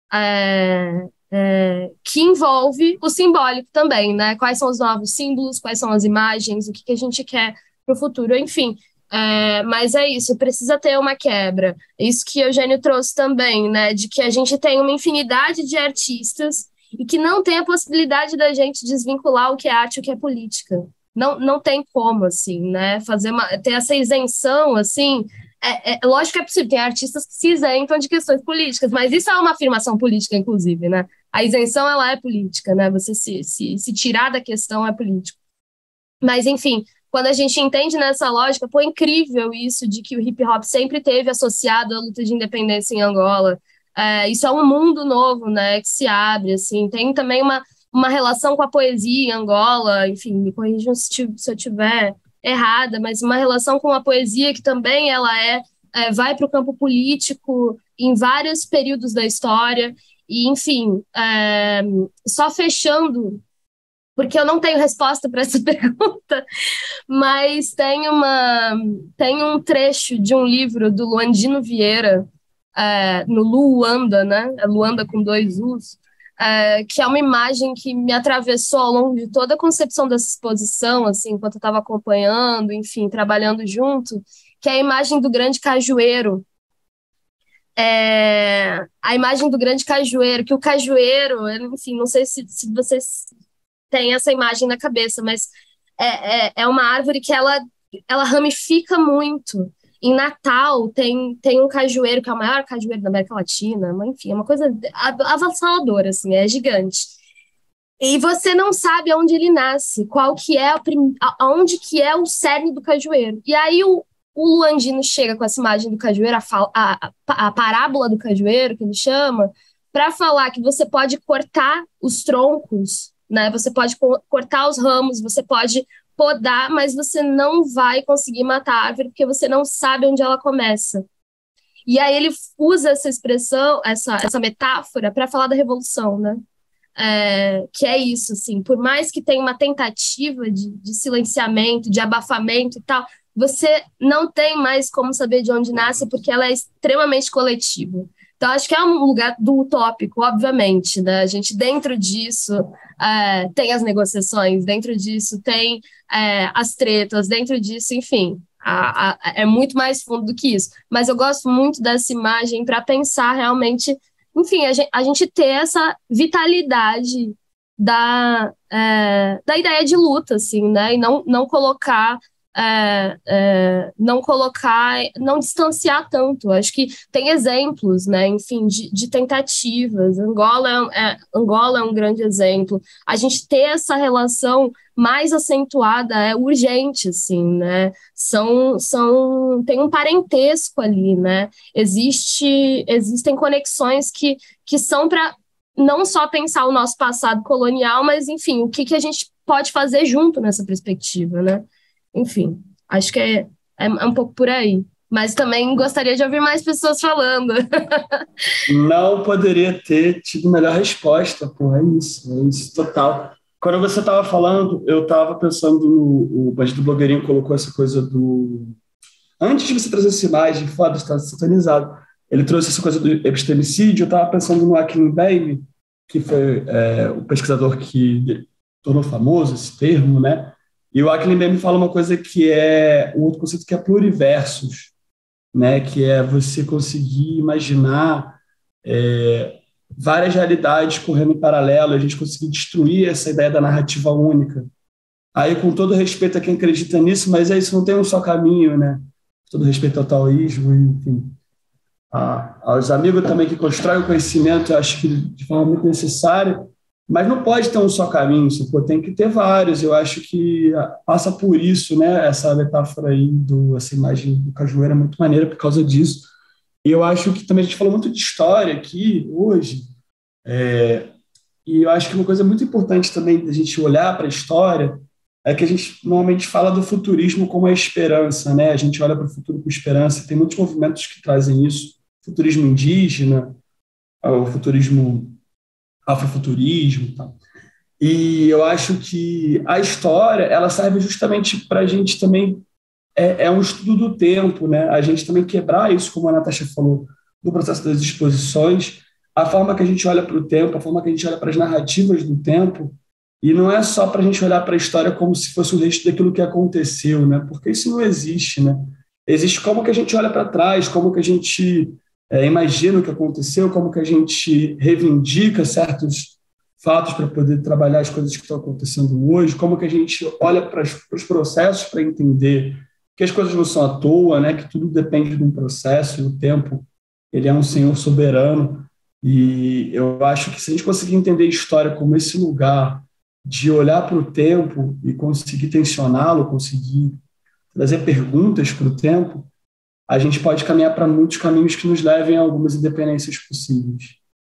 É, é, que envolve o simbólico também, né? Quais são os novos símbolos, quais são as imagens, o que, que a gente quer para o futuro, enfim. É, mas é isso, precisa ter uma quebra. Isso que o Eugênio trouxe também, né? De que a gente tem uma infinidade de artistas e que não tem a possibilidade da gente desvincular o que é arte e o que é política. Não, não tem como, assim, né? Fazer uma, ter essa isenção, assim. É, é, lógico que é possível, tem artistas que se isentam de questões políticas, mas isso é uma afirmação política, inclusive, né? A isenção, ela é política, né? Você se, se, se tirar da questão é político. Mas, enfim, quando a gente entende nessa lógica, pô, é incrível isso de que o hip-hop sempre teve associado à luta de independência em Angola. É, isso é um mundo novo, né, que se abre, assim. Tem também uma, uma relação com a poesia em Angola, enfim, me corrijam se, se eu tiver errada, mas uma relação com a poesia que também ela é, é vai para o campo político em vários períodos da história, e enfim, é, só fechando, porque eu não tenho resposta para essa pergunta, mas tem, uma, tem um trecho de um livro do Luandino Vieira, é, no Luanda, né? É Luanda com dois U's, É, que é uma imagem que me atravessou ao longo de toda a concepção dessa exposição, assim, enquanto eu estava acompanhando, enfim, trabalhando junto, que é a imagem do grande cajueiro. É, a imagem do grande cajueiro, que o cajueiro, enfim, não sei se, se vocês têm essa imagem na cabeça, mas é, é, é uma árvore que ela, ela ramifica muito. Em Natal tem, tem um cajueiro, que é o maior cajueiro da América Latina, mas, enfim, é uma coisa avassaladora, assim, é gigante. E você não sabe aonde ele nasce, qual que é, a prim... aonde que é o cerne do cajueiro. E aí o, o Luandino chega com essa imagem do cajueiro, a, a, a parábola do cajueiro, que ele chama, para falar que você pode cortar os troncos, né? Você pode co- cortar os ramos, você pode podar, mas você não vai conseguir matar a árvore porque você não sabe onde ela começa. E aí ele usa essa expressão, essa, essa metáfora para falar da revolução, né? É, que é isso, assim, por mais que tenha uma tentativa de, de silenciamento, de abafamento e tal, você não tem mais como saber de onde nasce porque ela é extremamente coletiva. Então, acho que é um lugar do utópico, obviamente, né? A gente, dentro disso, é, tem as negociações, dentro disso tem é, as tretas, dentro disso, enfim, a, a, é muito mais fundo do que isso. Mas eu gosto muito dessa imagem para pensar realmente, enfim, a gente, a gente ter essa vitalidade da, é, da ideia de luta, assim, né? E não, não colocar... É, é, não colocar, não distanciar tanto. Acho que tem exemplos, né, enfim, de, de tentativas. Angola é, é, Angola é um grande exemplo. A gente ter essa relação mais acentuada é urgente, assim, né? São, são, tem um parentesco ali, né? Existe, existem conexões que, que são para não só pensar o nosso passado colonial, mas, enfim, o que, que a gente pode fazer junto nessa perspectiva, né? Enfim, acho que é, é, é um pouco por aí. Mas também gostaria de ouvir mais pessoas falando. Não poderia ter tido melhor resposta, pô, é isso, é isso, total. Quando você estava falando, eu estava pensando no... O Bandido Blogueirinho colocou essa coisa do... Antes de você trazer essa imagem, foda, está sintonizado. Ele trouxe essa coisa do epistemicídio, eu estava pensando no Akin Bey, que foi é, o pesquisador que tornou famoso esse termo, né? E o Akin Bey me fala uma coisa que é um outro conceito que é pluriversos, né? Que é você conseguir imaginar é, várias realidades correndo em paralelo, a gente conseguir destruir essa ideia da narrativa única. Aí, com todo respeito a quem acredita nisso, mas é isso, não tem um só caminho, né? Todo respeito ao taoísmo, enfim. Ah, aos amigos também que constroem o conhecimento, eu acho que de forma muito necessária, mas não pode ter um só caminho, pô, tem que ter vários. Eu acho que passa por isso, né? Essa metáfora aí, do, essa imagem do cajueiro é muito maneira por causa disso. E eu acho que também a gente falou muito de história aqui hoje, é, e eu acho que uma coisa muito importante também da gente olhar para a história é que a gente normalmente fala do futurismo como a esperança, né? A gente olha para o futuro com esperança, tem muitos movimentos que trazem isso, futurismo indígena, o futurismo, afrofuturismo e tal. E eu acho que a história, ela serve justamente para a gente também, é, é um estudo do tempo, né? A gente também quebrar isso, como a Natasha falou, no processo das exposições, a forma que a gente olha para o tempo, a forma que a gente olha para as narrativas do tempo. E não é só para a gente olhar para a história como se fosse o resto daquilo que aconteceu, né? Porque isso não existe, né? Existe como que a gente olha para trás, como que a gente é, imagina o que aconteceu, como que a gente reivindica certos fatos para poder trabalhar as coisas que estão acontecendo hoje, como que a gente olha para os processos para entender que as coisas não são à toa, né? Que tudo depende de um processo e o tempo, ele é um senhor soberano. E eu acho que se a gente conseguir entender a história como esse lugar de olhar para o tempo e conseguir tensioná-lo, conseguir trazer perguntas para o tempo, a gente pode caminhar para muitos caminhos que nos levem a algumas independências possíveis.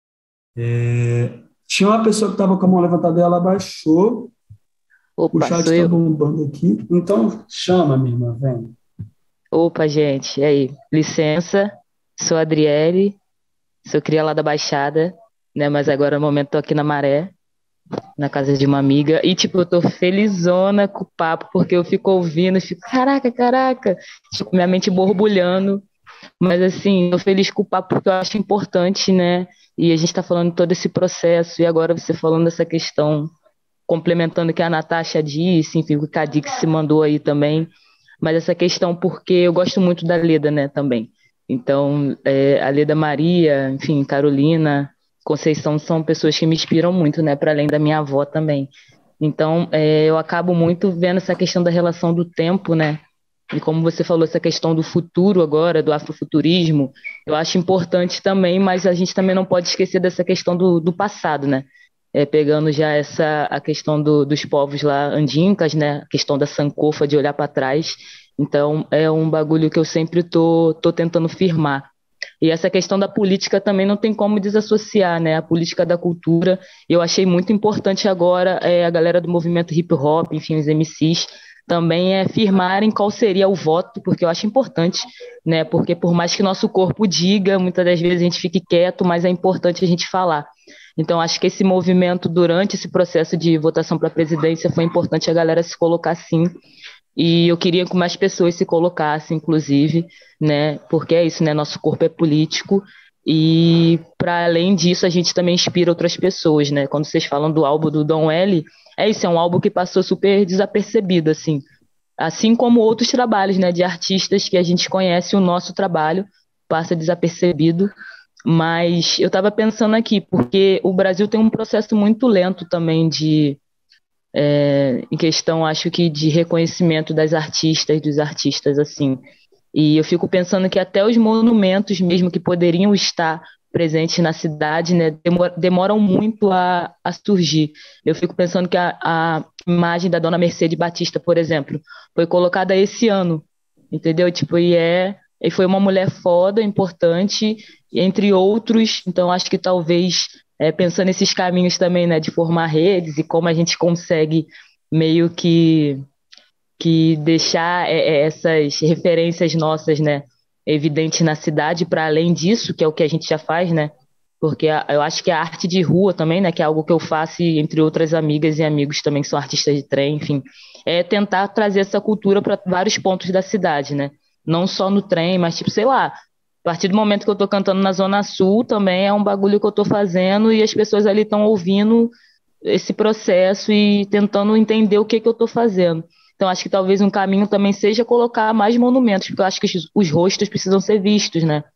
É... Tinha uma pessoa que estava com a mão levantada e ela baixou. Opa, o chat está bombando aqui. Então, chama, minha irmã, vem. Opa, gente, e aí? Licença, sou a Adriele, sou cria lá da Baixada, né? Mas agora no momento estou aqui na Maré, na casa de uma amiga, e tipo, eu tô felizona com o papo, porque eu fico ouvindo, fico, caraca, caraca, tipo, minha mente borbulhando, mas assim, tô feliz com o papo porque eu acho importante, né, e a gente tá falando todo esse processo, e agora você falando dessa questão, complementando o que a Natasha disse, enfim, o que a Cadix se mandou aí também, mas essa questão porque eu gosto muito da Leda, né, também, então, é, a Leda Maria, enfim, Carolina, Conceição são pessoas que me inspiram muito, né, para além da minha avó também. Então, é, eu acabo muito vendo essa questão da relação do tempo, né, e como você falou, essa questão do futuro agora, do afrofuturismo, eu acho importante também, mas a gente também não pode esquecer dessa questão do, do passado, né, é, pegando já essa, a questão do, dos povos lá andíncas, né, a questão da sankofa, de olhar para trás. Então, é um bagulho que eu sempre tô, tô tentando firmar. E essa questão da política também não tem como desassociar, né? A política da cultura. Eu achei muito importante agora é, a galera do movimento hip hop, enfim, os M Cs, também é firmarem qual seria o voto, porque eu acho importante, né? Porque por mais que nosso corpo diga, muitas das vezes a gente fique quieto, mas é importante a gente falar. Então, acho que esse movimento, durante esse processo de votação para a presidência, foi importante a galera se colocar assim. E eu queria que mais pessoas se colocassem, inclusive, né? Porque é isso, né? Nosso corpo é político e, para além disso, a gente também inspira outras pessoas, né? Quando vocês falam do álbum do Dom L, é isso, é um álbum que passou super desapercebido, assim. Assim como outros trabalhos, né? De artistas que a gente conhece, o nosso trabalho passa desapercebido. Mas eu estava pensando aqui, porque o Brasil tem um processo muito lento também de... É, em questão, acho que de reconhecimento das artistas, dos artistas, assim. E eu fico pensando que até os monumentos mesmo que poderiam estar presentes na cidade, né, demor- demoram muito a, a surgir. Eu fico pensando que a, a imagem da Dona Mercedes Batista, por exemplo, foi colocada esse ano, entendeu? Tipo, e, é, e foi uma mulher foda, importante, entre outros, então acho que talvez... É, pensando nesses caminhos também, né, de formar redes e como a gente consegue meio que, que deixar é, essas referências nossas, né, evidentes na cidade, para além disso, que é o que a gente já faz, né, porque a, eu acho que a arte de rua também, né, que é algo que eu faço entre outras amigas e amigos também que são artistas de trem, enfim, é tentar trazer essa cultura para vários pontos da cidade, né, não só no trem, mas tipo, sei lá, a partir do momento que eu tô cantando na Zona Sul, também é um bagulho que eu tô fazendo e as pessoas ali estão ouvindo esse processo e tentando entender o que que eu tô fazendo. Então, acho que talvez um caminho também seja colocar mais monumentos, porque eu acho que os, os rostos precisam ser vistos, né?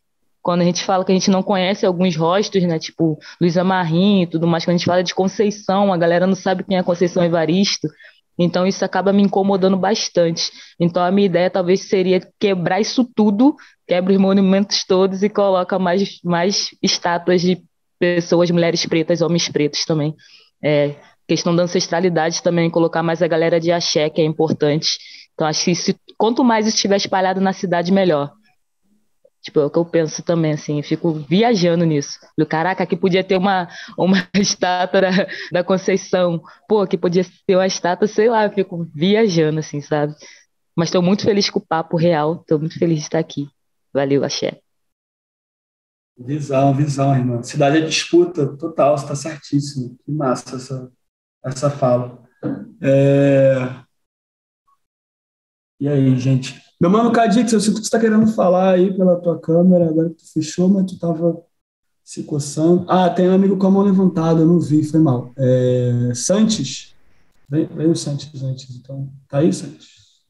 quando a gente fala que a gente não conhece alguns rostos, né, tipo Luísa Marim e tudo mais, quando a gente fala de Conceição, a galera não sabe quem é Conceição Evaristo, então isso acaba me incomodando bastante. Então a minha ideia talvez seria quebrar isso tudo, quebra os monumentos todos e coloca mais, mais estátuas de pessoas, mulheres pretas, homens pretos também. É, questão da ancestralidade também, colocar mais a galera de axé, que é importante. Então acho que se, quanto mais isso estiver espalhado na cidade, melhor. Tipo, é o que eu penso também, assim, eu fico viajando nisso. Eu, caraca, aqui podia ter uma, uma estátua da, da Conceição. Pô, aqui podia ter uma estátua, sei lá, eu fico viajando, assim, sabe? Mas estou muito feliz com o papo real, estou muito feliz de estar aqui. Valeu, axé. Visão, visão, irmão. Cidade é disputa, total, você está certíssimo. Que massa essa, essa fala. É... E aí, gente? Meu mano Cadix, eu sinto que você está querendo falar aí pela tua câmera, agora que tu fechou, mas tu estava se coçando. Ah, tem um amigo com a mão levantada, eu não vi, foi mal. É... Santos? Vem, vem o Santos antes, então. Tá aí, Santos?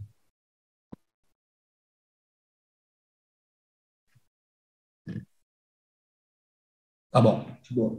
Tá bom, de boa.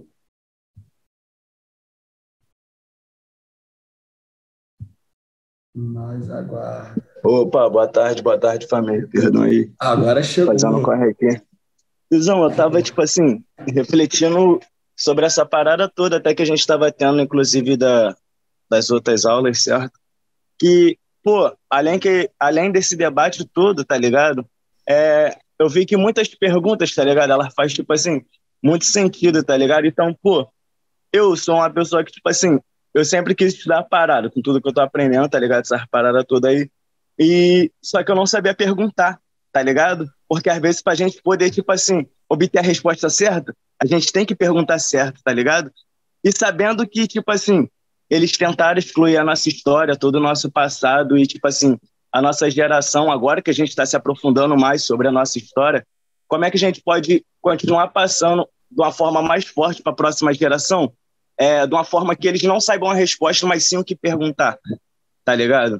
Mas aguarda. Opa, boa tarde, boa tarde, família. Perdão aí. Agora chegou. Fazendo corre aqui. Visão, eu tava, tipo assim, refletindo sobre essa parada toda, até que a gente tava tendo, inclusive, da, das outras aulas, certo? Que, pô, além, que, além desse debate todo, tá ligado? É, eu vi que muitas perguntas, tá ligado? Ela faz, tipo assim, muito sentido, tá ligado? Então, pô, eu sou uma pessoa que, tipo assim, eu sempre quis estudar a parada, com tudo que eu tô aprendendo, tá ligado? Essa parada toda aí. E só que eu não sabia perguntar, tá ligado? Porque às vezes pra gente poder, tipo assim, obter a resposta certa, a gente tem que perguntar certo, tá ligado? E sabendo que, tipo assim, eles tentaram excluir a nossa história, todo o nosso passado e, tipo assim, a nossa geração, agora que a gente está se aprofundando mais sobre a nossa história, como é que a gente pode continuar passando de uma forma mais forte para a próxima geração? É, de uma forma que eles não saibam a resposta, mas sim o que perguntar, tá ligado?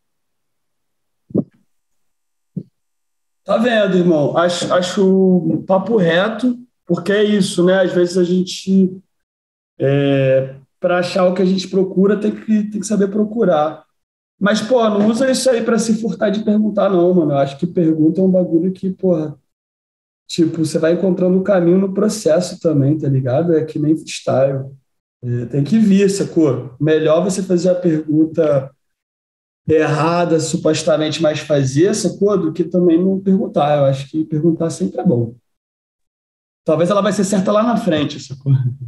Tá vendo, irmão? Acho, acho um papo reto, porque é isso, né? Às vezes a gente, é, para achar o que a gente procura, tem que, tem que saber procurar. Mas, pô, não usa isso aí para se furtar de perguntar, não, mano. Eu acho que pergunta é um bagulho que, porra, tipo, você vai encontrando o caminho no processo também, tá ligado? É que nem freestyle. É, tem que vir, sacou? Melhor você fazer a pergunta errada, supostamente, mais fazer, sacou? Do que também não perguntar. Eu acho que perguntar sempre é bom. Talvez ela vai ser certa lá na frente, sacou?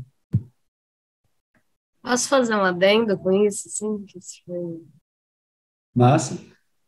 Posso fazer um adendo com isso? Sim, que isso foi... Massa.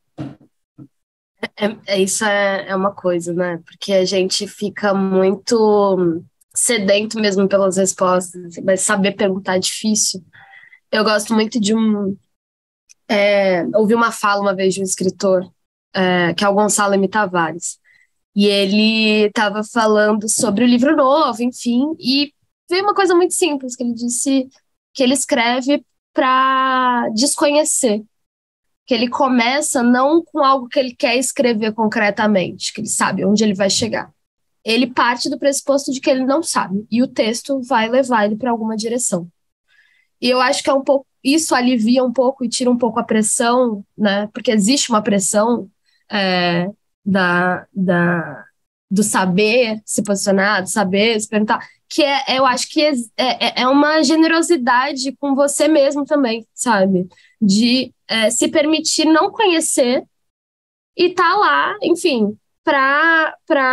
É, é, isso é, é uma coisa, né? Porque a gente fica muito sedento mesmo pelas respostas, mas saber perguntar é difícil. Eu gosto muito de um... É, ouvi uma fala uma vez de um escritor, é, que é o Gonçalo M. Tavares, e ele estava falando sobre o livro novo, enfim, e veio uma coisa muito simples, que ele disse que ele escreve para desconhecer, que ele começa não com algo que ele quer escrever concretamente, que ele sabe onde ele vai chegar. Ele parte do pressuposto de que ele não sabe, e o texto vai levar ele para alguma direção. E eu acho que é um pouco, isso alivia um pouco e tira um pouco a pressão, né? Porque existe uma pressão é, da, da, do saber se posicionar, do saber se perguntar, que é, eu acho que é, é, é uma generosidade com você mesmo também, sabe? De é, se permitir não conhecer e tá lá, enfim, para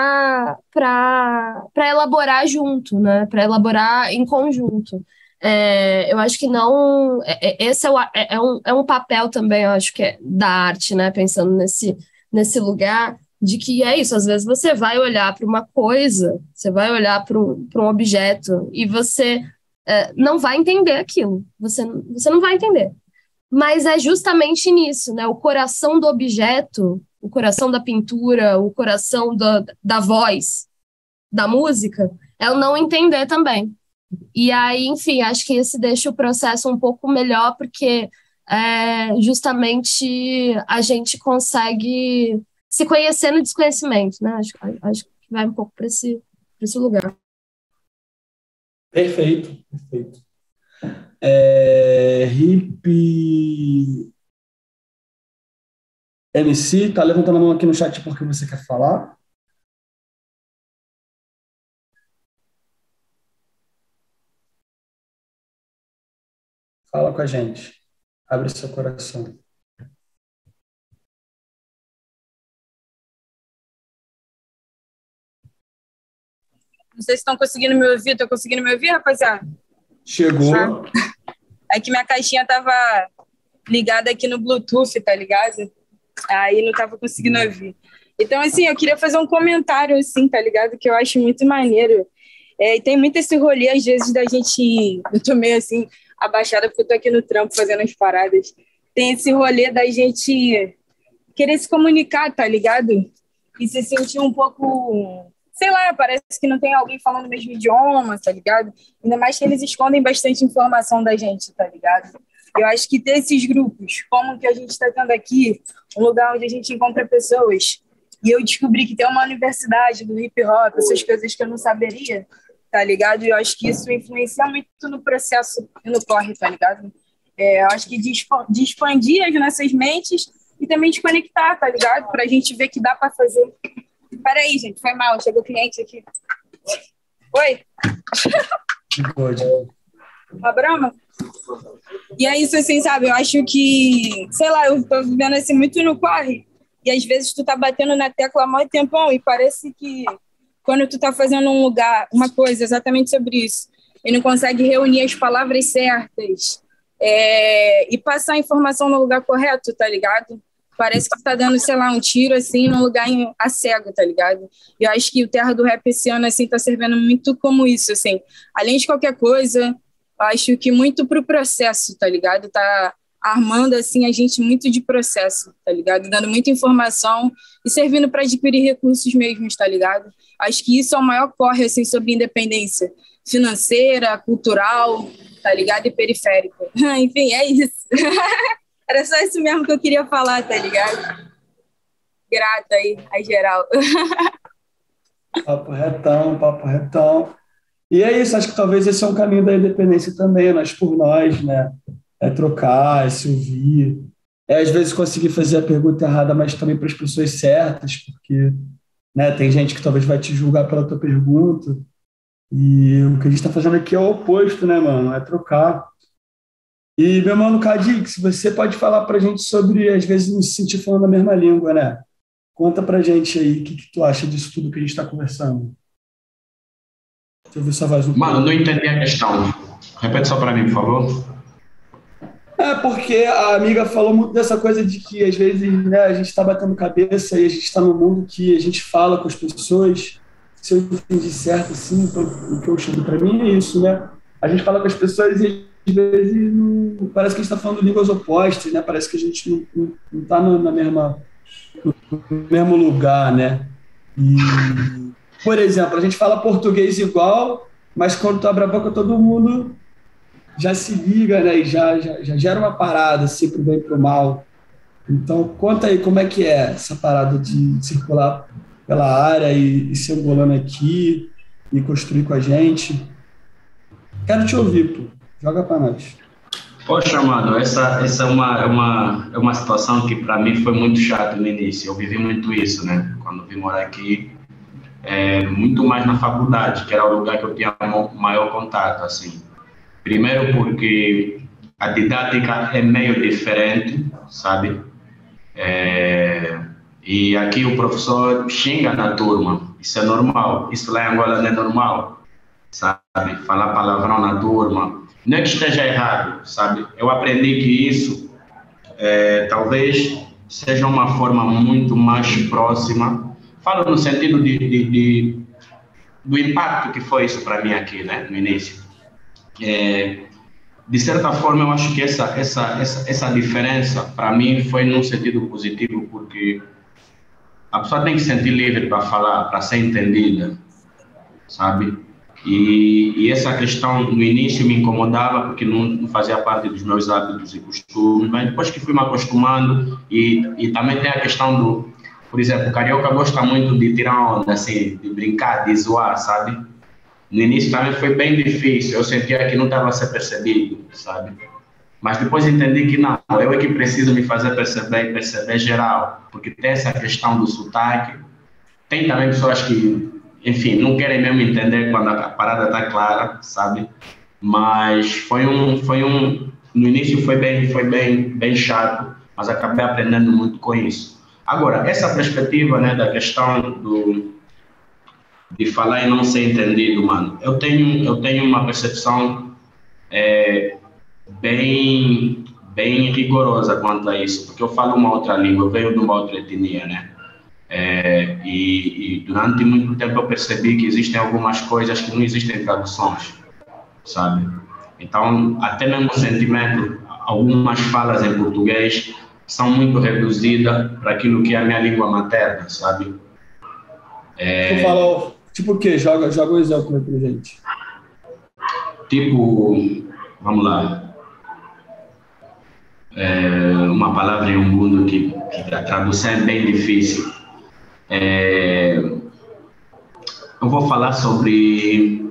elaborar junto, né? Para elaborar em conjunto. É, eu acho que não. É, esse é, o, é, é, um, é um papel também, eu acho que é da arte, né? Pensando nesse, nesse lugar de que é isso. Às vezes você vai olhar para uma coisa, você vai olhar para um, para um objeto e você é, não vai entender aquilo. Você, você não vai entender. Mas é justamente nisso, né? O coração do objeto, o coração da pintura, o coração da, da voz, da música, é o não entender também. E aí, enfim, acho que esse deixa o processo um pouco melhor, porque é, justamente a gente consegue se conhecer no desconhecimento, né? Acho, acho que vai um pouco para esse, esse lugar. Perfeito, perfeito. É, Hip M C, tá levantando a mão aqui no chat porque você quer falar. Fala com a gente. Abre seu coração. Não sei se estão conseguindo me ouvir. Estão conseguindo me ouvir, rapaziada? Chegou. Ah. É que minha caixinha tava ligada aqui no Bluetooth, tá ligado? Aí não tava conseguindo ouvir. Então, assim, eu queria fazer um comentário, assim, tá ligado? Que eu acho muito maneiro. É, e tem muito esse rolê, às vezes, da gente... Eu tô meio, assim, abaixada, porque eu tô aqui no trampo fazendo as paradas. Tem esse rolê da gente querer se comunicar, tá ligado? E se sentir um pouco... Sei lá, parece que não tem alguém falando o mesmo idioma, tá ligado? Ainda mais que eles escondem bastante informação da gente, tá ligado? Eu acho que ter esses grupos, como que a gente está tendo aqui, um lugar onde a gente encontra pessoas, e eu descobri que tem uma universidade do hip-hop, essas coisas que eu não saberia, tá ligado? E eu acho que isso influencia muito no processo e no corre, tá ligado? É, eu acho que de, de expandir as nossas mentes e também de conectar, tá ligado? Pra gente ver que dá pra fazer. Peraí, gente, foi mal, chegou cliente aqui. Oi? Pode. A Brahma? E é isso, assim, sabe? Eu acho que, sei lá, eu tô vivendo assim muito no corre. E às vezes tu tá batendo na tecla há muito tempão e parece que quando tu tá fazendo um lugar, uma coisa exatamente sobre isso, e não consegue reunir as palavras certas é, e passar a informação no lugar correto, tá ligado? Parece que tá dando, sei lá, um tiro, assim, num lugar em, a cego, tá ligado? E eu acho que o Terra do Rap esse ano, assim, tá servindo muito como isso, assim. Além de qualquer coisa, eu acho que muito pro processo, tá ligado? Tá armando, assim, a gente muito de processo, tá ligado? Dando muita informação e servindo para adquirir recursos mesmos, tá ligado? Acho que isso é o maior corre, assim, sobre independência financeira, cultural, tá ligado? E periférica. Enfim, é isso. Era só isso mesmo que eu queria falar, tá ligado? Grata aí, a geral. Papo retão, papo retão. E é isso, acho que talvez esse é um caminho da independência também, nós por nós, né? É trocar, é se ouvir. É, às vezes, conseguir fazer a pergunta errada, mas também para as pessoas certas, porque, né, tem gente que talvez vai te julgar pela tua pergunta. E o que a gente está fazendo aqui é o oposto, né, mano? É trocar. E, meu mano Cadix, você pode falar pra gente sobre, às vezes, não se sentir falando a mesma língua, né? Conta pra gente aí o que, que tu acha disso tudo que a gente está conversando. Deixa eu ver sua voz um pouco. Mano, não entendi a questão. Repete só pra mim, por favor. É porque a amiga falou muito dessa coisa de que, às vezes, né, a gente está batendo cabeça e a gente está num mundo que a gente fala com as pessoas. Se eu entendi certo, assim, então, o que eu chamo pra mim é isso, né? A gente fala com as pessoas e às vezes não, parece que a gente está falando línguas opostas, né? Parece que a gente não está na mesma, no mesmo lugar, né? E, por exemplo, a gente fala português igual, mas quando tu abre a boca todo mundo já se liga, né? E já, já, já gera uma parada, assim, pro bem e pro mal. Então, conta aí como é que é essa parada de circular pela área e, e se angolando aqui e construir com a gente. Quero te ouvir, pô. Joga para nós. Poxa, mano, essa, essa é, uma, é, uma, é uma situação que para mim foi muito chata no início. Eu vivi muito isso, né? Quando vim morar aqui, é, muito mais na faculdade, que era o lugar que eu tinha maior contato, assim. Primeiro porque a didática é meio diferente, sabe? É, e aqui o professor xinga na turma, isso é normal. Isso lá em Angola não é normal, sabe? Falar palavrão na turma. Não é que esteja errado, sabe? Eu aprendi que isso é, talvez seja uma forma muito mais próxima. Falo no sentido de, de, de, do impacto que foi isso para mim aqui, né? No início. É, de certa forma, eu acho que essa, essa, essa, essa diferença, para mim, foi num sentido positivo, porque a pessoa tem que se sentir livre para falar, para ser entendida, sabe? E, e essa questão no início me incomodava porque não, não fazia parte dos meus hábitos e costumes, mas depois que fui me acostumando e, e também tem a questão do, por exemplo, o carioca gosta muito de tirar onda, assim, de brincar, de zoar, sabe? No início também foi bem difícil, eu sentia que não estava a ser percebido, sabe? Mas depois entendi que não, eu é que preciso me fazer perceber e perceber geral, porque tem essa questão do sotaque, tem também pessoas que, enfim, não querem mesmo entender quando a parada está clara, sabe? Mas foi um, foi um, no início foi bem, foi bem, bem chato, mas acabei aprendendo muito com isso. Agora, essa perspectiva, né, da questão do, de falar e não ser entendido, mano, eu tenho, eu tenho uma percepção é, bem, bem rigorosa quanto a isso, porque eu falo uma outra língua, eu venho de uma outra etnia, né? É, e, e durante muito tempo eu percebi que existem algumas coisas que não existem traduções, sabe? Então, até mesmo o sentimento, algumas falas em português são muito reduzidas para aquilo que é a minha língua materna, sabe? É... Tu fala, tipo o quê? Joga, joga um exemplo pra gente. Tipo, vamos lá. É uma palavra em um mundo que, que a tradução é bem difícil. É... Eu vou falar sobre,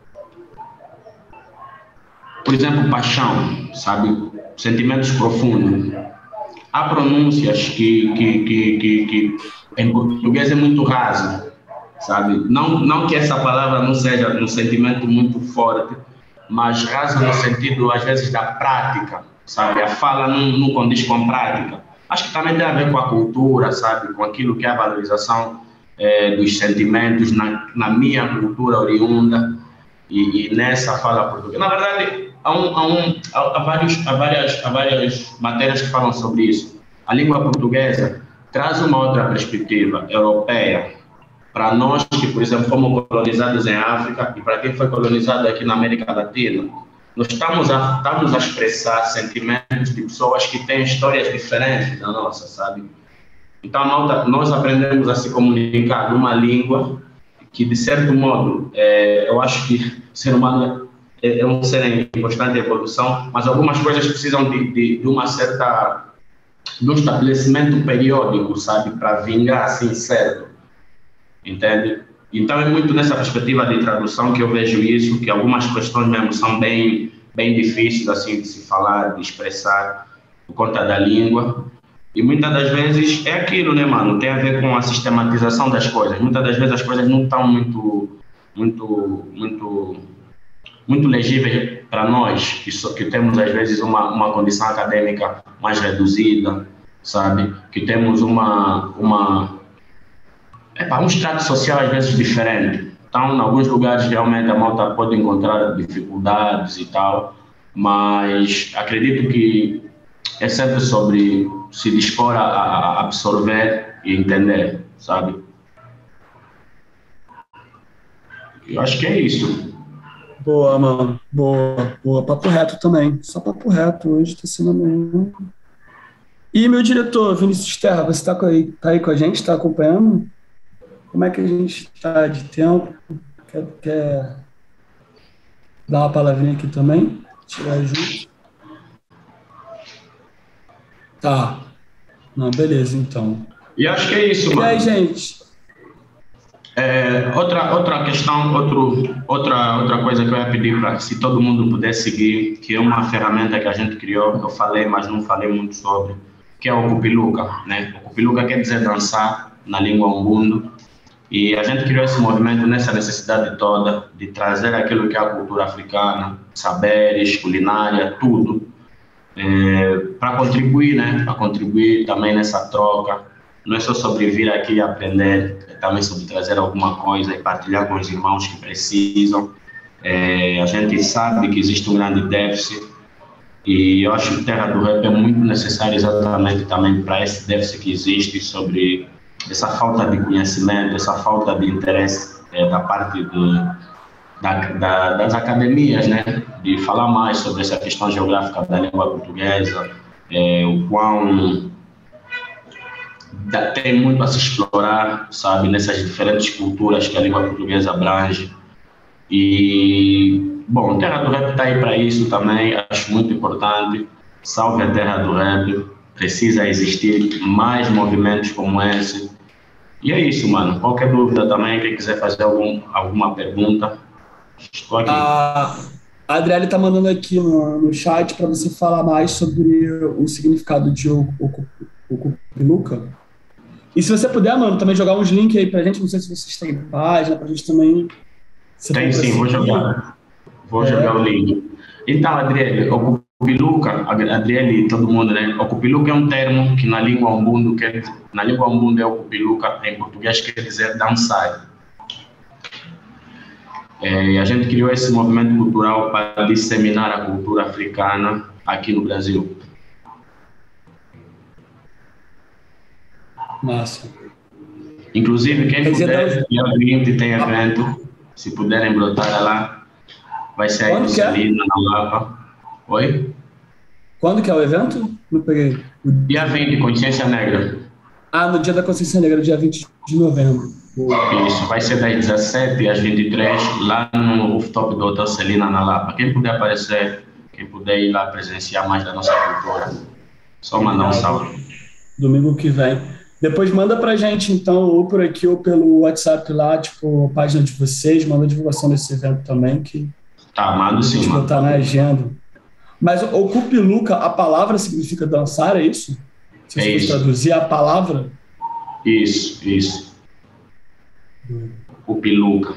por exemplo, paixão, sabe? Sentimentos profundos. Há pronúncias que, que, que, que, que em português é muito raso, sabe? Não, não que essa palavra não seja um sentimento muito forte, mas raso no sentido, às vezes, da prática, sabe? A fala não, não condiz com a prática. Acho que também tem a ver com a cultura, sabe? Com aquilo que é a valorização é, dos sentimentos na, na minha cultura oriunda e, e nessa fala portuguesa. Na verdade, Há, um, há, um, há, vários, há, várias, há várias matérias que falam sobre isso. A língua portuguesa traz uma outra perspectiva europeia para nós que, por exemplo, fomos colonizados em África e para quem foi colonizado aqui na América Latina. Nós estamos a, estamos a expressar sentimentos de pessoas que têm histórias diferentes da nossa, sabe? Então, nós aprendemos a se comunicar numa língua que, de certo modo, é, eu acho que o ser humano é um ser em constante evolução, mas algumas coisas precisam de, de, de uma certa, de um estabelecimento periódico, sabe, para vingar assim certo, entende? Então é muito nessa perspectiva de tradução que eu vejo isso, que algumas questões mesmo são bem, bem difíceis assim de se falar, de expressar por conta da língua, e muitas das vezes é aquilo, né, mano, tem a ver com a sistematização das coisas. Muitas das vezes as coisas não estão muito, muito, muito muito legíveis para nós, que, so, que temos às vezes uma, uma condição acadêmica mais reduzida, sabe? Que temos uma, uma, epa, um extrato social às vezes diferente. Então, em alguns lugares realmente a malta pode encontrar dificuldades e tal, mas acredito que é sempre sobre se dispor a, a absorver e entender, sabe? Eu acho que é isso. Boa, mano. Boa, boa. Papo reto também. Só papo reto hoje, tá sendo amanhã. E meu diretor, Vinícius Terra, você tá aí, tá aí com a gente? Tá acompanhando? Como é que a gente tá de tempo? Quer, quer dar uma palavrinha aqui também? Tirar junto. Tá. Não, beleza, então. E acho que é isso, mano. E aí, gente? É, outra, outra questão, outro, outra, outra coisa que eu ia pedir para se todo mundo puder seguir, que é uma ferramenta que a gente criou, eu falei, mas não falei muito sobre, que é o Cupiluca, né? O Cupiluca quer dizer dançar na língua umbundo, e a gente criou esse movimento nessa necessidade toda de trazer aquilo que é a cultura africana, saberes, culinária, tudo, é, para contribuir, né? Para contribuir também nessa troca. Não é só sobre vir aqui e aprender, é também sobre trazer alguma coisa e partilhar com os irmãos que precisam. É, a gente sabe que existe um grande déficit e eu acho que Terra do Rap é muito necessário exatamente também para esse déficit que existe sobre essa falta de conhecimento, essa falta de interesse é, da parte do, da, da, das academias, né? De falar mais sobre essa questão geográfica da língua portuguesa, é, o quão tem muito a se explorar, sabe, nessas diferentes culturas que a língua portuguesa abrange. E, bom, Terra do Rap está aí para isso também, acho muito importante. Salve a Terra do Rap, precisa existir mais movimentos como esse, E é isso, mano. Qualquer dúvida também, quem quiser fazer algum, alguma pergunta, estou aqui. A a Adriele está mandando aqui no, no chat para você falar mais sobre o significado de Okupiluka. E se você puder, mano, também jogar uns links aí pra gente, não sei se vocês têm página, pra gente também... Tem sim, vou jogar. Vou é. jogar o link. Então, Adriele, Okupiluka, Adriele, todo mundo, né? Okupiluka é um termo que na língua umbundo, quer, na língua umbundo é Okupiluka, em português quer dizer dançar. É, a gente criou esse movimento cultural para disseminar a cultura africana aqui no Brasil. Massa. Inclusive, quem puder, dia vinte tem evento, se puderem brotar lá, vai ser aí no Celina, na Lapa. Oi? Quando que é o evento? Não peguei. Dia vinte, Consciência Negra. Ah, no dia da Consciência Negra, dia vinte de novembro. Isso, vai ser das dezessete às vinte e três, lá no rooftop do Hotel Celina, na Lapa. Quem puder aparecer, quem puder ir lá presenciar mais da nossa cultura, só mandar um salve. Domingo que vem. Depois manda pra gente, então, ou por aqui ou pelo WhatsApp lá, tipo, a página de vocês, manda a divulgação desse evento também, que... Tá, mando sim, mano. Tá na agenda. Mas o Okupiluka, a palavra significa dançar, é isso? Se você é isso. traduzir a palavra? Isso, isso. Okupiluka.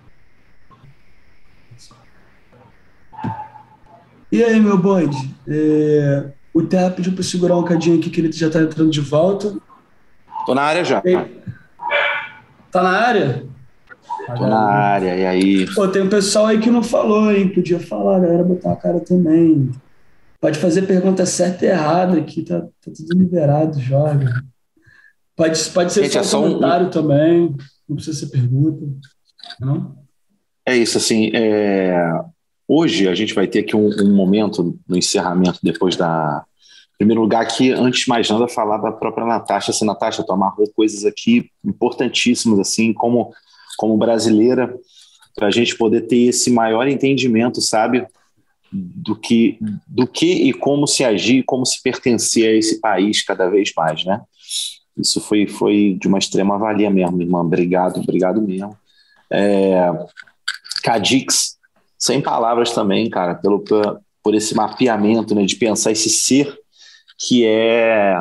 E aí, meu bonde? É... O Terra pediu para segurar um cadinho aqui, que ele já tá entrando de volta. Tô na área já. Tá na área? Tô na área, e aí? Pô, tem um pessoal aí que não falou, hein? Podia falar, galera, botar a cara também. Pode fazer pergunta certa e errada aqui, tá, tá tudo liberado, joga. Pode, pode ser Gente, só um comentário um... também, não precisa ser pergunta. Não? É isso, assim, é... hoje a gente vai ter aqui um, um momento no encerramento, depois da... Em primeiro lugar, aqui, antes de mais nada, falar da própria Natasha. Assim, Natasha, tu amarrou coisas aqui importantíssimas, assim, como, como brasileira, para a gente poder ter esse maior entendimento, sabe, do que, do que e como se agir, como se pertencer a esse país cada vez mais, né? Isso foi, foi de uma extrema valia mesmo, irmã. Obrigado, obrigado mesmo. É, Cadix, sem palavras também, cara, pelo, por, por esse mapeamento, né, de pensar esse ser que é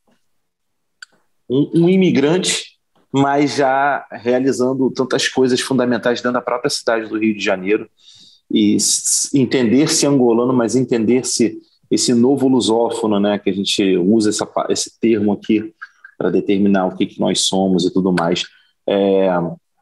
um, um imigrante, mas já realizando tantas coisas fundamentais dentro da própria cidade do Rio de Janeiro, e entender-se angolano, mas entender-se esse novo lusófono, né, que a gente usa essa, esse termo aqui para determinar o que, que nós somos e tudo mais. É,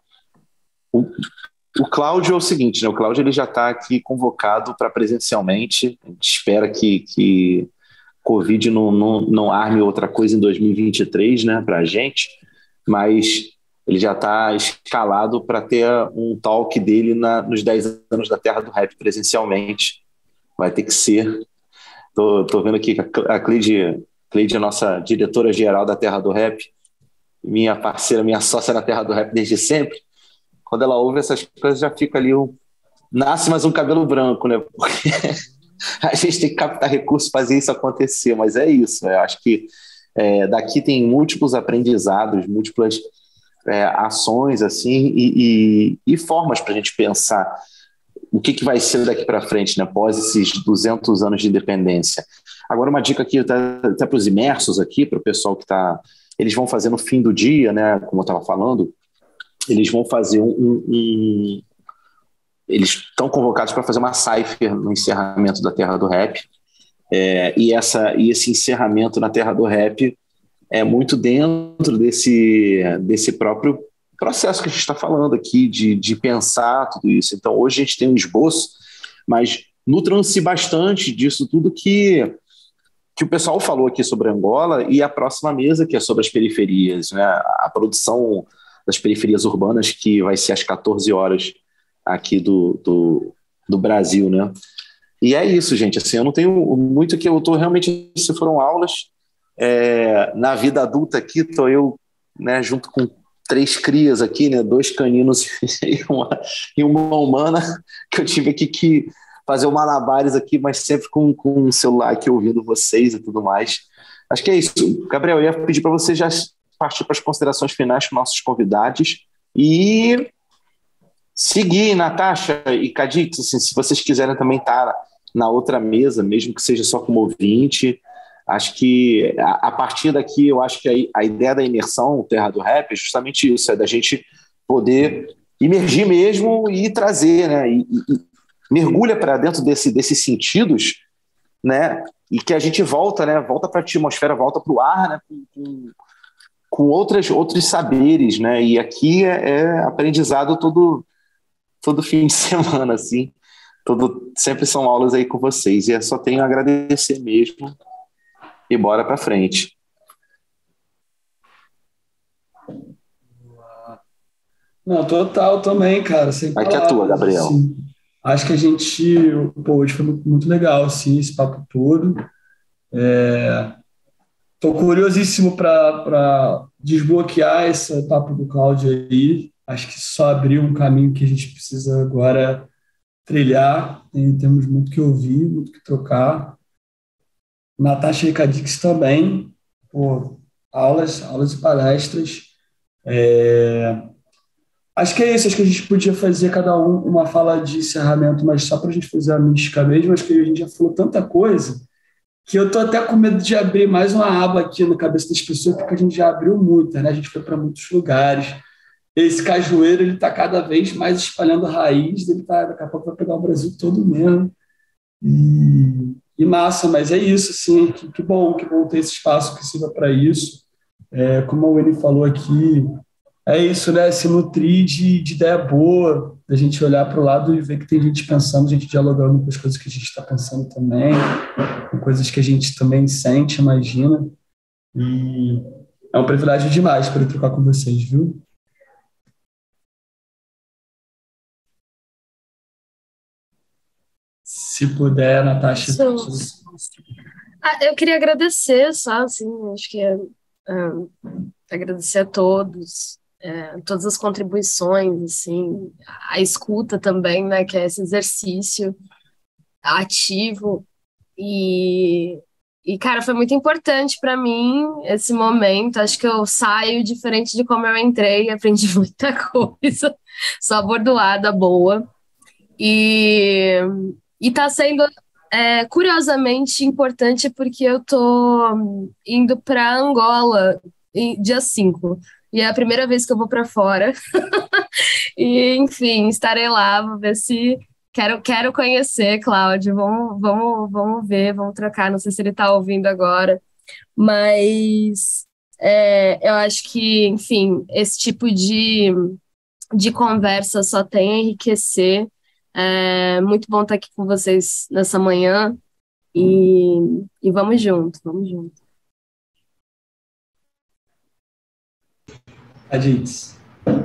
o, o Cláudio é o seguinte, né, o Cláudio ele já está aqui convocado para presencialmente, a gente espera que... que Covid não, não, não arme outra coisa em dois mil e vinte e três, né, para a gente, mas ele já está escalado para ter um talk dele na, nos dez anos da Terra do Rap presencialmente. Vai ter que ser. Tô, tô vendo aqui que a Cleide, Cleide é a nossa diretora-geral da Terra do Rap, minha parceira, minha sócia na Terra do Rap desde sempre. Quando ela ouve essas coisas, já fica ali, um, nasce mais um cabelo branco, né? Porque a gente tem que captar recursos para fazer isso acontecer, mas é isso. Eu acho que é, daqui tem múltiplos aprendizados, múltiplas é, ações assim, e, e, e formas para a gente pensar o que, que vai ser daqui para frente, né, após esses duzentos anos de independência. Agora, uma dica aqui até para os imersos aqui, para o pessoal que está... Eles vão fazer no fim do dia, né, como eu estava falando, eles vão fazer um... um, um eles estão convocados para fazer uma cipher no encerramento da Terra do Rap, é, e, essa, e esse encerramento na Terra do Rap é muito dentro desse, desse próprio processo que a gente está falando aqui, de, de pensar tudo isso. Então, hoje a gente tem um esboço, mas nutram-se bastante disso tudo que, que o pessoal falou aqui sobre Angola, e a próxima mesa, que é sobre as periferias, né? A produção das periferias urbanas, que vai ser às quatorze horas aqui do, do, do Brasil, né? E é isso, gente, assim, eu não tenho muito que eu tô realmente, se foram aulas, é, na vida adulta aqui, tô eu, né, junto com três crias aqui, né, dois caninos e uma, e uma humana, que eu tive aqui que fazer o malabares aqui, mas sempre com, com um celular aqui ouvindo vocês e tudo mais. Acho que é isso. Gabriel, eu ia pedir para você já partir para as considerações finais com nossos convidados e seguir, Natasha e Cadix, assim, se vocês quiserem também estar na outra mesa, mesmo que seja só como ouvinte. Acho que a, a partir daqui, eu acho que a, a ideia da imersão Terra do Rap é justamente isso, é da gente poder imergir mesmo e trazer, né, e, e, e mergulha para dentro desse, desses sentidos, né, e que a gente volta, né, volta para a atmosfera, volta para o ar, né, com, com, com outras, outros saberes, né, e aqui é, é aprendizado todo, todo fim de semana, assim, todo, sempre são aulas aí com vocês, e eu só tenho a agradecer mesmo e bora para frente. Não, total também, cara, sem Vai que é a tua, Gabriel. Assim. Acho que a gente, pô, hoje foi muito, muito legal, assim, esse papo todo. Estou é, curiosíssimo para desbloquear esse papo do Cláudio aí. Acho que só abriu um caminho que a gente precisa agora trilhar. Tem, temos muito que ouvir, muito que trocar. Natasha e Cadix também. Pô, aulas, aulas e palestras. É... Acho que é isso, acho que a gente podia fazer cada um uma fala de encerramento, mas só para a gente fazer a mística mesmo. Acho que a gente já falou tanta coisa que eu tô até com medo de abrir mais uma aba aqui na cabeça das pessoas, porque a gente já abriu muita, né? A gente foi para muitos lugares. Esse cajueiro, ele está cada vez mais espalhando a raiz, ele tá, daqui a pouco vai pegar o Brasil todo mesmo. E, e massa, mas é isso, assim, que, que bom, que bom ter esse espaço que sirva para isso. É, como a Winnie falou aqui, é isso, né? Se nutrir de, de ideia boa, da gente olhar para o lado e ver que tem gente pensando, gente dialogando com as coisas que a gente está pensando também, com coisas que a gente também sente, imagina. E é um privilégio demais poder trocar com vocês, viu? Se puder, Natasha. So, ah, eu queria agradecer, só, assim, acho que é, é, agradecer a todos. É, todas as contribuições, assim, a escuta também, né, que é esse exercício ativo e, e cara, foi muito importante para mim esse momento. Acho que eu saio diferente de como eu entrei, aprendi muita coisa, só bordoada boa e, e tá sendo é, curiosamente importante porque eu tô indo para Angola em, dia cinco. E é a primeira vez que eu vou para fora. E, enfim, estarei lá, vou ver se... Quero, quero conhecer, Cláudio, vamos, vamos, vamos ver, vamos trocar. Não sei se ele está ouvindo agora. Mas é, eu acho que, enfim, esse tipo de, de conversa só tem a enriquecer. É muito bom estar aqui com vocês nessa manhã. E, e vamos junto, vamos junto. Cadix.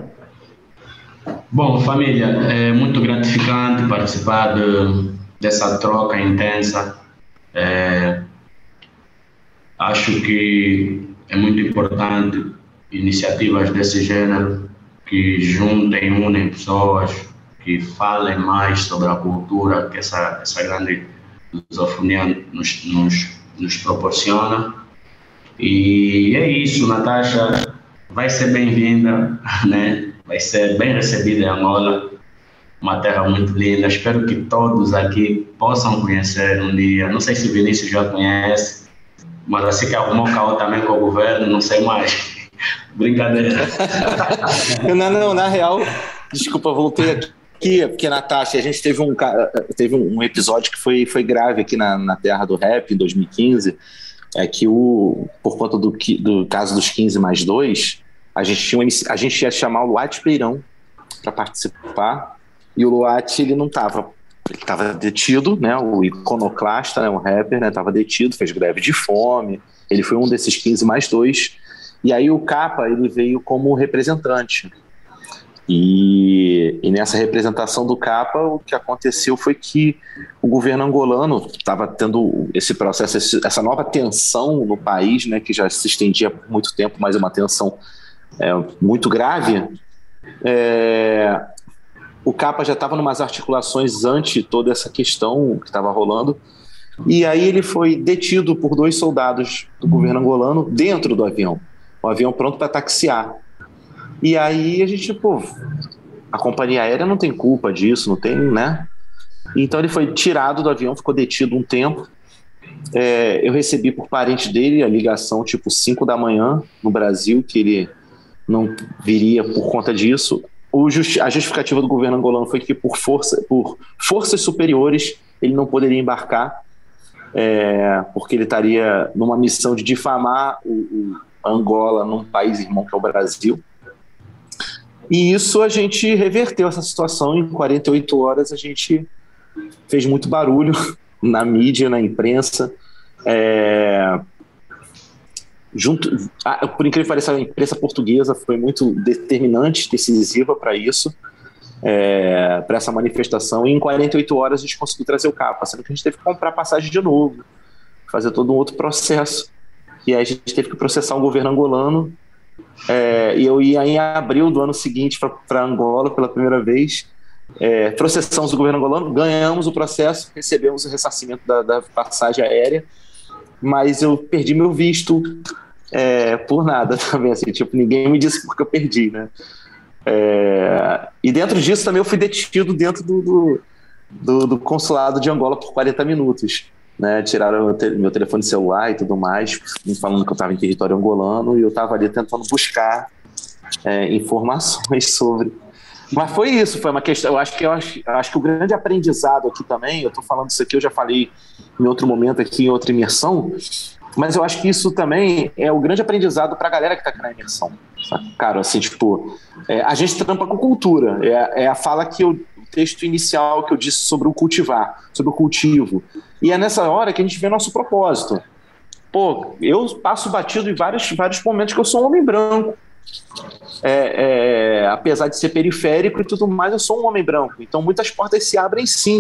Bom, família, é muito gratificante participar de, dessa troca intensa. É, acho que é muito importante iniciativas desse gênero que juntem, unem pessoas, que falem mais sobre a cultura que essa, essa grande lusofonia nos, nos, nos proporciona. E é isso, Natasha. Vai ser bem-vinda, né? Vai ser bem recebida em Angola, uma terra muito linda. Espero que todos aqui possam conhecer um dia. Não sei se o Vinícius já conhece, mas assim que arrumou caô também com o governo, não sei mais. Brincadeira. não, não, na real, desculpa, voltei aqui, porque, Natasha, a gente teve um, teve um episódio que foi, foi grave aqui na, na Terra do Rap, em dois mil e quinze, é que, o, por conta do, do caso dos quinze mais dois, a gente, tinha um, a gente ia chamar o Luat Peirão para participar, e o Luat, ele não estava, ele estava detido, né, o iconoclasta, né, um rapper, né, estava detido, fez greve de fome, ele foi um desses quinze mais dois, e aí o Capa, ele veio como representante, e, e nessa representação do Capa, o que aconteceu foi que o governo angolano estava tendo esse processo, esse, essa nova tensão no país, né, que já se estendia por muito tempo, mas é uma tensão é, muito grave. É, o Capa já estava em umas articulações ante toda essa questão que estava rolando, e aí ele foi detido por dois soldados do governo angolano dentro do avião. o avião pronto para taxiar. E aí a gente, pô, a companhia aérea não tem culpa disso, não tem, né? Então ele foi tirado do avião, ficou detido um tempo. É, eu recebi por parente dele a ligação tipo cinco da manhã no Brasil, que ele não viria por conta disso. O justi- a justificativa do governo angolano foi que por, força, por forças superiores ele não poderia embarcar, é, porque ele estaria numa missão de difamar o, o Angola num país irmão que é o Brasil. E isso a gente reverteu essa situação. Em quarenta e oito horas a gente fez muito barulho na mídia, na imprensa. É, junto, por incrível que pareça, a imprensa portuguesa foi muito determinante, decisiva para isso, é, para essa manifestação. E em quarenta e oito horas a gente conseguiu trazer o capa, sendo que a gente teve que comprar passagem de novo, fazer todo um outro processo. E aí a gente teve que processar o governo angolano. É, e eu ia em abril do ano seguinte para Angola pela primeira vez. É, processamos o governo angolano, ganhamos o processo, recebemos o ressarcimento da, da passagem aérea, mas eu perdi meu visto é, por nada também, assim, tipo, ninguém me disse porque eu perdi, né? É, e dentro disso também eu fui detido dentro do, do, do, do consulado de Angola por quarenta minutos, né? Tiraram meu, te, meu telefone celular e tudo mais, me falando que eu estava em território angolano, e eu estava ali tentando buscar é, informações sobre. Mas foi isso, foi uma questão. Eu acho que, eu acho, eu acho que o grande aprendizado aqui também, eu estou falando isso aqui, eu já falei em outro momento aqui, em outra imersão, mas eu acho que isso também é o grande aprendizado para a galera que está aqui na imersão. Sabe? Cara, assim, tipo, é, a gente trampa com cultura, é, é a fala que eu, o texto inicial que eu disse sobre o cultivar, sobre o cultivo. E é nessa hora que a gente vê nosso propósito. Pô, eu passo batido em vários, vários momentos que eu sou um homem branco. É, é, apesar de ser periférico e tudo mais, eu sou um homem branco, então muitas portas se abrem sim,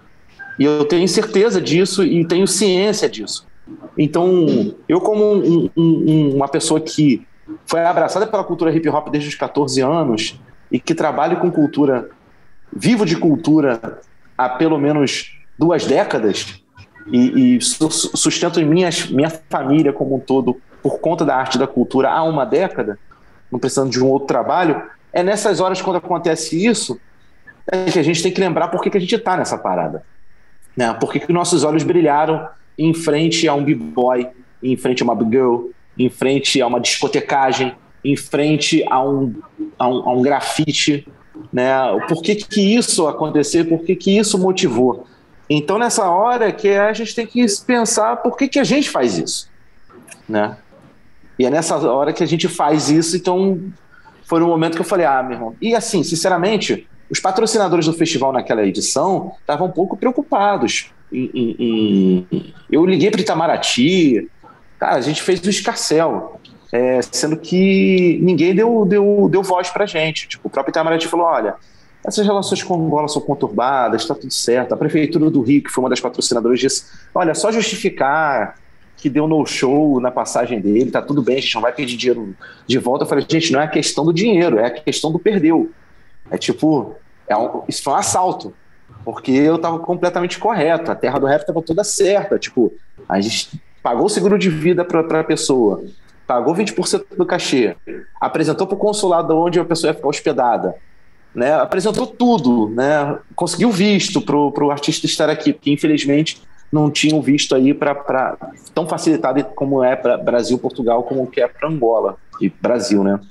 e eu tenho certeza disso e tenho ciência disso. Então eu, como um, um, uma pessoa que foi abraçada pela cultura hip hop desde os catorze anos e que trabalho com cultura, vivo de cultura há pelo menos duas décadas e, e sustento minhas, minha família como um todo por conta da arte e da cultura há uma década, não precisando de um outro trabalho, é nessas horas quando acontece isso é que a gente tem que lembrar por que, que a gente está nessa parada, né? Por que, que nossos olhos brilharam em frente a um b-boy, em frente a uma b-girl, em frente a uma discotecagem, em frente a um, a um, a um grafite, né? Por que, que isso aconteceu, por que, que isso motivou? Então nessa hora que a gente tem que pensar por que, que a gente faz isso, né? E é nessa hora que a gente faz isso, então foi um momento que eu falei, ah, meu irmão, e assim, sinceramente, os patrocinadores do festival naquela edição estavam um pouco preocupados. Em, em, em... Eu liguei para Itamaraty, cara, a gente fez o escarcéu, é, sendo que ninguém deu, deu, deu voz pra gente. Tipo, o próprio Itamaraty falou, olha, essas relações com Angola são conturbadas, está tudo certo. A Prefeitura do Rio, que foi uma das patrocinadoras, disse, olha, só justificar que deu no-show na passagem dele, tá tudo bem, a gente não vai pedir dinheiro de volta. Eu falei, gente, não é a questão do dinheiro, é a questão do perdeu. É tipo, é um, isso foi um assalto, porque eu tava completamente correto, a terra do rap tava toda certa, tipo, a gente pagou o seguro de vida pra, pra pessoa, pagou vinte por cento do cachê, apresentou pro consulado onde a pessoa ia ficar hospedada, né, apresentou tudo, né, conseguiu visto pro, pro artista estar aqui, porque infelizmente não tinham visto aí para tão facilitado como é para Brasil, Portugal, como que é para Angola e Brasil, né?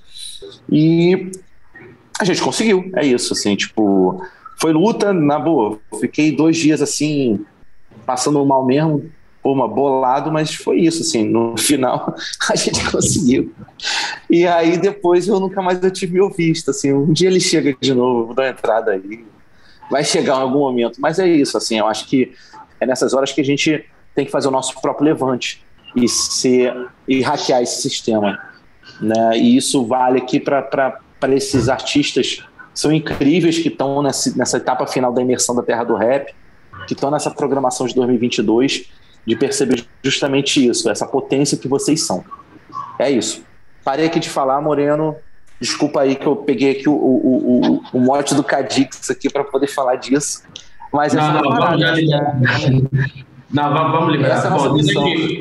E a gente conseguiu, é isso, assim, tipo, foi luta, na boa, fiquei dois dias assim, passando mal mesmo, pô, uma bolado, mas foi isso, assim, no final a gente conseguiu. E aí depois eu nunca mais eu tive meu visto, assim, um dia ele chega de novo, vou dar uma entrada aí, vai chegar em algum momento, mas é isso, assim, eu acho que é nessas horas que a gente tem que fazer o nosso próprio levante e, ser, e hackear esse sistema, né? E isso vale aqui para esses artistas que são incríveis, que estão nessa etapa final da imersão da Terra do Rap, que estão nessa programação de dois mil e vinte e dois, de perceber justamente isso, essa potência que vocês são. É isso. Parei aqui de falar, Moreno. Desculpa aí que eu peguei aqui o, o, o, o mote do Cadix aqui para poder falar disso. Mas não, não, vamos, já, já. não, vamos, vamos liberar. Essa é a nossa missão.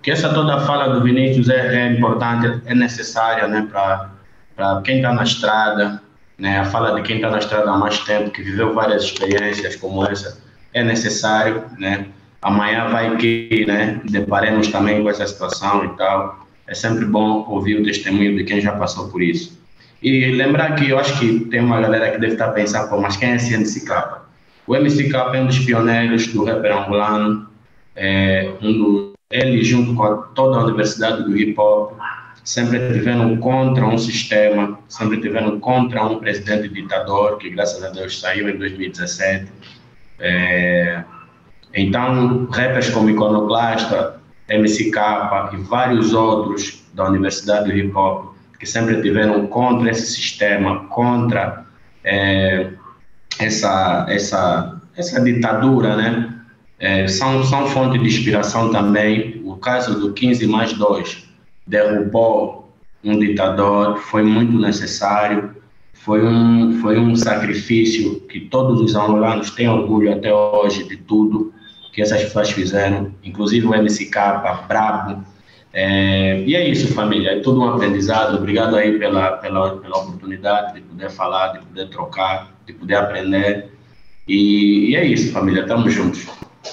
que essa toda a fala do Vinícius é, é importante, é necessária, né, para quem está na estrada, né, a fala de quem está na estrada há mais tempo, que viveu várias experiências como essa, é necessário, né? Amanhã vai que, né, deparemos também com essa situação e tal. É sempre bom ouvir o testemunho de quem já passou por isso. E lembrar que eu acho que tem uma galera que deve estar pensando, pô, mas quem é esse M C K? O M C K é um dos pioneiros do rapper angolano, é um do, ele junto com a, toda a universidade do hip hop, sempre estiveram contra um sistema, sempre estiveram contra um presidente ditador, que graças a Deus saiu em dois mil e dezessete. É, então, rappers como Iconoclasta, M C K e vários outros da universidade do hip hop, que sempre estiveram contra esse sistema, contra é, essa, essa, essa ditadura, né? É, são, são fonte de inspiração também. O caso do quinze mais dois derrubou um ditador, foi muito necessário, foi um, foi um sacrifício que todos os angolanos têm orgulho até hoje de tudo que essas pessoas fizeram, inclusive o M C K, brabo. É, e é isso, família, é tudo um aprendizado. Obrigado aí pela, pela, pela oportunidade de poder falar, de poder trocar, de poder aprender. E, e é isso, família, estamos juntos.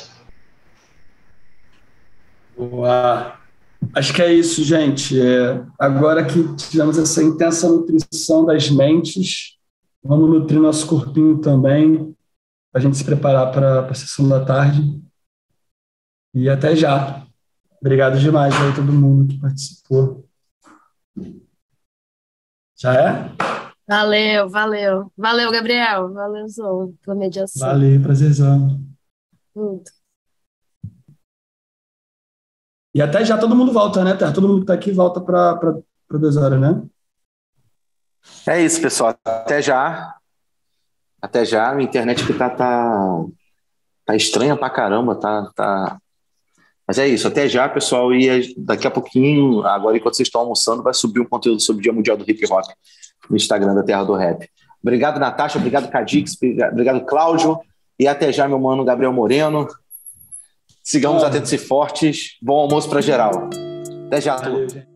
Boa. Acho que é isso, gente. É, agora que tivemos essa intensa nutrição das mentes, vamos nutrir nosso corpinho também, para a gente se preparar para a sessão da tarde. E até já. Obrigado demais aí todo mundo que participou. Já é? Valeu, valeu. Valeu, Gabriel. Valeu, Zão, pela mediação. Valeu, prazerzão. Muito. E até já todo mundo volta, né, Terra? Todo mundo que tá aqui volta para duas horas, né? É isso, pessoal. Até já. Até já. A internet que tá, tá, tá estranha pra caramba. Tá, tá... Mas é isso. Até já, pessoal. E daqui a pouquinho, agora enquanto vocês estão almoçando, vai subir um conteúdo sobre o Dia Mundial do Hip Hop no Instagram da Terra do Rap. Obrigado, Natasha. Obrigado, Cadix. Obrigado, Cláudio. E até já, meu mano Gabriel Moreno. Sigamos atentos e fortes. Bom almoço para geral. Até já, turma.